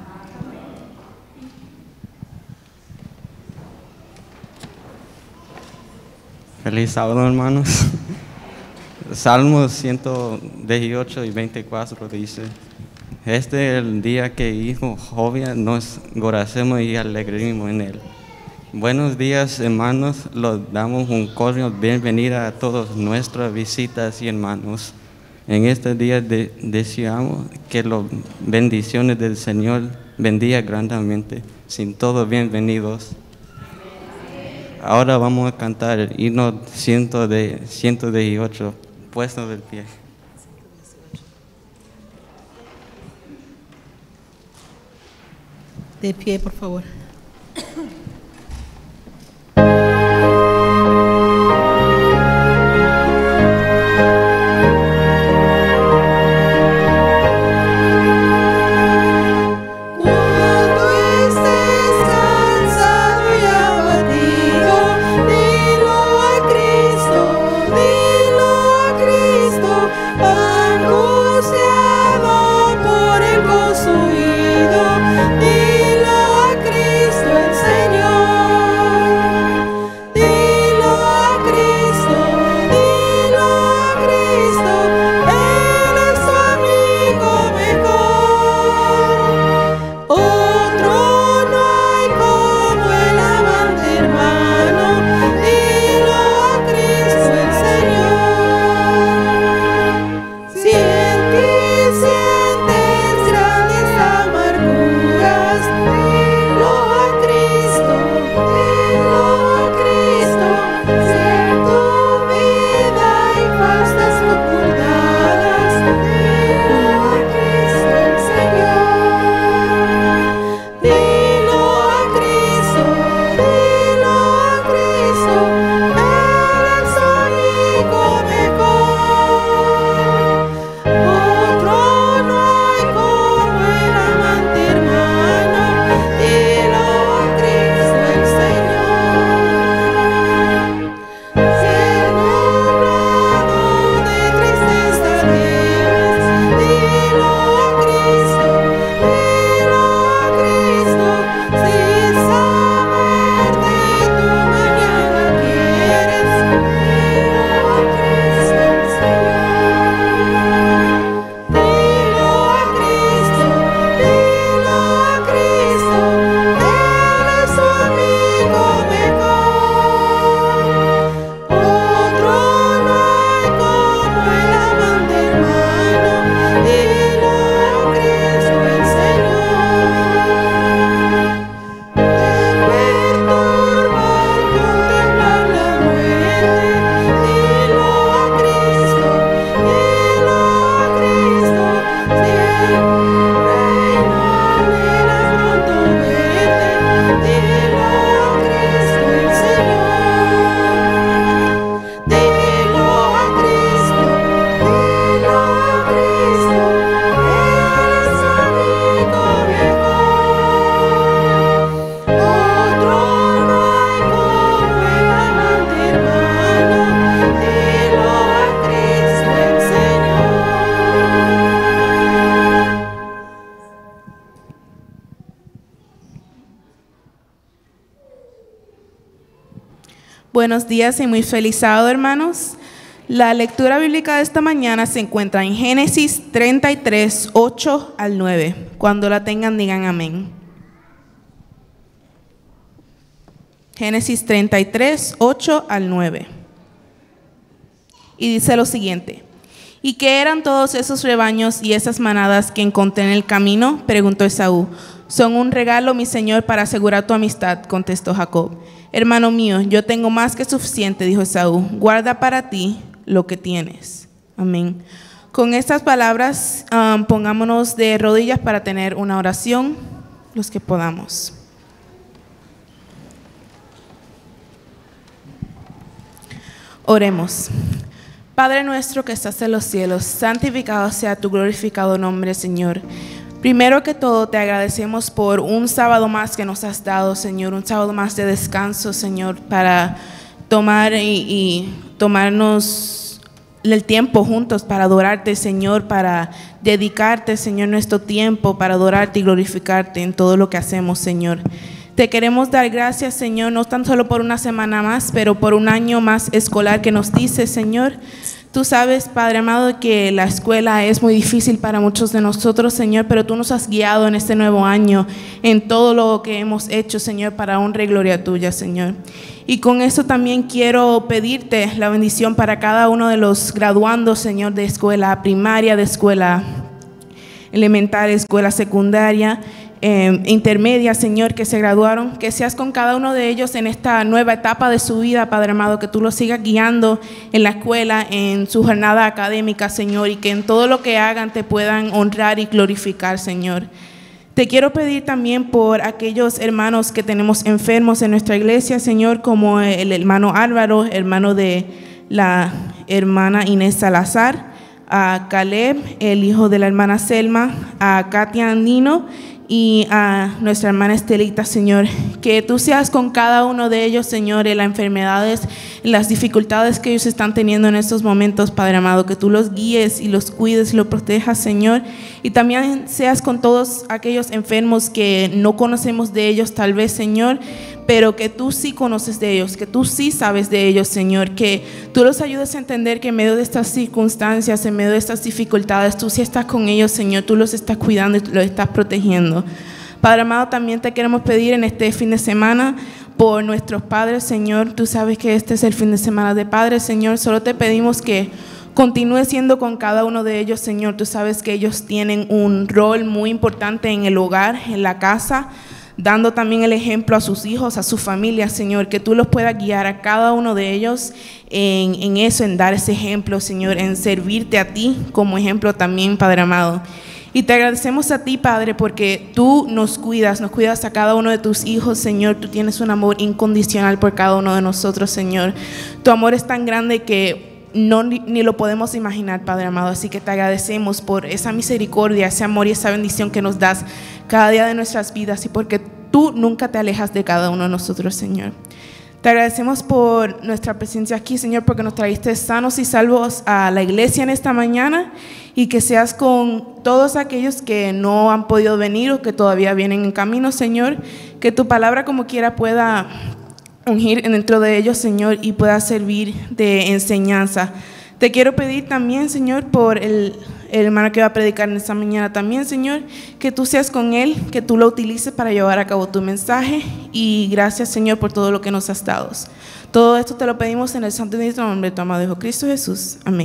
Feliz sábado, hermanos. Salmos ciento dieciocho y veinticuatro dice: este es el día que hizo Jehová, nos gozaremos y alegremos en él. Buenos días, hermanos. Les damos un cordial bienvenida a todas nuestras visitas y hermanos. En este día de, deseamos que las bendiciones del Señor bendiga grandemente. Sin todos bienvenidos. Ahora vamos a cantar el himno ciento dieciocho, puesto del pie. De pie, por favor. Angustiado por el gozo oído, dilo a Cristo. Buenos días y muy feliz sábado, hermanos. La lectura bíblica de esta mañana se encuentra en Génesis treinta y tres, ocho al nueve. Cuando la tengan, digan amén. Génesis treinta y tres, ocho al nueve. Y dice lo siguiente. ¿Y qué eran todos esos rebaños y esas manadas que encontré en el camino?, preguntó Esaú. Son un regalo, mi señor, para asegurar tu amistad, contestó Jacob. Hermano mío, yo tengo más que suficiente, dijo Esaú. Guarda para ti lo que tienes. Amén. Con estas palabras, um, pongámonos de rodillas para tener una oración, los que podamos. Oremos. Padre nuestro que estás en los cielos, santificado sea tu glorificado nombre, Señor. Primero que todo, te agradecemos por un sábado más que nos has dado, Señor, un sábado más de descanso, Señor, para tomar y, y tomarnos el tiempo juntos para adorarte, Señor, para dedicarte, Señor, nuestro tiempo para adorarte y glorificarte en todo lo que hacemos, Señor. Te queremos dar gracias, Señor, no tan solo por una semana más, pero por un año más escolar que nos dice, Señor. Tú sabes, Padre amado, que la escuela es muy difícil para muchos de nosotros, Señor, pero tú nos has guiado en este nuevo año, en todo lo que hemos hecho, Señor, para honra y gloria tuya, Señor. Y con eso también quiero pedirte la bendición para cada uno de los graduandos, Señor, de escuela primaria, de escuela elemental, escuela secundaria, Eh, intermedia, Señor, que se graduaron, que seas con cada uno de ellos en esta nueva etapa de su vida, Padre amado, que tú los sigas guiando en la escuela, en su jornada académica, Señor, y que en todo lo que hagan te puedan honrar y glorificar, Señor. Te quiero pedir también por aquellos hermanos que tenemos enfermos en nuestra iglesia, Señor, como el hermano Álvaro, hermano de la hermana Inés Salazar, a Caleb, el hijo de la hermana Selma, a Katia Andino y a nuestra hermana Estelita, Señor, que tú seas con cada uno de ellos, Señor, en las enfermedades, en las dificultades que ellos están teniendo en estos momentos, Padre amado, que tú los guíes y los cuides y los protejas, Señor, y también seas con todos aquellos enfermos que no conocemos de ellos, tal vez, Señor, pero que tú sí conoces de ellos, que tú sí sabes de ellos, Señor, que tú los ayudes a entender que en medio de estas circunstancias, en medio de estas dificultades, tú sí estás con ellos, Señor, tú los estás cuidando y los estás protegiendo. Padre amado, también te queremos pedir en este fin de semana por nuestros padres, Señor. Tú sabes que este es el fin de semana de padres, Señor. Solo te pedimos que continúe siendo con cada uno de ellos, Señor. Tú sabes que ellos tienen un rol muy importante en el hogar, en la casa, dando también el ejemplo a sus hijos, a su familia, Señor, que tú los puedas guiar a cada uno de ellos en, en eso, en dar ese ejemplo, Señor, en servirte a ti como ejemplo también, Padre amado. Y te agradecemos a ti, Padre, porque tú nos cuidas, nos cuidas a cada uno de tus hijos, Señor. Tú tienes un amor incondicional por cada uno de nosotros, Señor. Tu amor es tan grande que no ni, ni lo podemos imaginar, Padre amado. Así que te agradecemos por esa misericordia, ese amor y esa bendición que nos das cada día de nuestras vidas y porque tú nunca te alejas de cada uno de nosotros, Señor. Te agradecemos por nuestra presencia aquí, Señor, porque nos trajiste sanos y salvos a la iglesia en esta mañana y que seas con todos aquellos que no han podido venir o que todavía vienen en camino, Señor, que tu palabra como quiera pueda ungir dentro de ellos, Señor, y pueda servir de enseñanza. Te quiero pedir también, Señor, por el, el hermano que va a predicar en esta mañana también, Señor, que tú seas con él, que tú lo utilices para llevar a cabo tu mensaje y gracias, Señor, por todo lo que nos has dado. Todo esto te lo pedimos en el santo y bendito nombre de tu amado Hijo Cristo Jesús. Amén.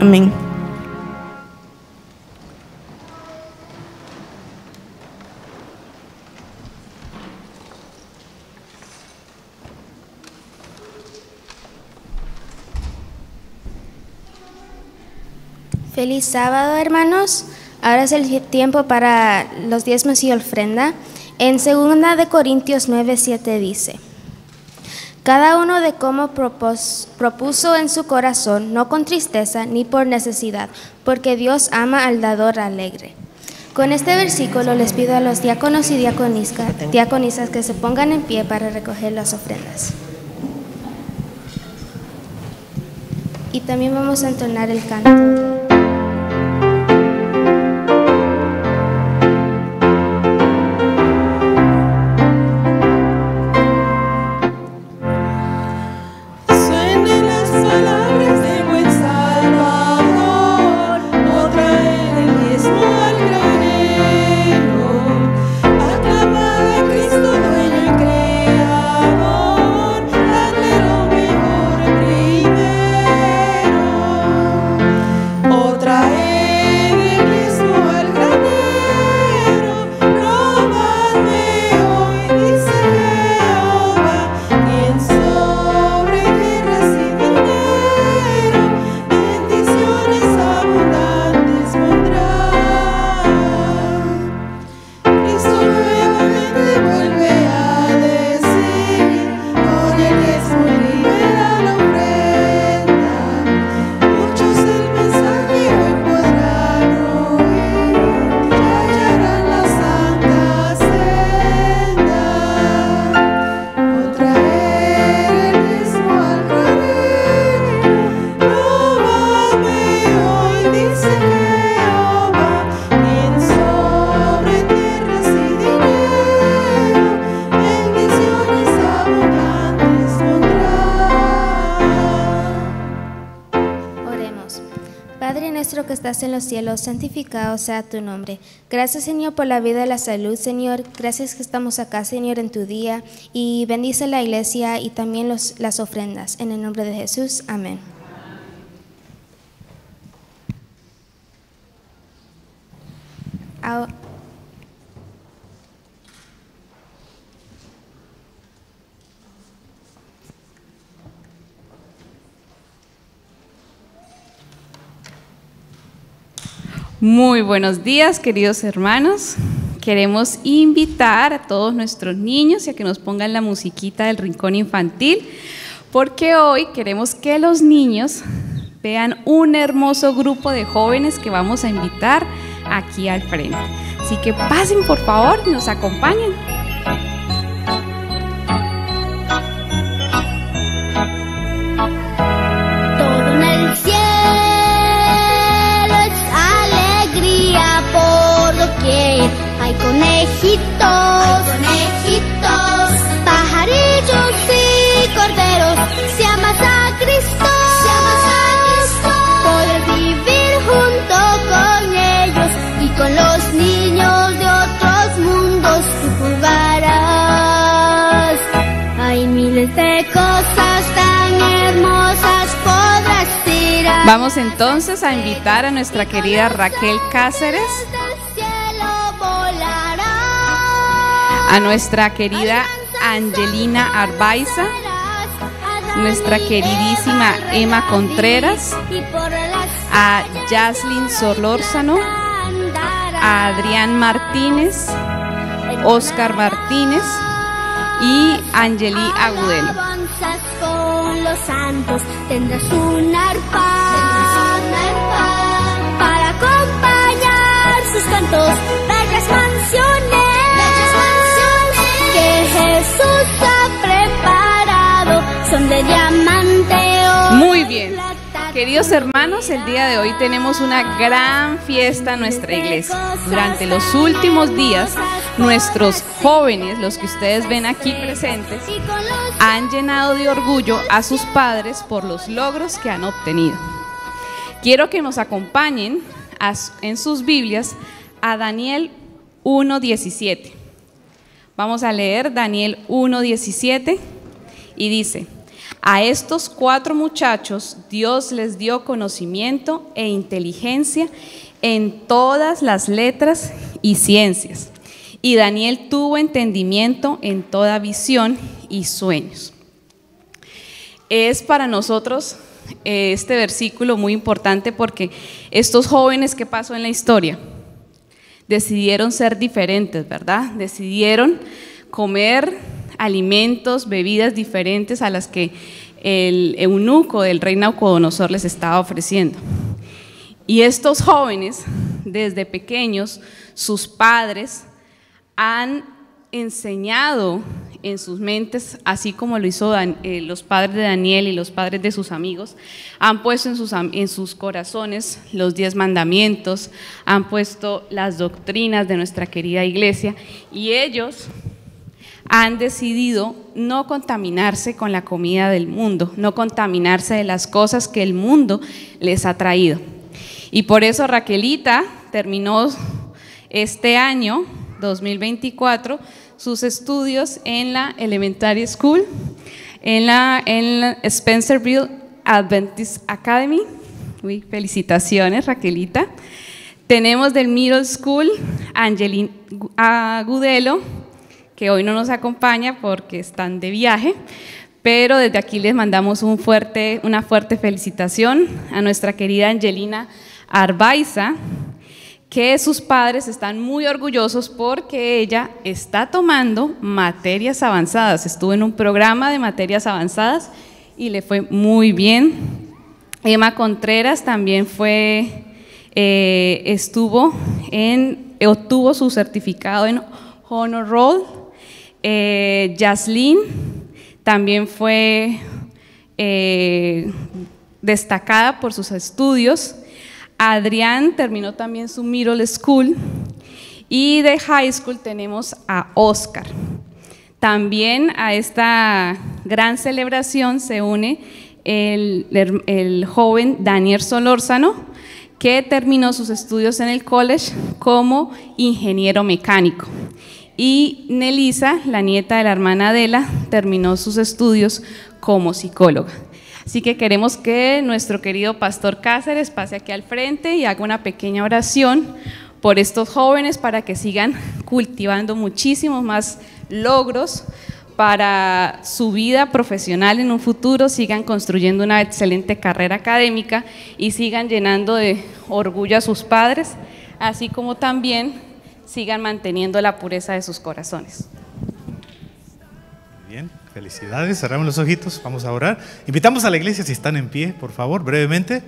Amén. Feliz sábado, hermanos. Ahora es el tiempo para los diezmos y ofrenda. En segunda de Corintios nueve, siete dice: cada uno de como propos, propuso en su corazón, no con tristeza ni por necesidad, porque Dios ama al dador alegre. Con este versículo les pido a los diáconos y diaconisas, diaconisas que se pongan en pie para recoger las ofrendas. Y también vamos a entonar el canto. Que estás en los cielos, santificado sea tu nombre. Gracias, Señor, por la vida y la salud, Señor. Gracias que estamos acá, Señor, en tu día. Y bendice la iglesia y también los, las ofrendas. En el nombre de Jesús, amén. Ahora, muy buenos días, queridos hermanos. Queremos invitar a todos nuestros niños a que nos pongan la musiquita del rincón infantil, porque hoy queremos que los niños vean un hermoso grupo de jóvenes que vamos a invitar aquí al frente. Así que pasen, por favor, y nos acompañen. Todo en el cielo por doquier, hay conejitos, hay conejitos, pajarillos y corderos. Si amas a Cristo, si amas a Cristo, podrás vivir junto con ellos y con los niños de otros mundos tú jugarás. Hay miles de cosas tan hermosas podrás tirar. Vamos entonces a invitar a nuestra querida Raquel Cáceres, a nuestra querida Angelina Arbaiza, nuestra queridísima Emma Contreras, a Yaslin Solórzano, a Adrián Martínez, Oscar Martínez y Angeli Agudelo. Con los santos tendrás un arpa, para acompañar sus cantos, bellas canciones que Jesús ha preparado, son de diamante. Muy bien, queridos hermanos, el día de hoy tenemos una gran fiesta en nuestra iglesia. Durante los últimos días, nuestros jóvenes, los que ustedes ven aquí presentes, han llenado de orgullo a sus padres por los logros que han obtenido. Quiero que nos acompañen a, en sus Biblias a Daniel uno diecisiete. Vamos a leer Daniel uno diecisiete y dice: A estos cuatro muchachos Dios les dio conocimiento e inteligencia en todas las letras y ciencias. Y Daniel tuvo entendimiento en toda visión y sueños. Es para nosotros eh, este versículo muy importante porque estos jóvenes, ¿qué pasó en la historia? Decidieron ser diferentes, ¿verdad? Decidieron comer alimentos, bebidas diferentes a las que el eunuco del rey Nabucodonosor les estaba ofreciendo. Y estos jóvenes, desde pequeños, sus padres han enseñado en sus mentes, así como lo hizo Dan, eh, los padres de Daniel y los padres de sus amigos, han puesto en sus, en sus corazones los diez mandamientos, han puesto las doctrinas de nuestra querida iglesia, y ellos han decidido no contaminarse con la comida del mundo, no contaminarse de las cosas que el mundo les ha traído. Y por eso Raquelita terminó este año dos mil veinticuatro sus estudios en la Elementary School, en la, en la Spencerville Adventist Academy. Uy, felicitaciones, Raquelita. Tenemos del Middle School Angelina Agudelo, que hoy no nos acompaña porque están de viaje, pero desde aquí les mandamos un fuerte, una fuerte felicitación a nuestra querida Angelina Arbaiza, que sus padres están muy orgullosos porque ella está tomando materias avanzadas. Estuvo en un programa de materias avanzadas y le fue muy bien. Emma Contreras también fue, eh, estuvo en, obtuvo su certificado en Honor Roll. Eh, Yaslin también fue eh, destacada por sus estudios. Adrián terminó también su middle school, y de high school tenemos a Oscar. También a esta gran celebración se une el, el, el joven Daniel Solórzano, que terminó sus estudios en el college como ingeniero mecánico. Y Nelisa, la nieta de la hermana Adela, terminó sus estudios como psicóloga. Así que queremos que nuestro querido pastor Cáceres pase aquí al frente y haga una pequeña oración por estos jóvenes para que sigan cultivando muchísimos más logros para su vida profesional en un futuro, sigan construyendo una excelente carrera académica y sigan llenando de orgullo a sus padres, así como también sigan manteniendo la pureza de sus corazones. Bien. Felicidades, cerramos los ojitos, vamos a orar. Invitamos a la iglesia, si están en pie, por favor, brevemente.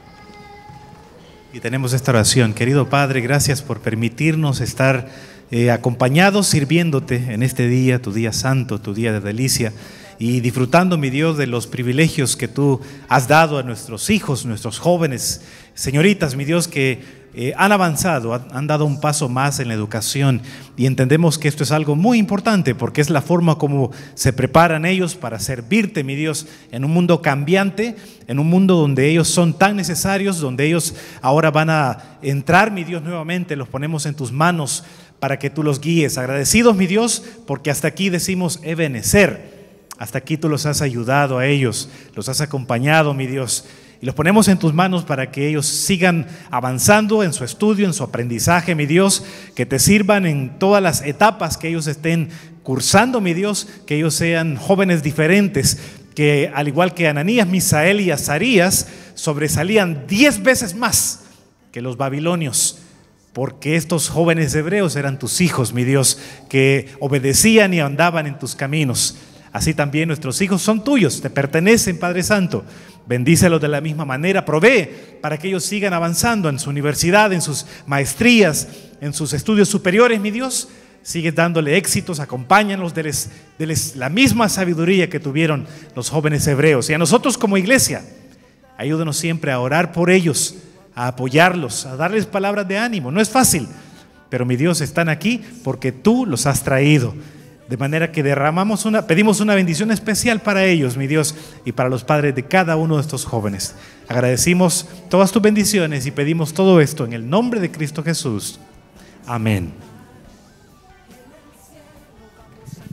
Y tenemos esta oración. Querido Padre, gracias por permitirnos estar eh, acompañados, sirviéndote en este día, tu día santo, tu día de delicia, y disfrutando, mi Dios, de los privilegios que tú has dado a nuestros hijos, nuestros jóvenes, señoritas, mi Dios, que Eh, han avanzado, han, han dado un paso más en la educación, y entendemos que esto es algo muy importante porque es la forma como se preparan ellos para servirte, mi Dios, en un mundo cambiante, en un mundo donde ellos son tan necesarios, donde ellos ahora van a entrar, mi Dios, nuevamente. Los ponemos en tus manos para que tú los guíes. Agradecidos, mi Dios, porque hasta aquí decimos ebenecer, hasta aquí tú los has ayudado a ellos, los has acompañado, mi Dios. Y los ponemos en tus manos para que ellos sigan avanzando en su estudio, en su aprendizaje, mi Dios, que te sirvan en todas las etapas que ellos estén cursando, mi Dios, que ellos sean jóvenes diferentes, que al igual que Ananías, Misael y Azarías, sobresalían diez veces más que los babilonios, porque estos jóvenes hebreos eran tus hijos, mi Dios, que obedecían y andaban en tus caminos. Así también nuestros hijos son tuyos, te pertenecen, Padre Santo. Bendícelos de la misma manera, provee para que ellos sigan avanzando en su universidad, en sus maestrías, en sus estudios superiores, mi Dios. Sigue dándole éxitos, acompáñanos, deles, deles la misma sabiduría que tuvieron los jóvenes hebreos. Y a nosotros como iglesia, ayúdanos siempre a orar por ellos, a apoyarlos, a darles palabras de ánimo. No es fácil, pero mi Dios, están aquí porque tú los has traído. De manera que derramamos una, pedimos una bendición especial para ellos, mi Dios, y para los padres de cada uno de estos jóvenes. Agradecimos todas tus bendiciones y pedimos todo esto en el nombre de Cristo Jesús. Amén.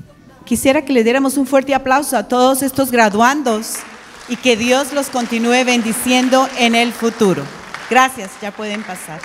Quisiera que le diéramos un fuerte aplauso a todos estos graduandos y que Dios los continúe bendiciendo en el futuro. Gracias, ya pueden pasar.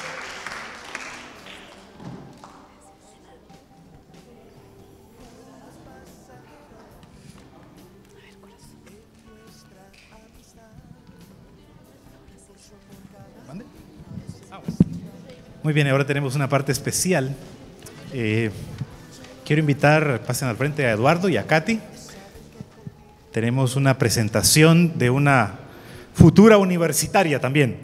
Muy bien, ahora tenemos una parte especial. Eh, quiero invitar, pasen al frente, a Eduardo y a Katy. Tenemos una presentación de una futura universitaria también.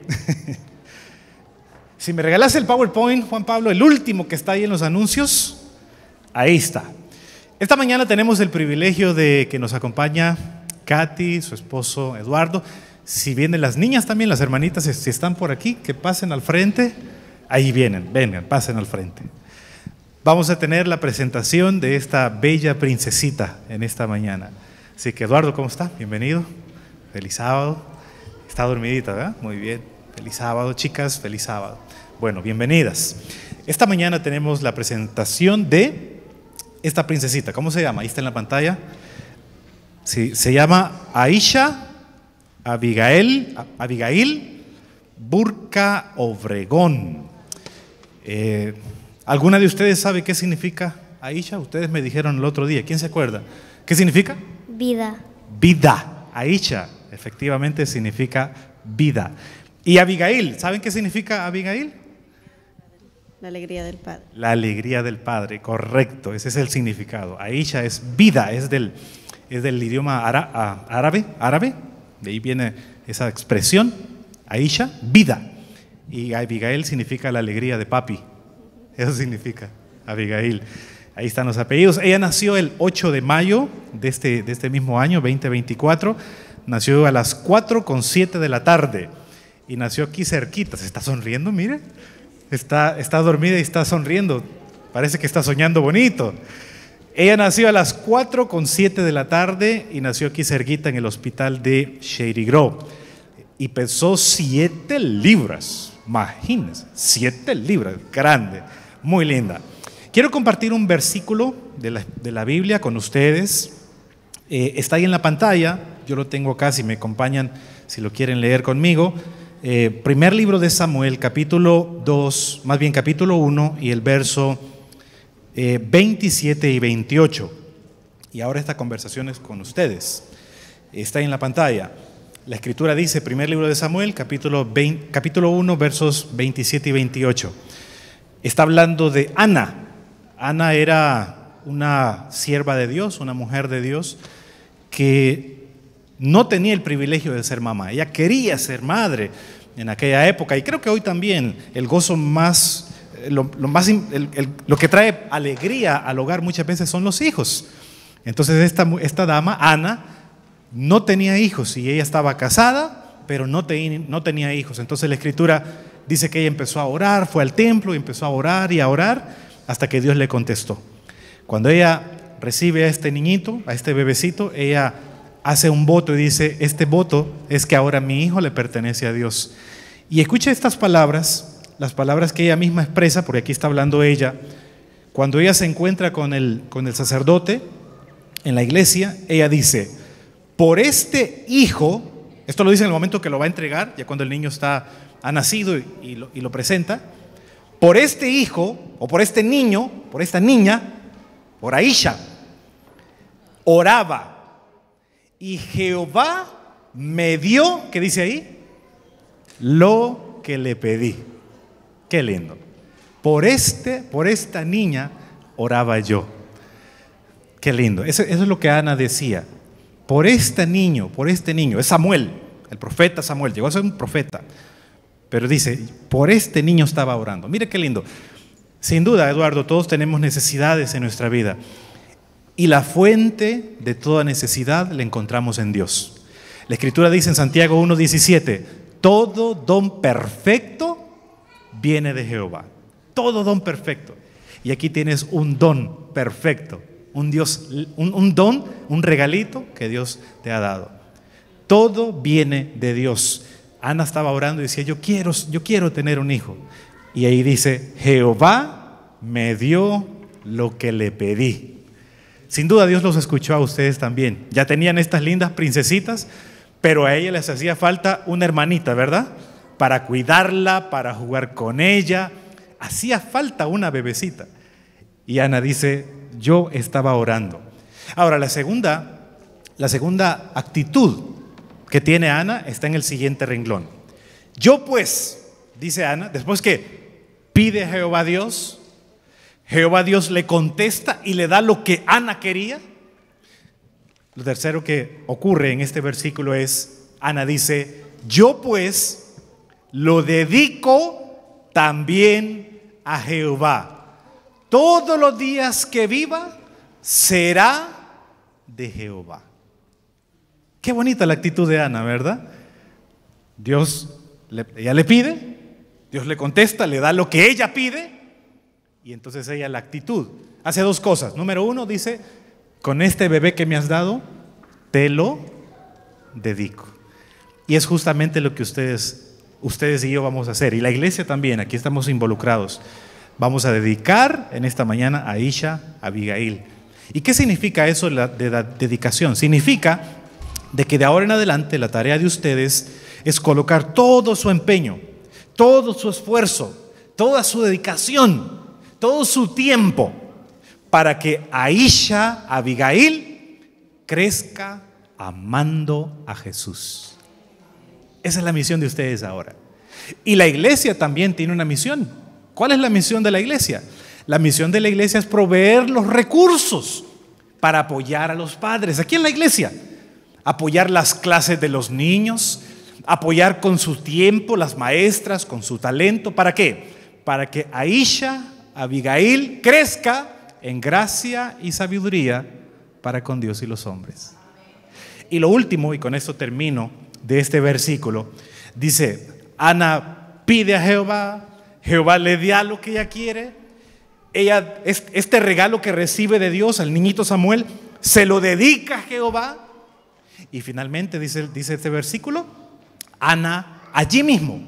Si me regalas el PowerPoint, Juan Pablo, el último que está ahí en los anuncios, ahí está. Esta mañana tenemos el privilegio de que nos acompaña Katy, su esposo Eduardo. Si vienen las niñas también, las hermanitas, si están por aquí, que pasen al frente. Ahí vienen, vengan, pasen al frente. Vamos a tener la presentación de esta bella princesita en esta mañana. Así que Eduardo, ¿cómo está? Bienvenido. Feliz sábado. Está dormidita, ¿verdad? Muy bien. Feliz sábado, chicas, feliz sábado. Bueno, bienvenidas. Esta mañana tenemos la presentación de esta princesita. ¿Cómo se llama? Ahí está en la pantalla. Sí, se llama Aisha Abigail, Abigail Burka Obregón. Eh, ¿Alguna de ustedes sabe qué significa Aisha? Ustedes me dijeron el otro día. ¿Quién se acuerda? ¿Qué significa? Vida. Vida. Aisha, efectivamente significa vida. Y Abigail, ¿saben qué significa Abigail? La alegría del Padre. La alegría del Padre, correcto. Ese es el significado. Aisha es vida, es del, es del idioma ara, árabe, árabe. De ahí viene esa expresión. Aisha, vida. Y Abigail significa la alegría de papi. Eso significa Abigail. Ahí están los apellidos. Ella nació el ocho de mayo de este, de este mismo año, veinte veinticuatro. Nació a las cuatro con siete de la tarde. Y nació aquí cerquita. Se está sonriendo, mire. Está, está dormida y está sonriendo. Parece que está soñando bonito. Ella nació a las cuatro con siete de la tarde y nació aquí cerquita en el hospital de Shady Grove. Y pesó siete libras. Imagínense, siete libras, grande, muy linda. Quiero compartir un versículo de la, de la Biblia con ustedes. Eh, está ahí en la pantalla, yo lo tengo acá, si me acompañan, si lo quieren leer conmigo. Eh, primer libro de Samuel, capítulo dos, más bien capítulo uno, y el verso eh, veintisiete y veintiocho. Y ahora esta conversación es con ustedes. Está ahí en la pantalla. La escritura dice, primer libro de Samuel, capítulo, veinte, capítulo uno, versos veintisiete y veintiocho. Está hablando de Ana. Ana era una sierva de Dios, una mujer de Dios, que no tenía el privilegio de ser mamá. Ella quería ser madre en aquella época. Y creo que hoy también el gozo más, lo, lo, más el, el, lo que trae alegría al hogar muchas veces son los hijos. Entonces esta, esta dama, Ana, no tenía hijos y ella estaba casada, pero no, te, no tenía hijos. Entonces la escritura dice que ella empezó a orar, fue al templo y empezó a orar y a orar hasta que Dios le contestó. Cuando ella recibe a este niñito, a este bebecito, ella hace un voto y dice, este voto es que ahora mi hijo le pertenece a Dios. Y escucha estas palabras, las palabras que ella misma expresa, porque aquí está hablando ella, cuando ella se encuentra con el, con el sacerdote en la iglesia, ella dice, por este hijo, esto lo dice en el momento que lo va a entregar, ya cuando el niño está, ha nacido y, y, lo, y lo presenta, por este hijo, o por este niño, por esta niña, por Aisha, oraba, y Jehová me dio, ¿qué dice ahí? Lo que le pedí. Qué lindo. Por, este, por esta niña oraba yo. Qué lindo. Eso, eso es lo que Ana decía. Por este niño, por este niño, es Samuel, el profeta Samuel, llegó a ser un profeta, pero dice, por este niño estaba orando. Mire qué lindo. Sin duda, Eduardo, todos tenemos necesidades en nuestra vida y la fuente de toda necesidad la encontramos en Dios. La escritura dice en Santiago uno diecisiete, todo don perfecto viene de Jehová, todo don perfecto. Y aquí tienes un don perfecto. Un Dios, un, un don, un regalito que Dios te ha dado. Todo viene de Dios. Ana estaba orando y decía, yo quiero, yo quiero tener un hijo. Y ahí dice, Jehová me dio lo que le pedí. sin duda Dios los escuchó a ustedes también. Ya tenían estas lindas princesitas, pero a ella les hacía falta una hermanita, ¿verdad? Para cuidarla, para jugar con ella. Hacía falta una bebecita. Y Ana dice, yo estaba orando. Ahora, la segunda, la segunda actitud que tiene Ana está en el siguiente renglón. Yo pues, dice Ana, después que pide a Jehová Dios, Jehová Dios le contesta y le da lo que Ana quería. Lo tercero que ocurre en este versículo es, Ana dice, yo pues lo dedico también a Jehová. Todos los días que viva será de Jehová. Qué bonita la actitud de Ana, ¿verdad? Dios, le, ella le pide, Dios le contesta, le da lo que ella pide, y entonces ella la actitud hace dos cosas. Número uno, dice, con este bebé que me has dado, te lo dedico. Y es justamente lo que ustedes, ustedes y yo vamos a hacer, y la iglesia también, aquí estamos involucrados. Vamos a dedicar en esta mañana a Aisha, a Abigail. ¿Y qué significa eso de la dedicación? Significa de que de ahora en adelante la tarea de ustedes es colocar todo su empeño, todo su esfuerzo, toda su dedicación, todo su tiempo para que Aisha, Abigail, crezca amando a Jesús. Esa es la misión de ustedes ahora. Y la iglesia también tiene una misión. ¿Cuál es la misión de la iglesia? La misión de la iglesia es proveer los recursos para apoyar a los padres. Aquí en la iglesia, apoyar las clases de los niños, apoyar con su tiempo las maestras, con su talento. ¿Para qué? Para que Aisha, Abigail, crezca en gracia y sabiduría para con Dios y los hombres. Y lo último, y con esto termino, de este versículo, dice, Ana pide a Jehová, Jehová le da lo que ella quiere. Ella, este regalo que recibe de Dios al niñito Samuel, se lo dedica a Jehová. Y finalmente dice, dice este versículo, Ana allí mismo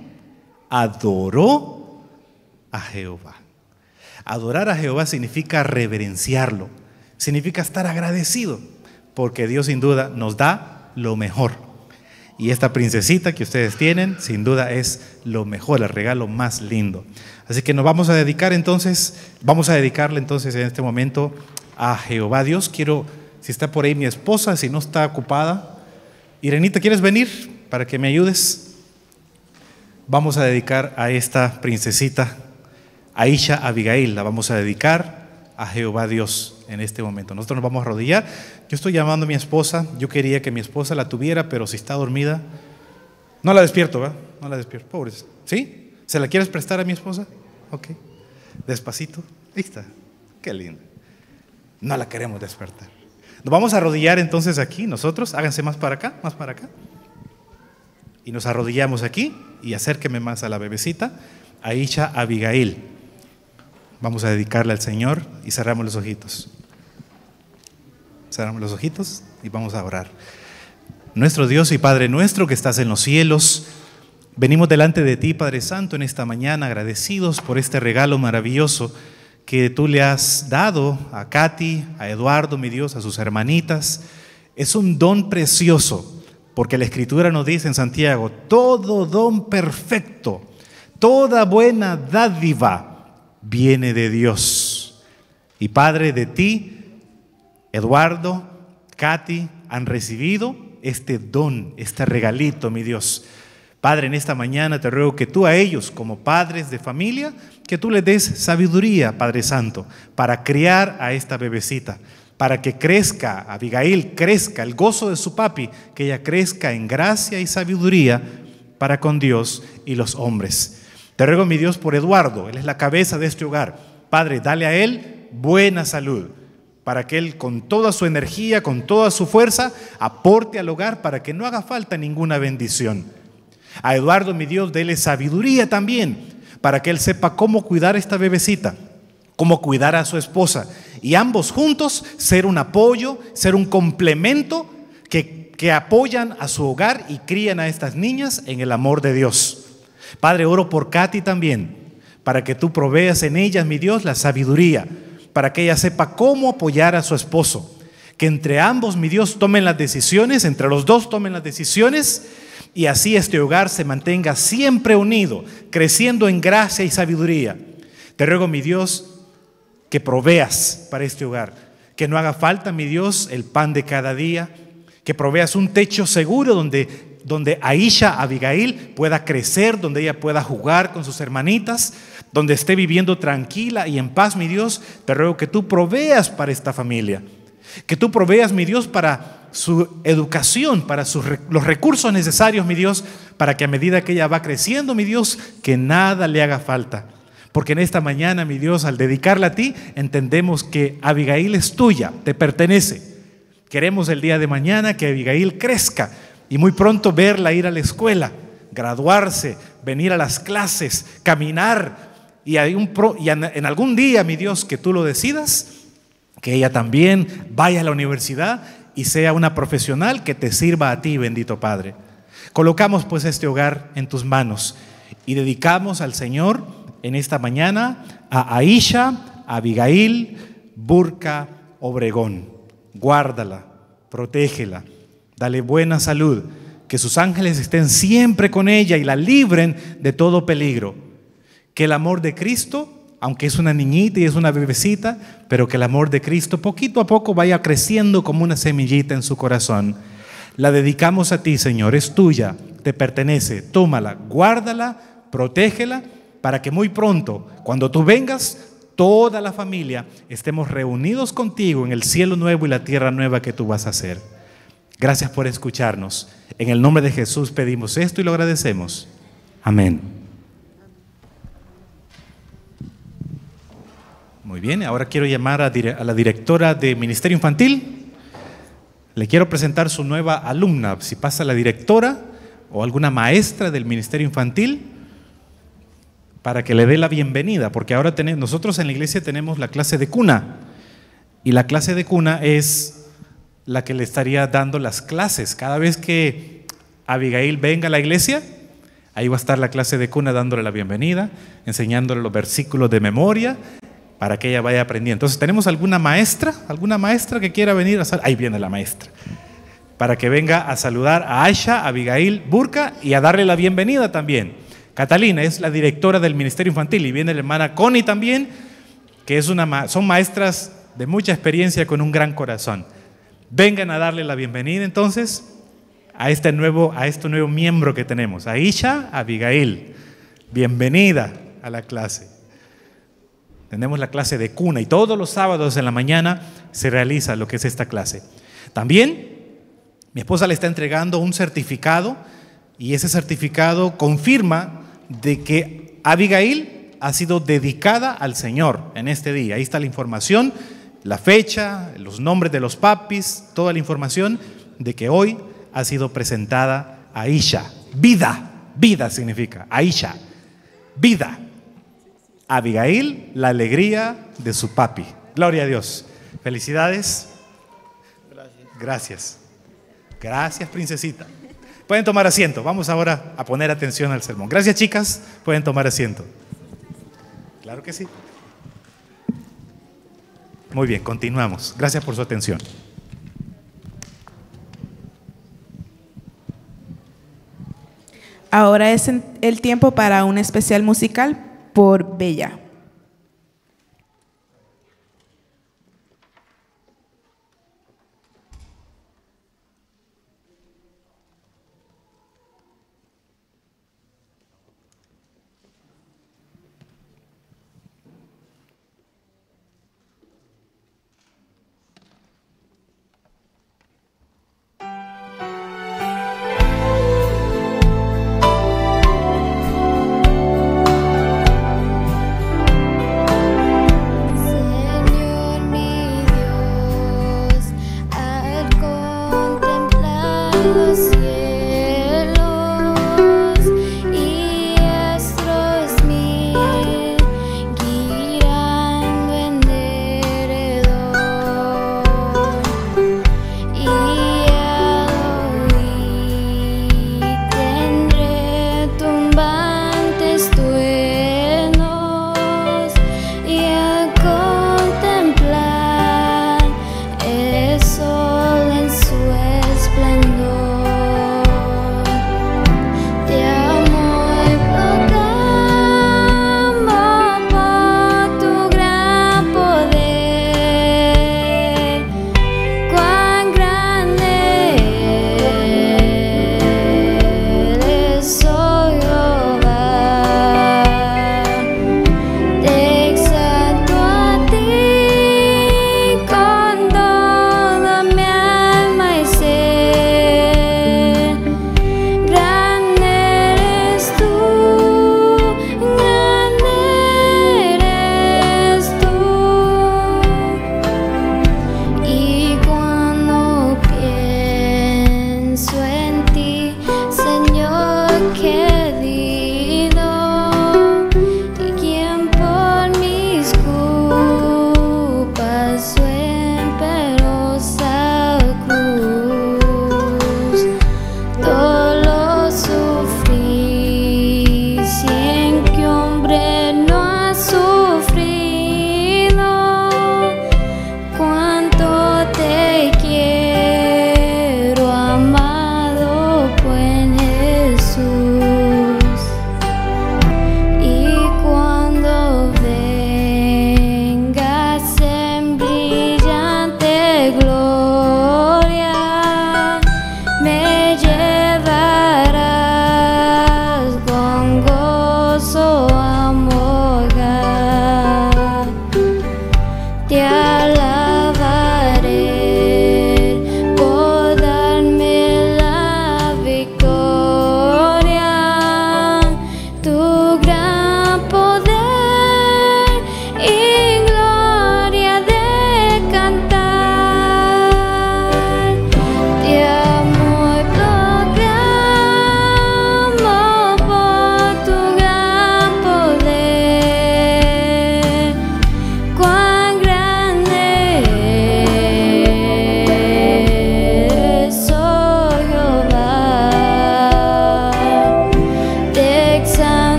adoró a Jehová. Adorar a Jehová significa reverenciarlo, significa estar agradecido, porque Dios sin duda nos da lo mejor. Y esta princesita que ustedes tienen, sin duda es lo mejor, el regalo más lindo. Así que nos vamos a dedicar entonces, vamos a dedicarle entonces en este momento a Jehová Dios. Quiero, si está por ahí mi esposa, si no está ocupada, Irenita, ¿quieres venir para que me ayudes? Vamos a dedicar a esta princesita, Aisha Abigail, la vamos a dedicar a Jehová Dios en este momento. Nosotros nos vamos a arrodillar. Yo estoy llamando a mi esposa. Yo quería que mi esposa la tuviera, pero si está dormida, no la despierto, ¿verdad? No la despierto, pobres. ¿Sí? ¿Se la quieres prestar a mi esposa? Ok. Despacito. Ahí está. Qué lindo. No la queremos despertar. Nos vamos a arrodillar entonces aquí, nosotros. Háganse más para acá, más para acá. Y nos arrodillamos aquí. Y acérqueme más a la bebecita, Aisha Abigail. Vamos a dedicarle al Señor y cerramos los ojitos. Cerramos los ojitos y vamos a orar. Nuestro Dios y Padre nuestro que estás en los cielos, venimos delante de ti, Padre Santo, en esta mañana agradecidos por este regalo maravilloso que tú le has dado a Katy, a Eduardo, mi Dios, a sus hermanitas. Es un don precioso, porque la Escritura nos dice en Santiago, todo don perfecto, toda buena dádiva viene de Dios. Y Padre, de ti, Eduardo, Katy, han recibido este don, este regalito, mi Dios. Padre, en esta mañana te ruego que tú a ellos, como padres de familia, que tú les des sabiduría, Padre Santo, para criar a esta bebecita, para que crezca, Abigail crezca, el gozo de su papi, que ella crezca en gracia y sabiduría para con Dios y los hombres. Te ruego, mi Dios, por Eduardo, él es la cabeza de este hogar. Padre, dale a él buena salud, para que él con toda su energía, con toda su fuerza, aporte al hogar para que no haga falta ninguna bendición. A Eduardo, mi Dios, dele sabiduría también, para que él sepa cómo cuidar a esta bebecita, cómo cuidar a su esposa, y ambos juntos ser un apoyo, ser un complemento que, que apoyan a su hogar y crían a estas niñas en el amor de Dios. Padre, oro por Katy también, para que tú proveas en ellas, mi Dios, la sabiduría, para que ella sepa cómo apoyar a su esposo. Que entre ambos, mi Dios, tomen las decisiones, entre los dos tomen las decisiones, y así este hogar se mantenga siempre unido, creciendo en gracia y sabiduría. Te ruego, mi Dios, que proveas para este hogar, que no haga falta, mi Dios, el pan de cada día, que proveas un techo seguro donde, donde Aisha, Abigail, pueda crecer, donde ella pueda jugar con sus hermanitas, donde esté viviendo tranquila y en paz, mi Dios. Te ruego que tú proveas para esta familia, que tú proveas, mi Dios, para su educación, para sus, los recursos necesarios, mi Dios, para que a medida que ella va creciendo, mi Dios, que nada le haga falta. Porque en esta mañana, mi Dios, al dedicarla a ti, entendemos que Abigail es tuya, te pertenece. Queremos el día de mañana que Abigail crezca y muy pronto verla ir a la escuela, graduarse, venir a las clases, caminar, y, hay un pro, y en algún día, mi Dios, que tú lo decidas, que ella también vaya a la universidad y sea una profesional que te sirva a ti, bendito Padre. Colocamos pues este hogar en tus manos y dedicamos al Señor en esta mañana a Aisha, Abigail, Burka, Obregón. Guárdala, protégela, dale buena salud, que sus ángeles estén siempre con ella y la libren de todo peligro. Que el amor de Cristo, aunque es una niñita y es una bebecita, pero que el amor de Cristo poquito a poco vaya creciendo como una semillita en su corazón. La dedicamos a ti, Señor, es tuya, te pertenece, tómala, guárdala, protégela, para que muy pronto, cuando tú vengas, toda la familia estemos reunidos contigo en el cielo nuevo y la tierra nueva que tú vas a hacer. Gracias por escucharnos. En el nombre de Jesús pedimos esto y lo agradecemos. Amén. Muy bien, ahora quiero llamar a, dire- a la directora de Ministerio Infantil. Le quiero presentar su nueva alumna. Si pasa la directora o alguna maestra del Ministerio Infantil, para que le dé la bienvenida, porque ahora tenemos, nosotros en la iglesia tenemos la clase de cuna, y la clase de cuna es la que le estaría dando las clases. Cada vez que Abigail venga a la iglesia, ahí va a estar la clase de cuna dándole la bienvenida, enseñándole los versículos de memoria, para que ella vaya aprendiendo. Entonces, ¿tenemos alguna maestra? ¿Alguna maestra que quiera venir a saludar? Ahí viene la maestra. Para que venga a saludar a Aisha, Abigail, Burka y a darle la bienvenida también. Catalina es la directora del Ministerio Infantil y viene la hermana Connie también, que es una, son maestras de mucha experiencia con un gran corazón. Vengan a darle la bienvenida entonces a este nuevo, a este nuevo miembro que tenemos, Aisha, Abigail. Bienvenida a la clase. Tenemos la clase de cuna y todos los sábados en la mañana se realiza lo que es esta clase. También mi esposa le está entregando un certificado y ese certificado confirma de que Abigail ha sido dedicada al Señor en este día. Ahí está la información, la fecha, los nombres de los papis, toda la información de que hoy ha sido presentada a Aisha. Vida, vida significa Aisha, vida. Abigail, la alegría de su papi. Gloria a Dios. Felicidades. Gracias. Gracias, princesita. Pueden tomar asiento. Vamos ahora a poner atención al sermón. Gracias, chicas. Pueden tomar asiento. Claro que sí. Muy bien, continuamos. Gracias por su atención. Ahora es el tiempo para un especial musical por Bella. Thank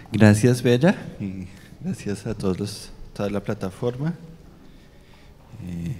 Gracias, Bella, y gracias a todos los, toda la plataforma. Eh,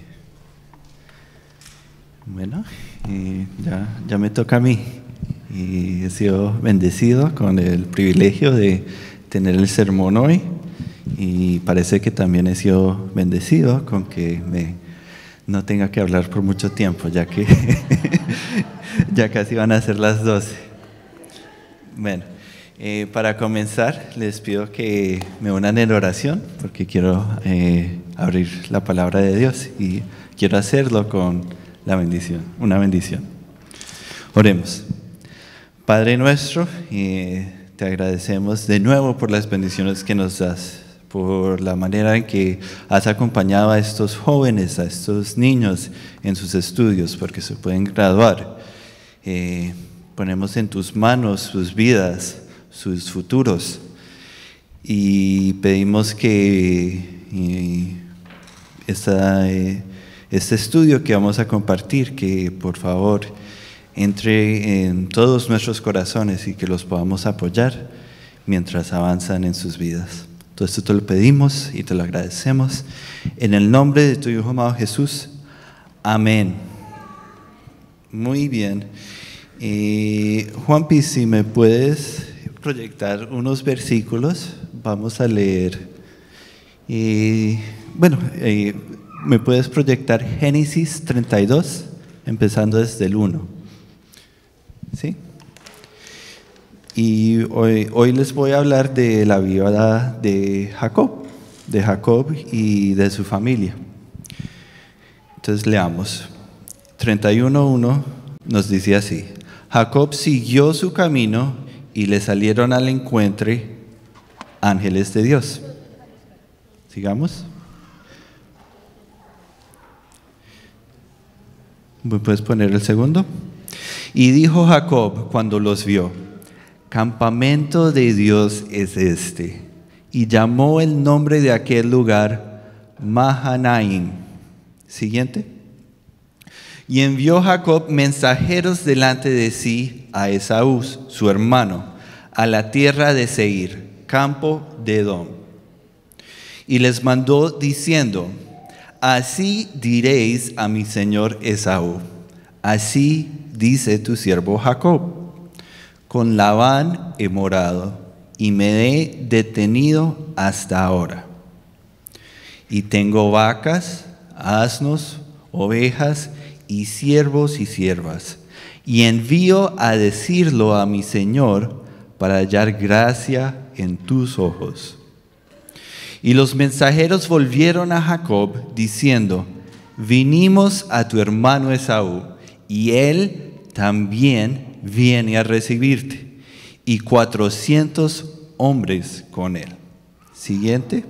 bueno, y ya, ya me toca a mí. Y he sido bendecido con el privilegio de tener el sermón hoy. Y parece que también he sido bendecido con que me, no tenga que hablar por mucho tiempo, ya que ya casi van a ser las doce. Bueno. Eh, para comenzar, les pido que me unan en oración, porque quiero eh, abrir la palabra de Dios y quiero hacerlo con la bendición, una bendición. Oremos. Padre nuestro, eh, te agradecemos de nuevo por las bendiciones que nos das, por la manera en que has acompañado a estos jóvenes, a estos niños en sus estudios, porque se pueden graduar. Eh, ponemos en tus manos sus vidas, sus futuros, y pedimos que y esta, eh, este estudio que vamos a compartir, que por favor entre en todos nuestros corazones y que los podamos apoyar mientras avanzan en sus vidas. Todo esto te lo pedimos y te lo agradecemos en el nombre de tu Hijo amado Jesús. Amén. Muy bien. Eh, Juanpi, si me puedes proyectar unos versículos, vamos a leer. Eh, bueno, eh, me puedes proyectar Génesis treinta y dos, empezando desde el uno. ¿Sí? Y hoy, hoy les voy a hablar de la vida de Jacob, de Jacob y de su familia. Entonces leamos. treinta y uno uno nos dice así: Jacob siguió su camino y le salieron al encuentro ángeles de Dios. Sigamos. ¿Me puedes poner el segundo? Y dijo Jacob cuando los vio: campamento de Dios es este. Y llamó el nombre de aquel lugar Mahanaim. Siguiente. Y envió Jacob mensajeros delante de sí a Esaú, su hermano, a la tierra de Seir, campo de Edom. Y les mandó diciendo: así diréis a mi señor Esaú, así dice tu siervo Jacob, con Labán he morado y me he detenido hasta ahora. Y tengo vacas, asnos, ovejas y siervos y siervas, y envío a decirlo a mi señor para hallar gracia en tus ojos. Y los mensajeros volvieron a Jacob diciendo: vinimos a tu hermano Esaú, y él también viene a recibirte, y cuatrocientos hombres con él. Siguiente.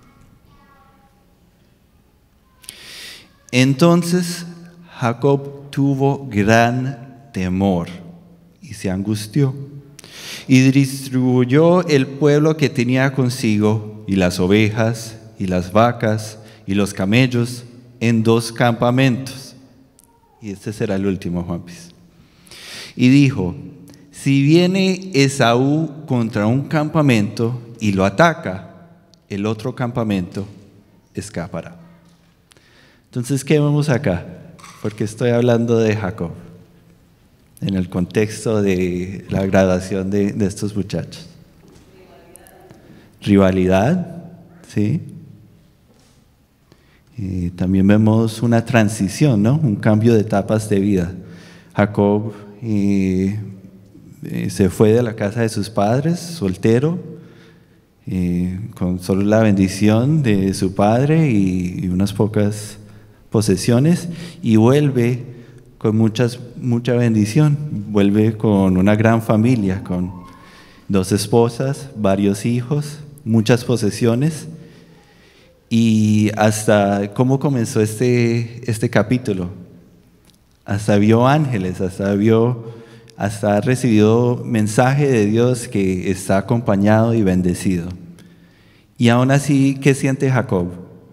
Entonces Jacob tuvo gran temor y se angustió, y distribuyó el pueblo que tenía consigo, y las ovejas, y las vacas, y los camellos, en dos campamentos. Y este será el último, Juanpis. Y dijo: si viene Esaú contra un campamento y lo ataca, el otro campamento escapará. Entonces, ¿qué vemos acá? Porque estoy hablando de Jacob, en el contexto de la graduación de, de estos muchachos. Rivalidad, ¿sí? Y también vemos una transición, ¿no? Un cambio de etapas de vida. Jacob eh, eh, se fue de la casa de sus padres, soltero, eh, con solo la bendición de su padre y, y unas pocas posesiones, y vuelve con muchas, mucha bendición, vuelve con una gran familia, con dos esposas, varios hijos, muchas posesiones. Y hasta cómo comenzó este, este capítulo, hasta vio ángeles, hasta vio, hasta ha recibido mensaje de Dios que está acompañado y bendecido. Y aún así, ¿qué siente Jacob?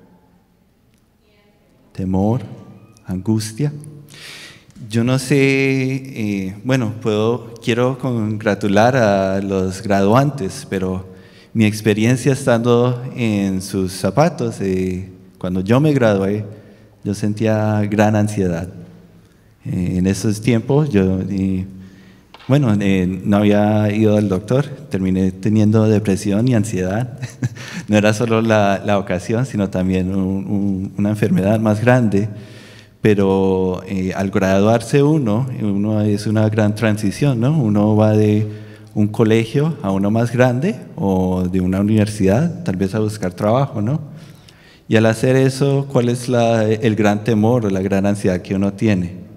Temor, angustia. Yo no sé, eh, bueno, puedo, quiero congratular a los graduantes, pero mi experiencia estando en sus zapatos, eh, cuando yo me gradué, yo sentía gran ansiedad. Eh, en esos tiempos yo, eh, bueno, eh, no había ido al doctor, terminé teniendo depresión y ansiedad. No era solo la, la ocasión, sino también un, un, una enfermedad más grande. Pero eh, al graduarse uno, uno es una gran transición, ¿no? Uno va de un colegio a uno más grande o de una universidad, tal vez a buscar trabajo, ¿no? Y al hacer eso, ¿cuál es la, el gran temor o la gran ansiedad que uno tiene?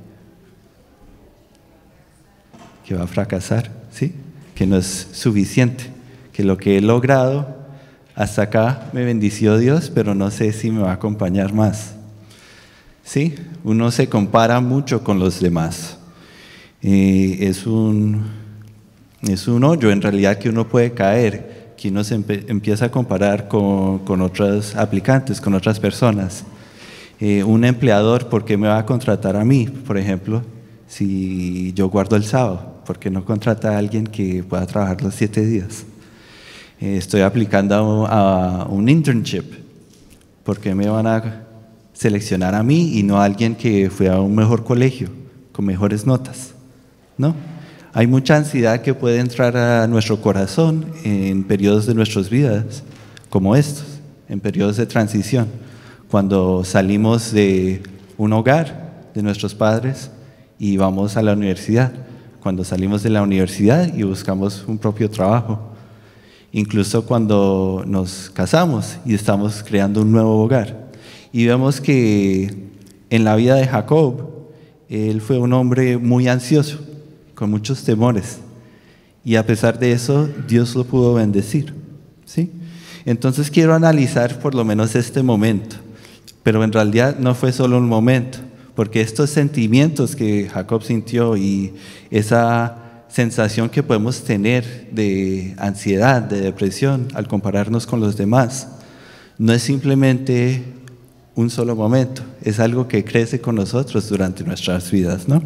Que va a fracasar, ¿sí? Que no es suficiente, que lo que he logrado hasta acá me bendició Dios, pero no sé si me va a acompañar más. ¿Sí? Uno se compara mucho con los demás. Eh, es, un, es un hoyo en realidad que uno puede caer, que uno se empe empieza a comparar con, con otros aplicantes, con otras personas. Eh, un empleador, ¿por qué me va a contratar a mí, por ejemplo, si yo guardo el sábado? ¿Por qué no contrata a alguien que pueda trabajar los siete días? Eh, estoy aplicando a, a un internship. ¿Por qué me van a seleccionar a mí y no a alguien que fue a un mejor colegio, con mejores notas? ¿No? Hay mucha ansiedad que puede entrar a nuestro corazón en periodos de nuestras vidas, como estos, en periodos de transición, cuando salimos de un hogar, de nuestros padres, y vamos a la universidad, cuando salimos de la universidad y buscamos un propio trabajo, incluso cuando nos casamos y estamos creando un nuevo hogar. Y vemos que en la vida de Jacob, él fue un hombre muy ansioso, con muchos temores, y a pesar de eso, Dios lo pudo bendecir, ¿sí? Entonces quiero analizar por lo menos este momento, pero en realidad no fue solo un momento, porque estos sentimientos que Jacob sintió y esa sensación que podemos tener de ansiedad, de depresión al compararnos con los demás, no es simplemente un solo momento, es algo que crece con nosotros durante nuestras vidas, ¿no?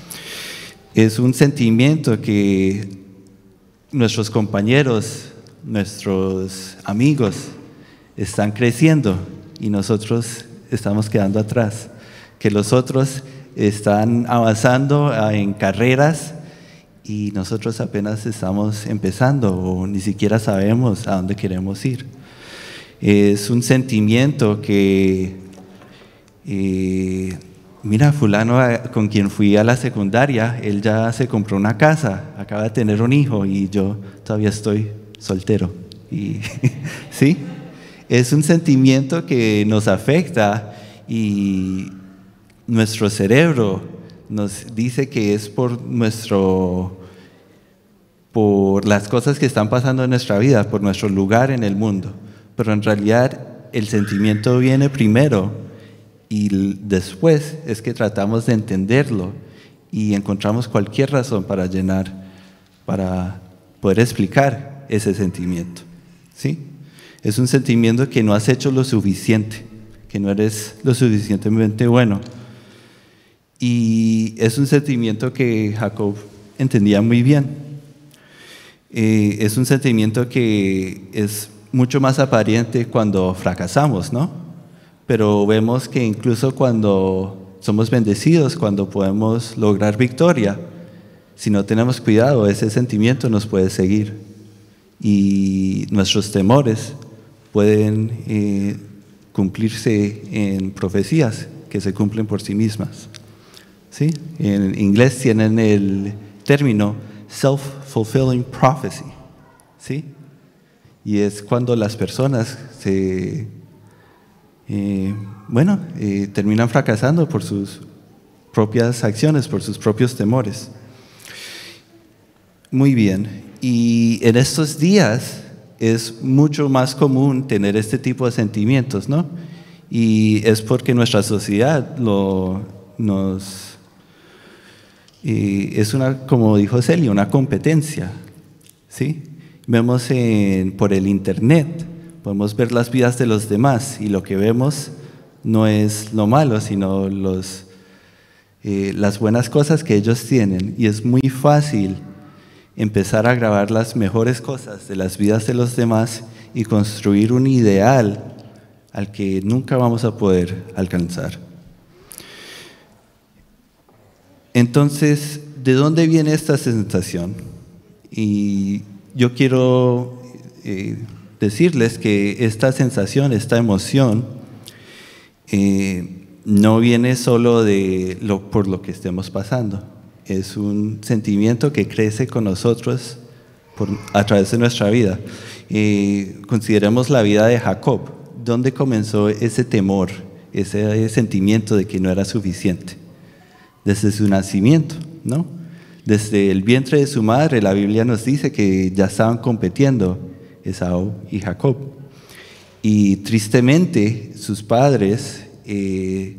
Es un sentimiento que nuestros compañeros, nuestros amigos están creciendo y nosotros estamos quedando atrás, que los otros están avanzando en carreras y nosotros apenas estamos empezando o ni siquiera sabemos a dónde queremos ir. Es un sentimiento que, eh, mira, fulano con quien fui a la secundaria, él ya se compró una casa, acaba de tener un hijo y yo todavía estoy soltero. Y, ¿sí? Es un sentimiento que nos afecta y nuestro cerebro nos dice que es por nuestro, por las cosas que están pasando en nuestra vida, por nuestro lugar en el mundo. Pero en realidad el sentimiento viene primero y después es que tratamos de entenderlo y encontramos cualquier razón para llenar, para poder explicar ese sentimiento, ¿sí? Es un sentimiento que no has hecho lo suficiente, que no eres lo suficientemente bueno. Y es un sentimiento que Jacob entendía muy bien. Eh, es un sentimiento que es mucho más aparente cuando fracasamos, ¿no? Pero vemos que incluso cuando somos bendecidos, cuando podemos lograr victoria, si no tenemos cuidado, ese sentimiento nos puede seguir. Y nuestros temores pueden eh, cumplirse en profecías que se cumplen por sí mismas. ¿Sí? En inglés tienen el término self-fulfilling prophecy, ¿sí? Y es cuando las personas se, eh, bueno, eh, terminan fracasando por sus propias acciones, por sus propios temores. Muy bien, y en estos días es mucho más común tener este tipo de sentimientos, ¿no? Y es porque nuestra sociedad lo, nos... Y es una, como dijo Celia, una competencia, ¿sí? Vemos en, por el internet, podemos ver las vidas de los demás y lo que vemos no es lo malo, sino los, eh, las buenas cosas que ellos tienen. Y es muy fácil empezar a grabar las mejores cosas de las vidas de los demás y construir un ideal al que nunca vamos a poder alcanzar. Entonces, ¿de dónde viene esta sensación? Y yo quiero eh, decirles que esta sensación, esta emoción, eh, no viene solo de lo, por lo que estemos pasando. Es un sentimiento que crece con nosotros por, a través de nuestra vida. Eh, consideremos la vida de Jacob. ¿Dónde comenzó ese temor, ese sentimiento de que no era suficiente? Desde su nacimiento, ¿no? Desde el vientre de su madre, la Biblia nos dice que ya estaban compitiendo Esaú y Jacob. Y tristemente, sus padres eh,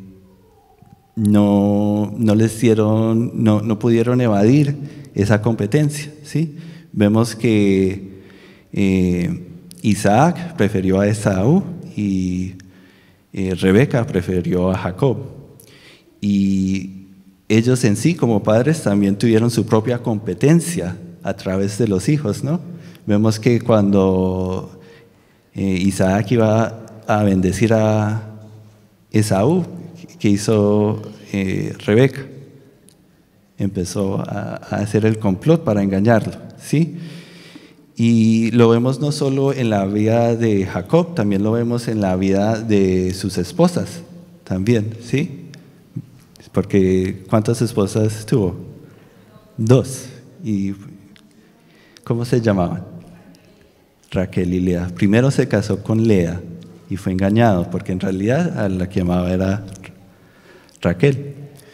no, no les dieron, no, no pudieron evadir esa competencia, ¿sí? Vemos que eh, Isaac prefirió a Esaú y eh, Rebeca prefirió a Jacob. Y ellos en sí, como padres, también tuvieron su propia competencia a través de los hijos, ¿no? Vemos que cuando eh, Isaac iba a bendecir a Esaú, que hizo eh, Rebeca, empezó a, a hacer el complot para engañarlo, ¿sí? Y lo vemos no solo en la vida de Jacob, también lo vemos en la vida de sus esposas, también, ¿sí? Porque ¿cuántas esposas tuvo? Dos. ¿Y cómo se llamaban? Raquel y Lea. Primero se casó con Lea y fue engañado, porque en realidad a la que amaba era Raquel.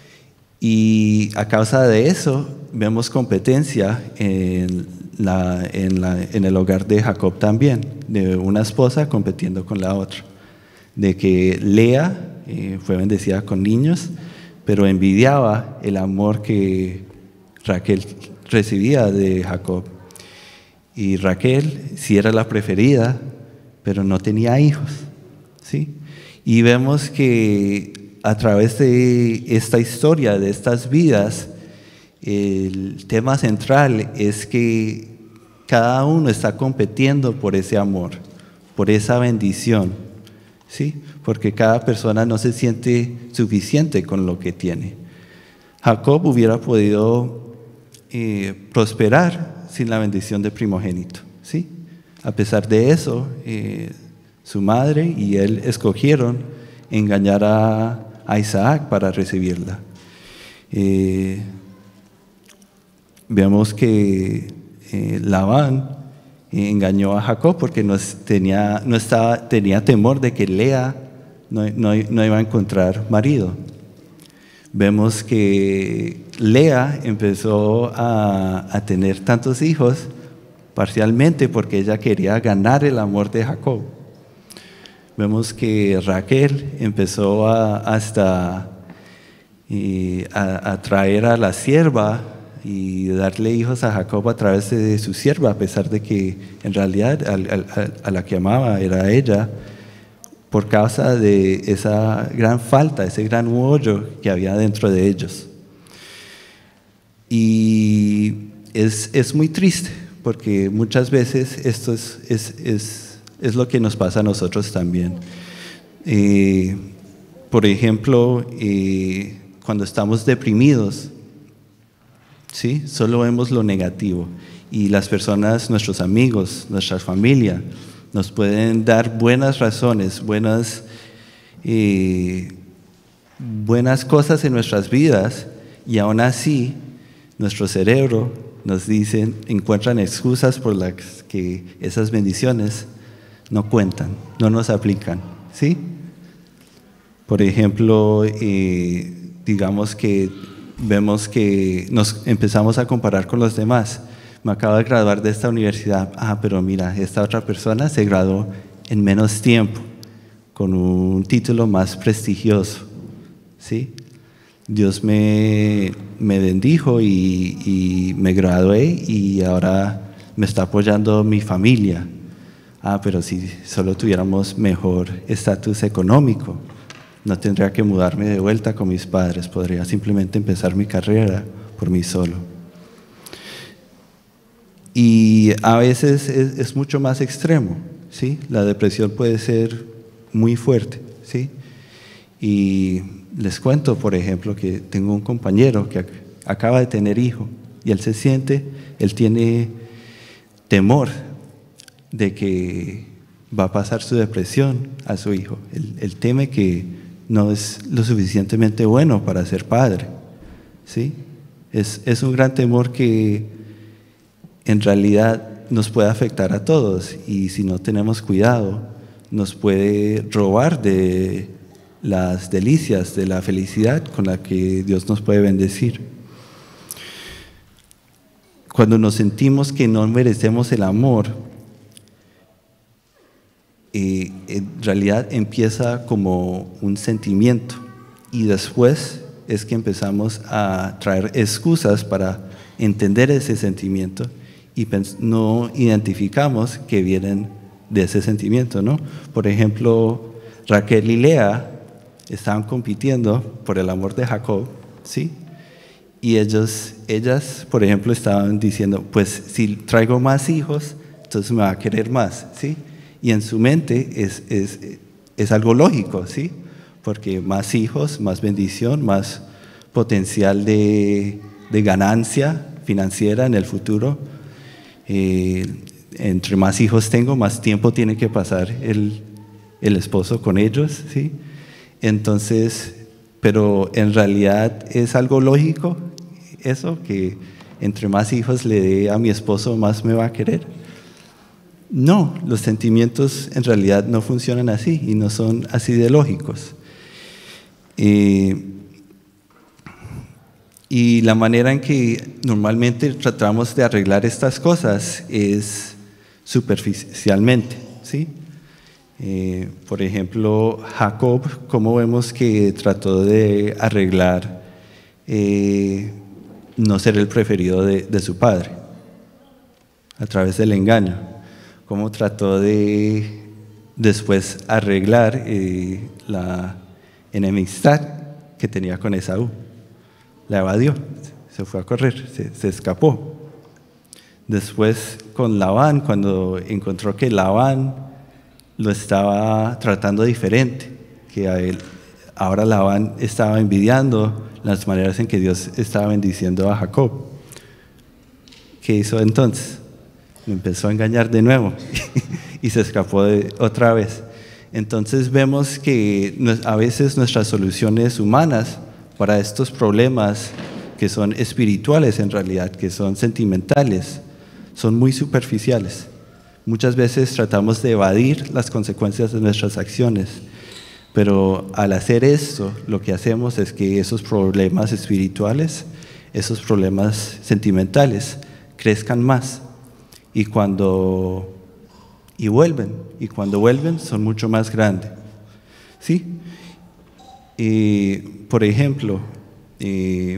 Y a causa de eso vemos competencia en, la, en, la, en el hogar de Jacob también, de una esposa compitiendo con la otra. De que Lea eh, fue bendecida con niños, pero envidiaba el amor que Raquel recibía de Jacob. Y Raquel sí era la preferida, pero no tenía hijos, ¿sí? Y vemos que a través de esta historia, de estas vidas, el tema central es que cada uno está compitiendo por ese amor, por esa bendición, ¿sí? Porque cada persona no se siente suficiente con lo que tiene. Jacob hubiera podido eh, prosperar sin la bendición de primogénito, ¿sí? A pesar de eso, eh, su madre y él escogieron engañar a, a Isaac para recibirla. Eh, vemos que eh, Labán engañó a Jacob porque no tenía, no estaba, tenía temor de que Lea no, no, no iba a encontrar marido. Vemos que Lea empezó a, a tener tantos hijos parcialmente porque ella quería ganar el amor de Jacob. Vemos que Raquel empezó a, hasta y a, a traer a la sierva y darle hijos a Jacob a través de su sierva, a pesar de que en realidad a, a, a la que amaba era ella, por causa de esa gran falta, ese gran hoyo que había dentro de ellos. Y es, es muy triste, porque muchas veces esto es, es, es, es lo que nos pasa a nosotros también. Eh, por ejemplo, eh, cuando estamos deprimidos, ¿sí? Solo vemos lo negativo, y las personas, nuestros amigos, nuestra familia, nos pueden dar buenas razones, buenas, eh, buenas cosas en nuestras vidas, y aún así nuestro cerebro nos dice, encuentran excusas por las que esas bendiciones no cuentan, no nos aplican, ¿sí? Por ejemplo, eh, digamos que vemos que nos empezamos a comparar con los demás. Me acabo de graduar de esta universidad. Ah, pero mira, esta otra persona se graduó en menos tiempo, con un título más prestigioso, ¿sí? Dios me, me bendijo y, y me gradué, y ahora me está apoyando mi familia. Ah, pero si solo tuviéramos mejor estatus económico, no tendría que mudarme de vuelta con mis padres, podría simplemente empezar mi carrera por mí solo. Y a veces es, es mucho más extremo, ¿sí? La depresión puede ser muy fuerte, ¿sí? Y les cuento, por ejemplo, que tengo un compañero que ac acaba de tener hijo y él se siente, él tiene temor de que va a pasar su depresión a su hijo. Él, él teme que no es lo suficientemente bueno para ser padre, ¿sí? Es, es un gran temor que en realidad nos puede afectar a todos y si no tenemos cuidado nos puede robar de las delicias, de la felicidad con la que Dios nos puede bendecir. Cuando nos sentimos que no merecemos el amor, eh, en realidad empieza como un sentimiento y después es que empezamos a traer excusas para entender ese sentimiento y no identificamos que vienen de ese sentimiento, ¿no? Por ejemplo, Raquel y Lea estaban compitiendo por el amor de Jacob, ¿sí? Y ellos, ellas, por ejemplo, estaban diciendo, pues si traigo más hijos, entonces me va a querer más, ¿sí? Y en su mente es, es, es algo lógico, ¿sí? Porque más hijos, más bendición, más potencial de, de ganancia financiera en el futuro. Eh, entre más hijos tengo, más tiempo tiene que pasar el, el esposo con ellos, ¿sí? Entonces, pero en realidad es algo lógico eso, que entre más hijos le dé a mi esposo, más me va a querer. No, los sentimientos en realidad no funcionan así y no son así de lógicos. Eh, y la manera en que normalmente tratamos de arreglar estas cosas es superficialmente, ¿sí? Eh, por ejemplo, Jacob, ¿cómo vemos que trató de arreglar eh, no ser el preferido de, de su padre? A través del engaño. ¿Cómo trató de después arreglar eh, la enemistad que tenía con Esaú? La evadió, se fue a correr, se, se escapó. Después con Labán, cuando encontró que Labán lo estaba tratando diferente, que a él, ahora Labán estaba envidiando las maneras en que Dios estaba bendiciendo a Jacob. ¿Qué hizo entonces? Me empezó a engañar de nuevo y se escapó de, otra vez. Entonces vemos que a veces nuestras soluciones humanas para estos problemas que son espirituales en realidad, que son sentimentales, son muy superficiales. Muchas veces tratamos de evadir las consecuencias de nuestras acciones, pero al hacer esto, lo que hacemos es que esos problemas espirituales, esos problemas sentimentales, crezcan más y cuando y vuelven, y cuando vuelven son mucho más grandes, ¿sí? Y, por ejemplo, eh,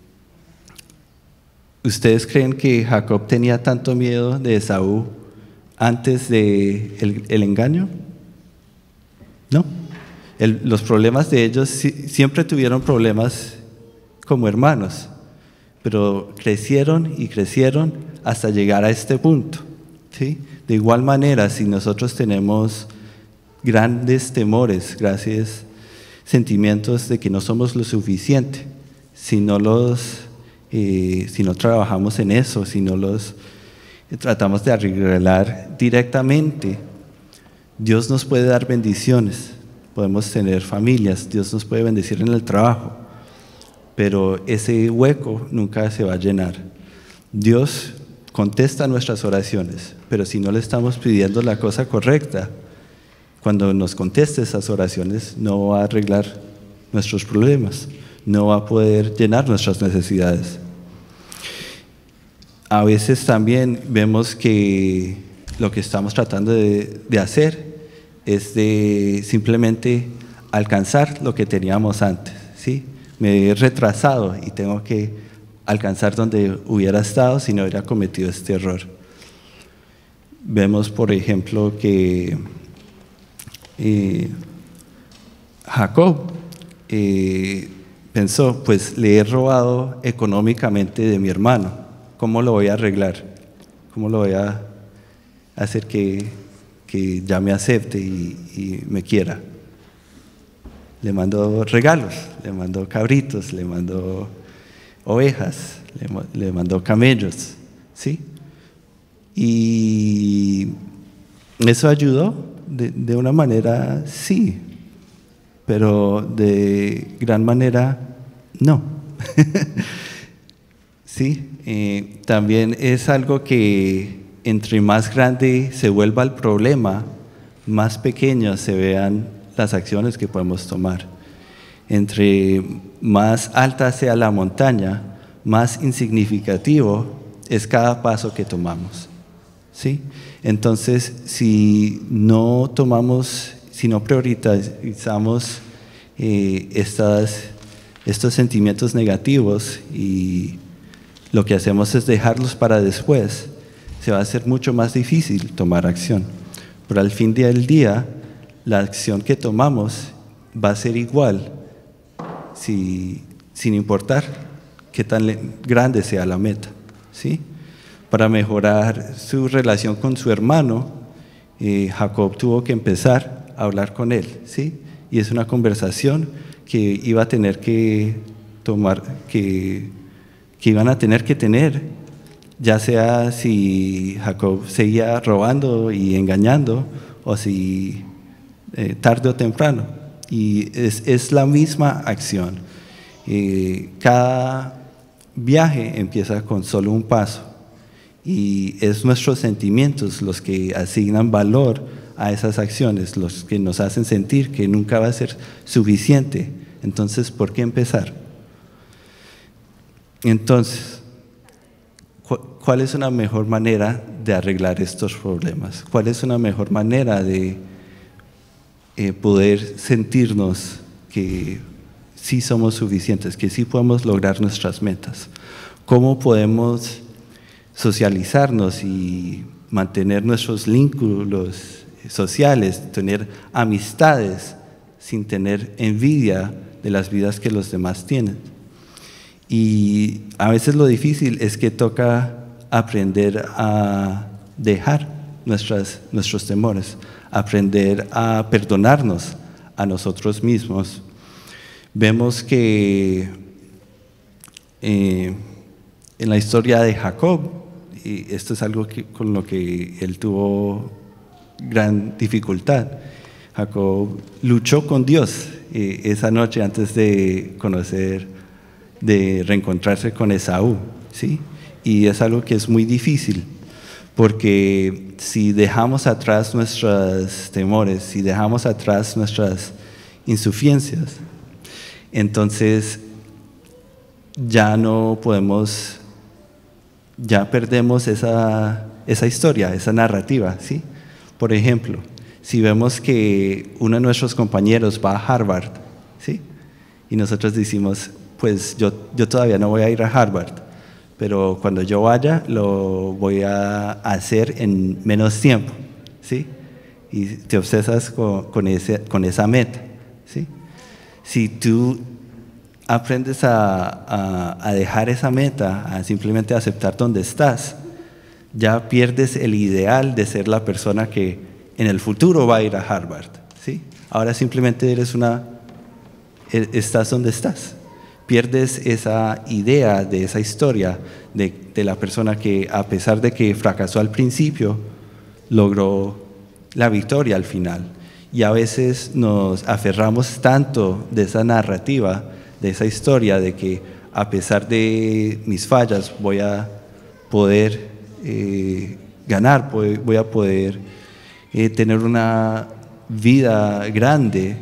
¿ustedes creen que Jacob tenía tanto miedo de Esaú antes del de el engaño? No. El, los problemas de ellos si, siempre tuvieron problemas como hermanos, pero crecieron y crecieron hasta llegar a este punto, ¿sí? De igual manera, si nosotros tenemos grandes temores, gracias, sentimientos de que no somos lo suficiente, si no los, eh, si no trabajamos en eso, si no los eh, tratamos de arreglar directamente, Dios nos puede dar bendiciones, podemos tener familias, Dios nos puede bendecir en el trabajo, pero ese hueco nunca se va a llenar. Dios contesta nuestras oraciones, pero si no le estamos pidiendo la cosa correcta, cuando nos conteste esas oraciones no va a arreglar nuestros problemas, no va a poder llenar nuestras necesidades. A veces también vemos que lo que estamos tratando de, de hacer es de simplemente alcanzar lo que teníamos antes, ¿sí? Me he retrasado y tengo que alcanzar donde hubiera estado si no hubiera cometido este error. Vemos, por ejemplo, que eh, Jacob eh, pensó, pues le he robado económicamente de mi hermano, ¿cómo lo voy a arreglar? ¿cómo lo voy a hacer que, que ya me acepte y, y me quiera? Le mando regalos, le mando cabritos, le mando ovejas, le, le mando camellos, ¿sí? Y eso ayudó de, de una manera, sí, pero de gran manera, no. Sí, eh, también es algo que entre más grande se vuelva el problema, más pequeñas se vean las acciones que podemos tomar. Entre más alta sea la montaña, más insignificativo es cada paso que tomamos. ¿Sí? Entonces, si no tomamos, si no priorizamos eh, estas, estos sentimientos negativos y lo que hacemos es dejarlos para después, se va a hacer mucho más difícil tomar acción. Pero al fin del día, la acción que tomamos va a ser igual, si, sin importar qué tan grande sea la meta, ¿sí? Para mejorar su relación con su hermano, eh, Jacob tuvo que empezar a hablar con él, ¿sí? Y es una conversación que iba a tener que tomar, que, que iban a tener que tener, ya sea si Jacob seguía robando y engañando, o si eh, tarde o temprano. Y es, es la misma acción. Eh, cada viaje empieza con solo un paso. Y es nuestros sentimientos los que asignan valor a esas acciones, los que nos hacen sentir que nunca va a ser suficiente. Entonces, ¿por qué empezar? Entonces, ¿cuál es una mejor manera de arreglar estos problemas? ¿Cuál es una mejor manera de eh, poder sentirnos que sí somos suficientes, que sí podemos lograr nuestras metas? ¿Cómo podemos socializarnos y mantener nuestros vínculos sociales, tener amistades sin tener envidia de las vidas que los demás tienen? Y a veces lo difícil es que toca aprender a dejar nuestras, nuestros temores, aprender a perdonarnos a nosotros mismos. Vemos que eh, en la historia de Jacob, y esto es algo que, con lo que él tuvo gran dificultad. Jacob luchó con Dios eh, esa noche antes de conocer, de reencontrarse con Esaú, ¿sí? Y es algo que es muy difícil, porque si dejamos atrás nuestros temores, si dejamos atrás nuestras insuficiencias, entonces ya no podemos, ya perdemos esa, esa historia, esa narrativa, ¿sí? Por ejemplo, si vemos que uno de nuestros compañeros va a Harvard, ¿sí? Y nosotros decimos, pues yo, yo todavía no voy a ir a Harvard, pero cuando yo vaya lo voy a hacer en menos tiempo, ¿sí? Y te obsesas con, con, ese, con esa meta, ¿sí? Si tú aprendes a, a, a dejar esa meta, a simplemente aceptar donde estás, ya pierdes el ideal de ser la persona que en el futuro va a ir a Harvard, ¿sí? Ahora simplemente eres una, estás donde estás. Pierdes esa idea de esa historia de, de la persona que, a pesar de que fracasó al principio, logró la victoria al final. Y a veces nos aferramos tanto de esa narrativa, de esa historia, de que a pesar de mis fallas voy a poder eh, ganar, voy a poder eh, tener una vida grande.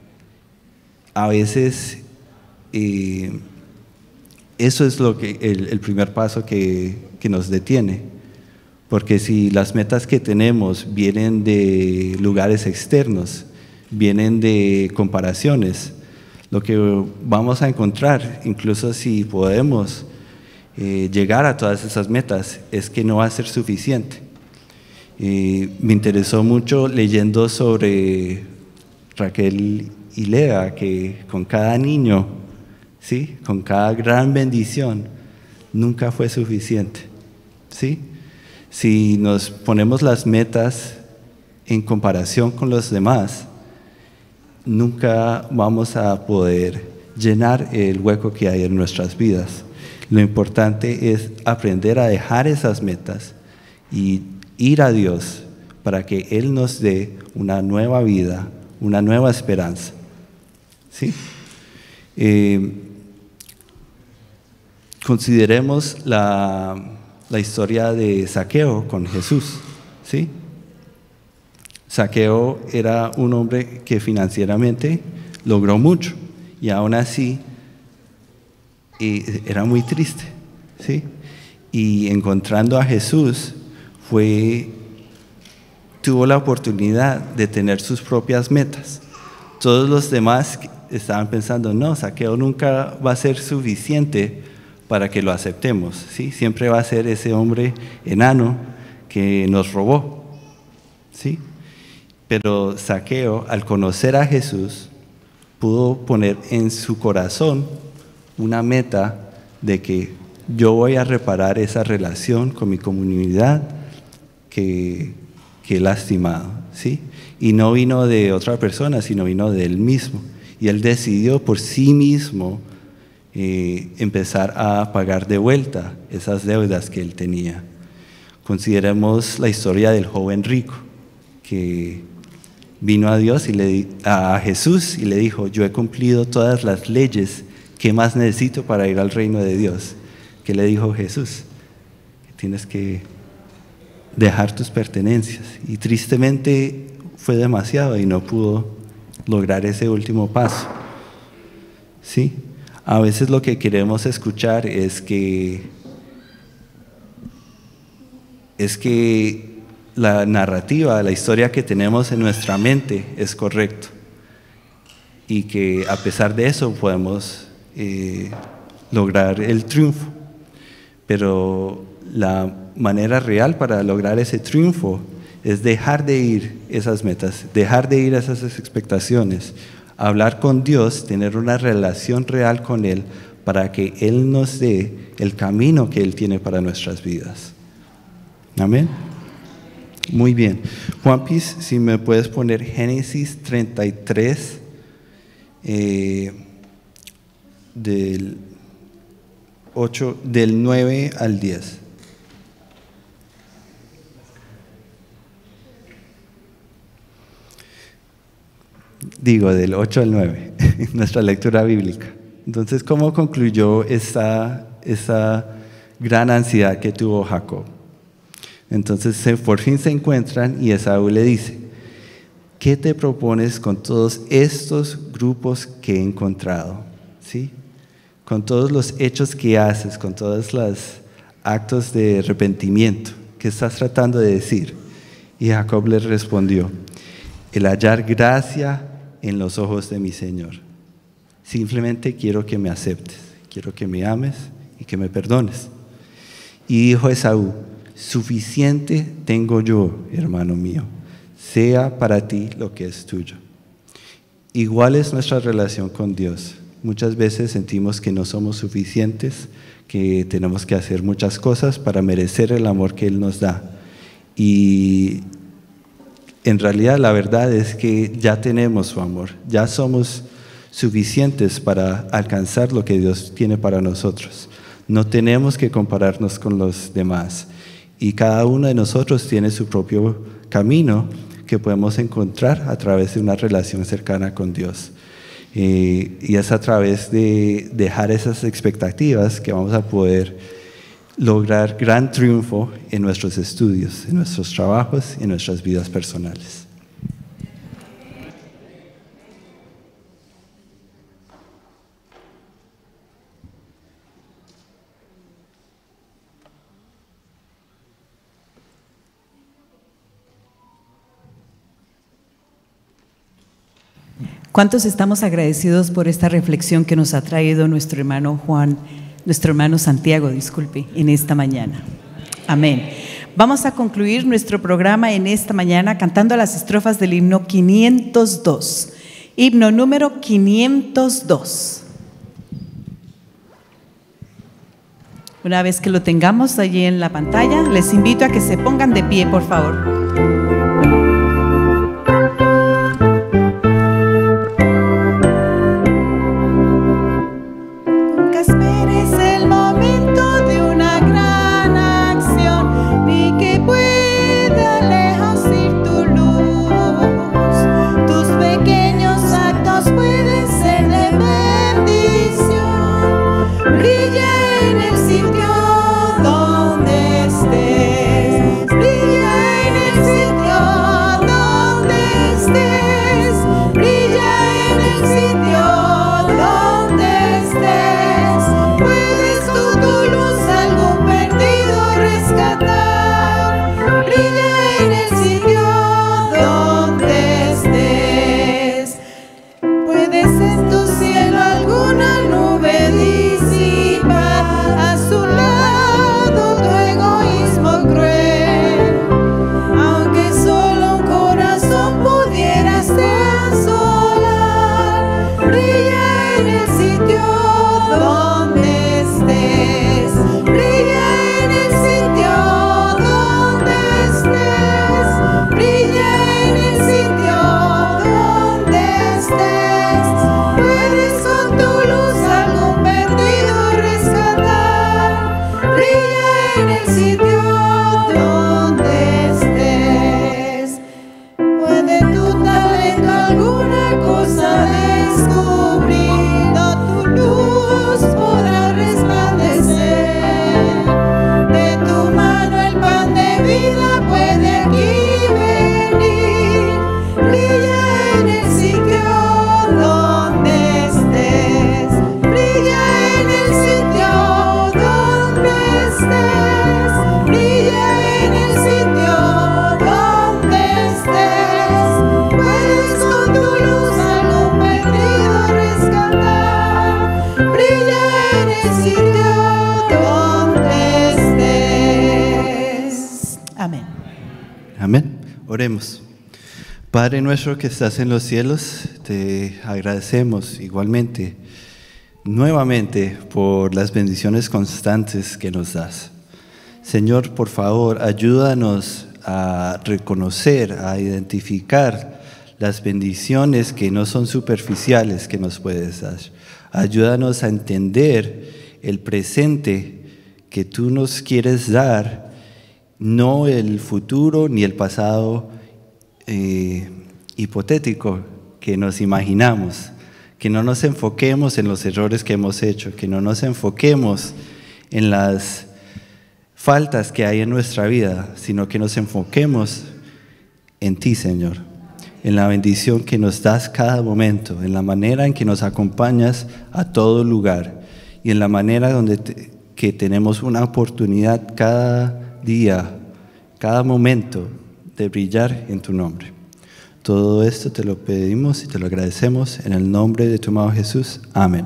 A veces eh, eso es lo que, el, el primer paso que, que nos detiene, porque si las metas que tenemos vienen de lugares externos, vienen de comparaciones, lo que vamos a encontrar, incluso si podemos eh, llegar a todas esas metas, es que no va a ser suficiente. Eh, me interesó mucho leyendo sobre Raquel y Lea, que con cada niño, ¿sí? Con cada gran bendición, nunca fue suficiente, ¿sí? Si nos ponemos las metas en comparación con los demás, nunca vamos a poder llenar el hueco que hay en nuestras vidas. Lo importante es aprender a dejar esas metas y ir a Dios para que Él nos dé una nueva vida, una nueva esperanza. ¿Sí? Eh, consideremos la, la historia de Zaqueo con Jesús. ¿Sí? Zaqueo era un hombre que financieramente logró mucho y aún así eh, era muy triste, ¿sí? Y encontrando a Jesús fue, tuvo la oportunidad de tener sus propias metas. Todos los demás estaban pensando, no, Zaqueo nunca va a ser suficiente para que lo aceptemos, ¿sí? Siempre va a ser ese hombre enano que nos robó, ¿sí? Pero Zaqueo, al conocer a Jesús, pudo poner en su corazón una meta de que yo voy a reparar esa relación con mi comunidad que, que he lastimado, ¿sí? Y no vino de otra persona, sino vino de él mismo. Y él decidió por sí mismo eh, empezar a pagar de vuelta esas deudas que él tenía. Consideremos la historia del joven rico, que vino a Dios y le, a Jesús y le dijo, yo he cumplido todas las leyes, ¿qué más necesito para ir al reino de Dios? ¿Qué le dijo Jesús? Que tienes que dejar tus pertenencias. Y tristemente fue demasiado y no pudo lograr ese último paso. ¿Sí? A veces lo que queremos escuchar es que es que la narrativa, la historia que tenemos en nuestra mente es correcto y que a pesar de eso podemos eh, lograr el triunfo. Pero la manera real para lograr ese triunfo es dejar de ir esas metas, dejar de ir esas expectaciones, hablar con Dios, tener una relación real con Él para que Él nos dé el camino que Él tiene para nuestras vidas. Amén. Muy bien. Juanpis, si me puedes poner Génesis treinta y tres, eh, del, ocho, del nueve al diez. Digo, del ocho al nueve, nuestra lectura bíblica. Entonces, ¿cómo concluyó esa, esa gran ansiedad que tuvo Jacob? Entonces por fin se encuentran y Esaú le dice, ¿qué te propones con todos estos grupos que he encontrado? ¿Sí? Con todos los hechos que haces, con todos los actos de arrepentimiento, ¿qué estás tratando de decir? Y Jacob le respondió, el hallar gracia en los ojos de mi Señor. Simplemente quiero que me aceptes, quiero que me ames y que me perdones. Y dijo Esaú, suficiente tengo yo, hermano mío, sea para ti lo que es tuyo. Igual es nuestra relación con Dios. Muchas veces sentimos que no somos suficientes, que tenemos que hacer muchas cosas para merecer el amor que Él nos da. Y en realidad la verdad es que ya tenemos su amor, ya somos suficientes para alcanzar lo que Dios tiene para nosotros. No tenemos que compararnos con los demás. Y cada uno de nosotros tiene su propio camino que podemos encontrar a través de una relación cercana con Dios. Eh, y es a través de dejar esas expectativas que vamos a poder lograr gran triunfo en nuestros estudios, en nuestros trabajos y en nuestras vidas personales. ¿Cuántos estamos agradecidos por esta reflexión que nos ha traído nuestro hermano Juan, nuestro hermano Santiago, disculpe, en esta mañana? Amén. Vamos a concluir nuestro programa en esta mañana cantando las estrofas del himno quinientos dos. Himno número quinientos dos. Una vez que lo tengamos allí en la pantalla, les invito a que se pongan de pie, por favor. Oremos. Padre nuestro que estás en los cielos, te agradecemos igualmente, nuevamente, por las bendiciones constantes que nos das. Señor, por favor, ayúdanos a reconocer, a identificar las bendiciones que no son superficiales que nos puedes dar. Ayúdanos a entender el presente que tú nos quieres dar, no el futuro ni el pasado eh, hipotético que nos imaginamos, que no nos enfoquemos en los errores que hemos hecho, que no nos enfoquemos en las faltas que hay en nuestra vida, sino que nos enfoquemos en ti, Señor, en la bendición que nos das cada momento, en la manera en que nos acompañas a todo lugar y en la manera donde te, que tenemos una oportunidad cada día, cada momento de brillar en tu nombre. Todo esto te lo pedimos y te lo agradecemos en el nombre de tu amado Jesús. Amén.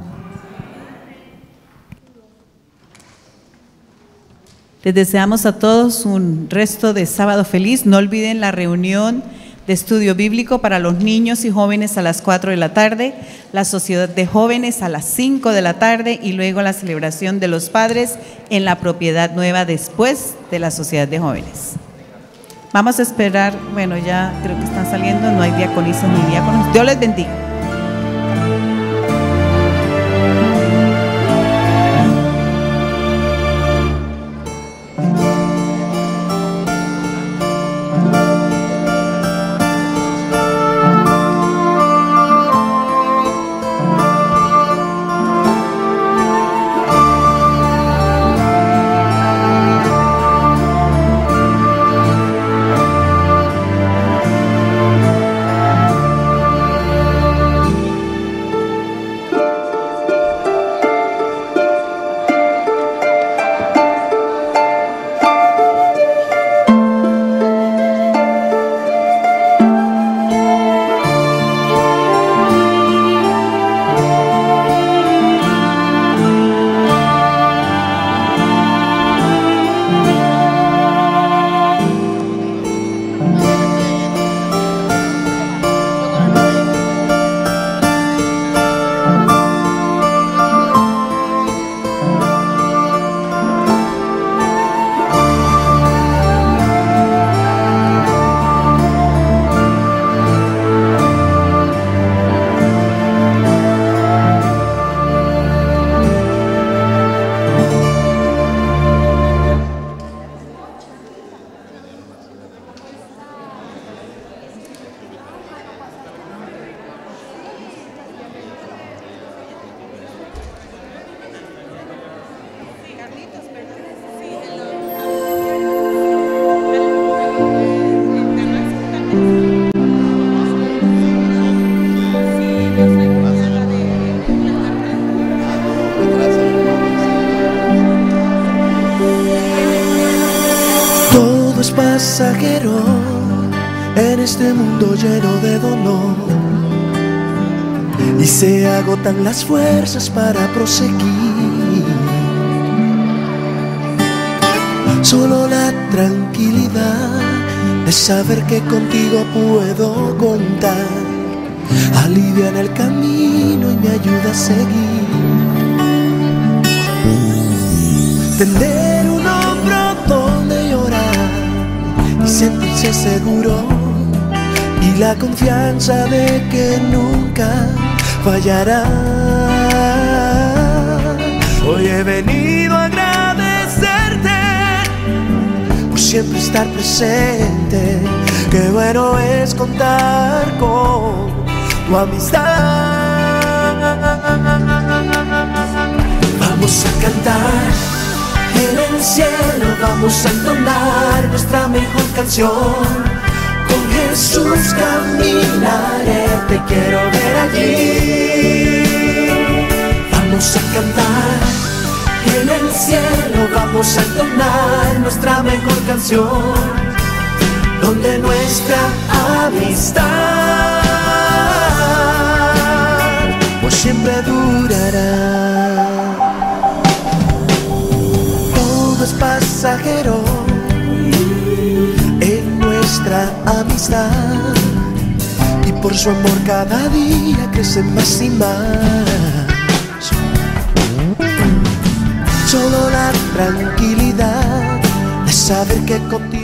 Les deseamos a todos un resto de sábado feliz. No olviden la reunión de estudio bíblico para los niños y jóvenes a las cuatro de la tarde, la sociedad de jóvenes a las cinco de la tarde y luego la celebración de los padres en la propiedad nueva después de la sociedad de jóvenes. Vamos a esperar, bueno, ya creo que están saliendo, no hay diaconisas ni diáconos. Dios les bendiga. pasajero en este mundo lleno de dolor, y se agotan las fuerzas para proseguir. Solo la tranquilidad de saber que contigo puedo contar alivia en el camino y me ayuda a seguir. Tener un hombro donde llorar y sentirse seguro, y la confianza de que nunca fallará. Hoy he venido a agradecerte por siempre estar presente. Qué bueno es contar con tu amistad. Vamos a cantar en el cielo, vamos a entonar nuestra mejor canción. Con Jesús caminaré, te quiero ver allí. Vamos a cantar en el cielo, vamos a entonar nuestra mejor canción, donde nuestra amistad por siempre durará. Todo es pasajero en nuestra amistad, y por su amor cada día crece más y más. Solo la tranquilidad de saber que contigo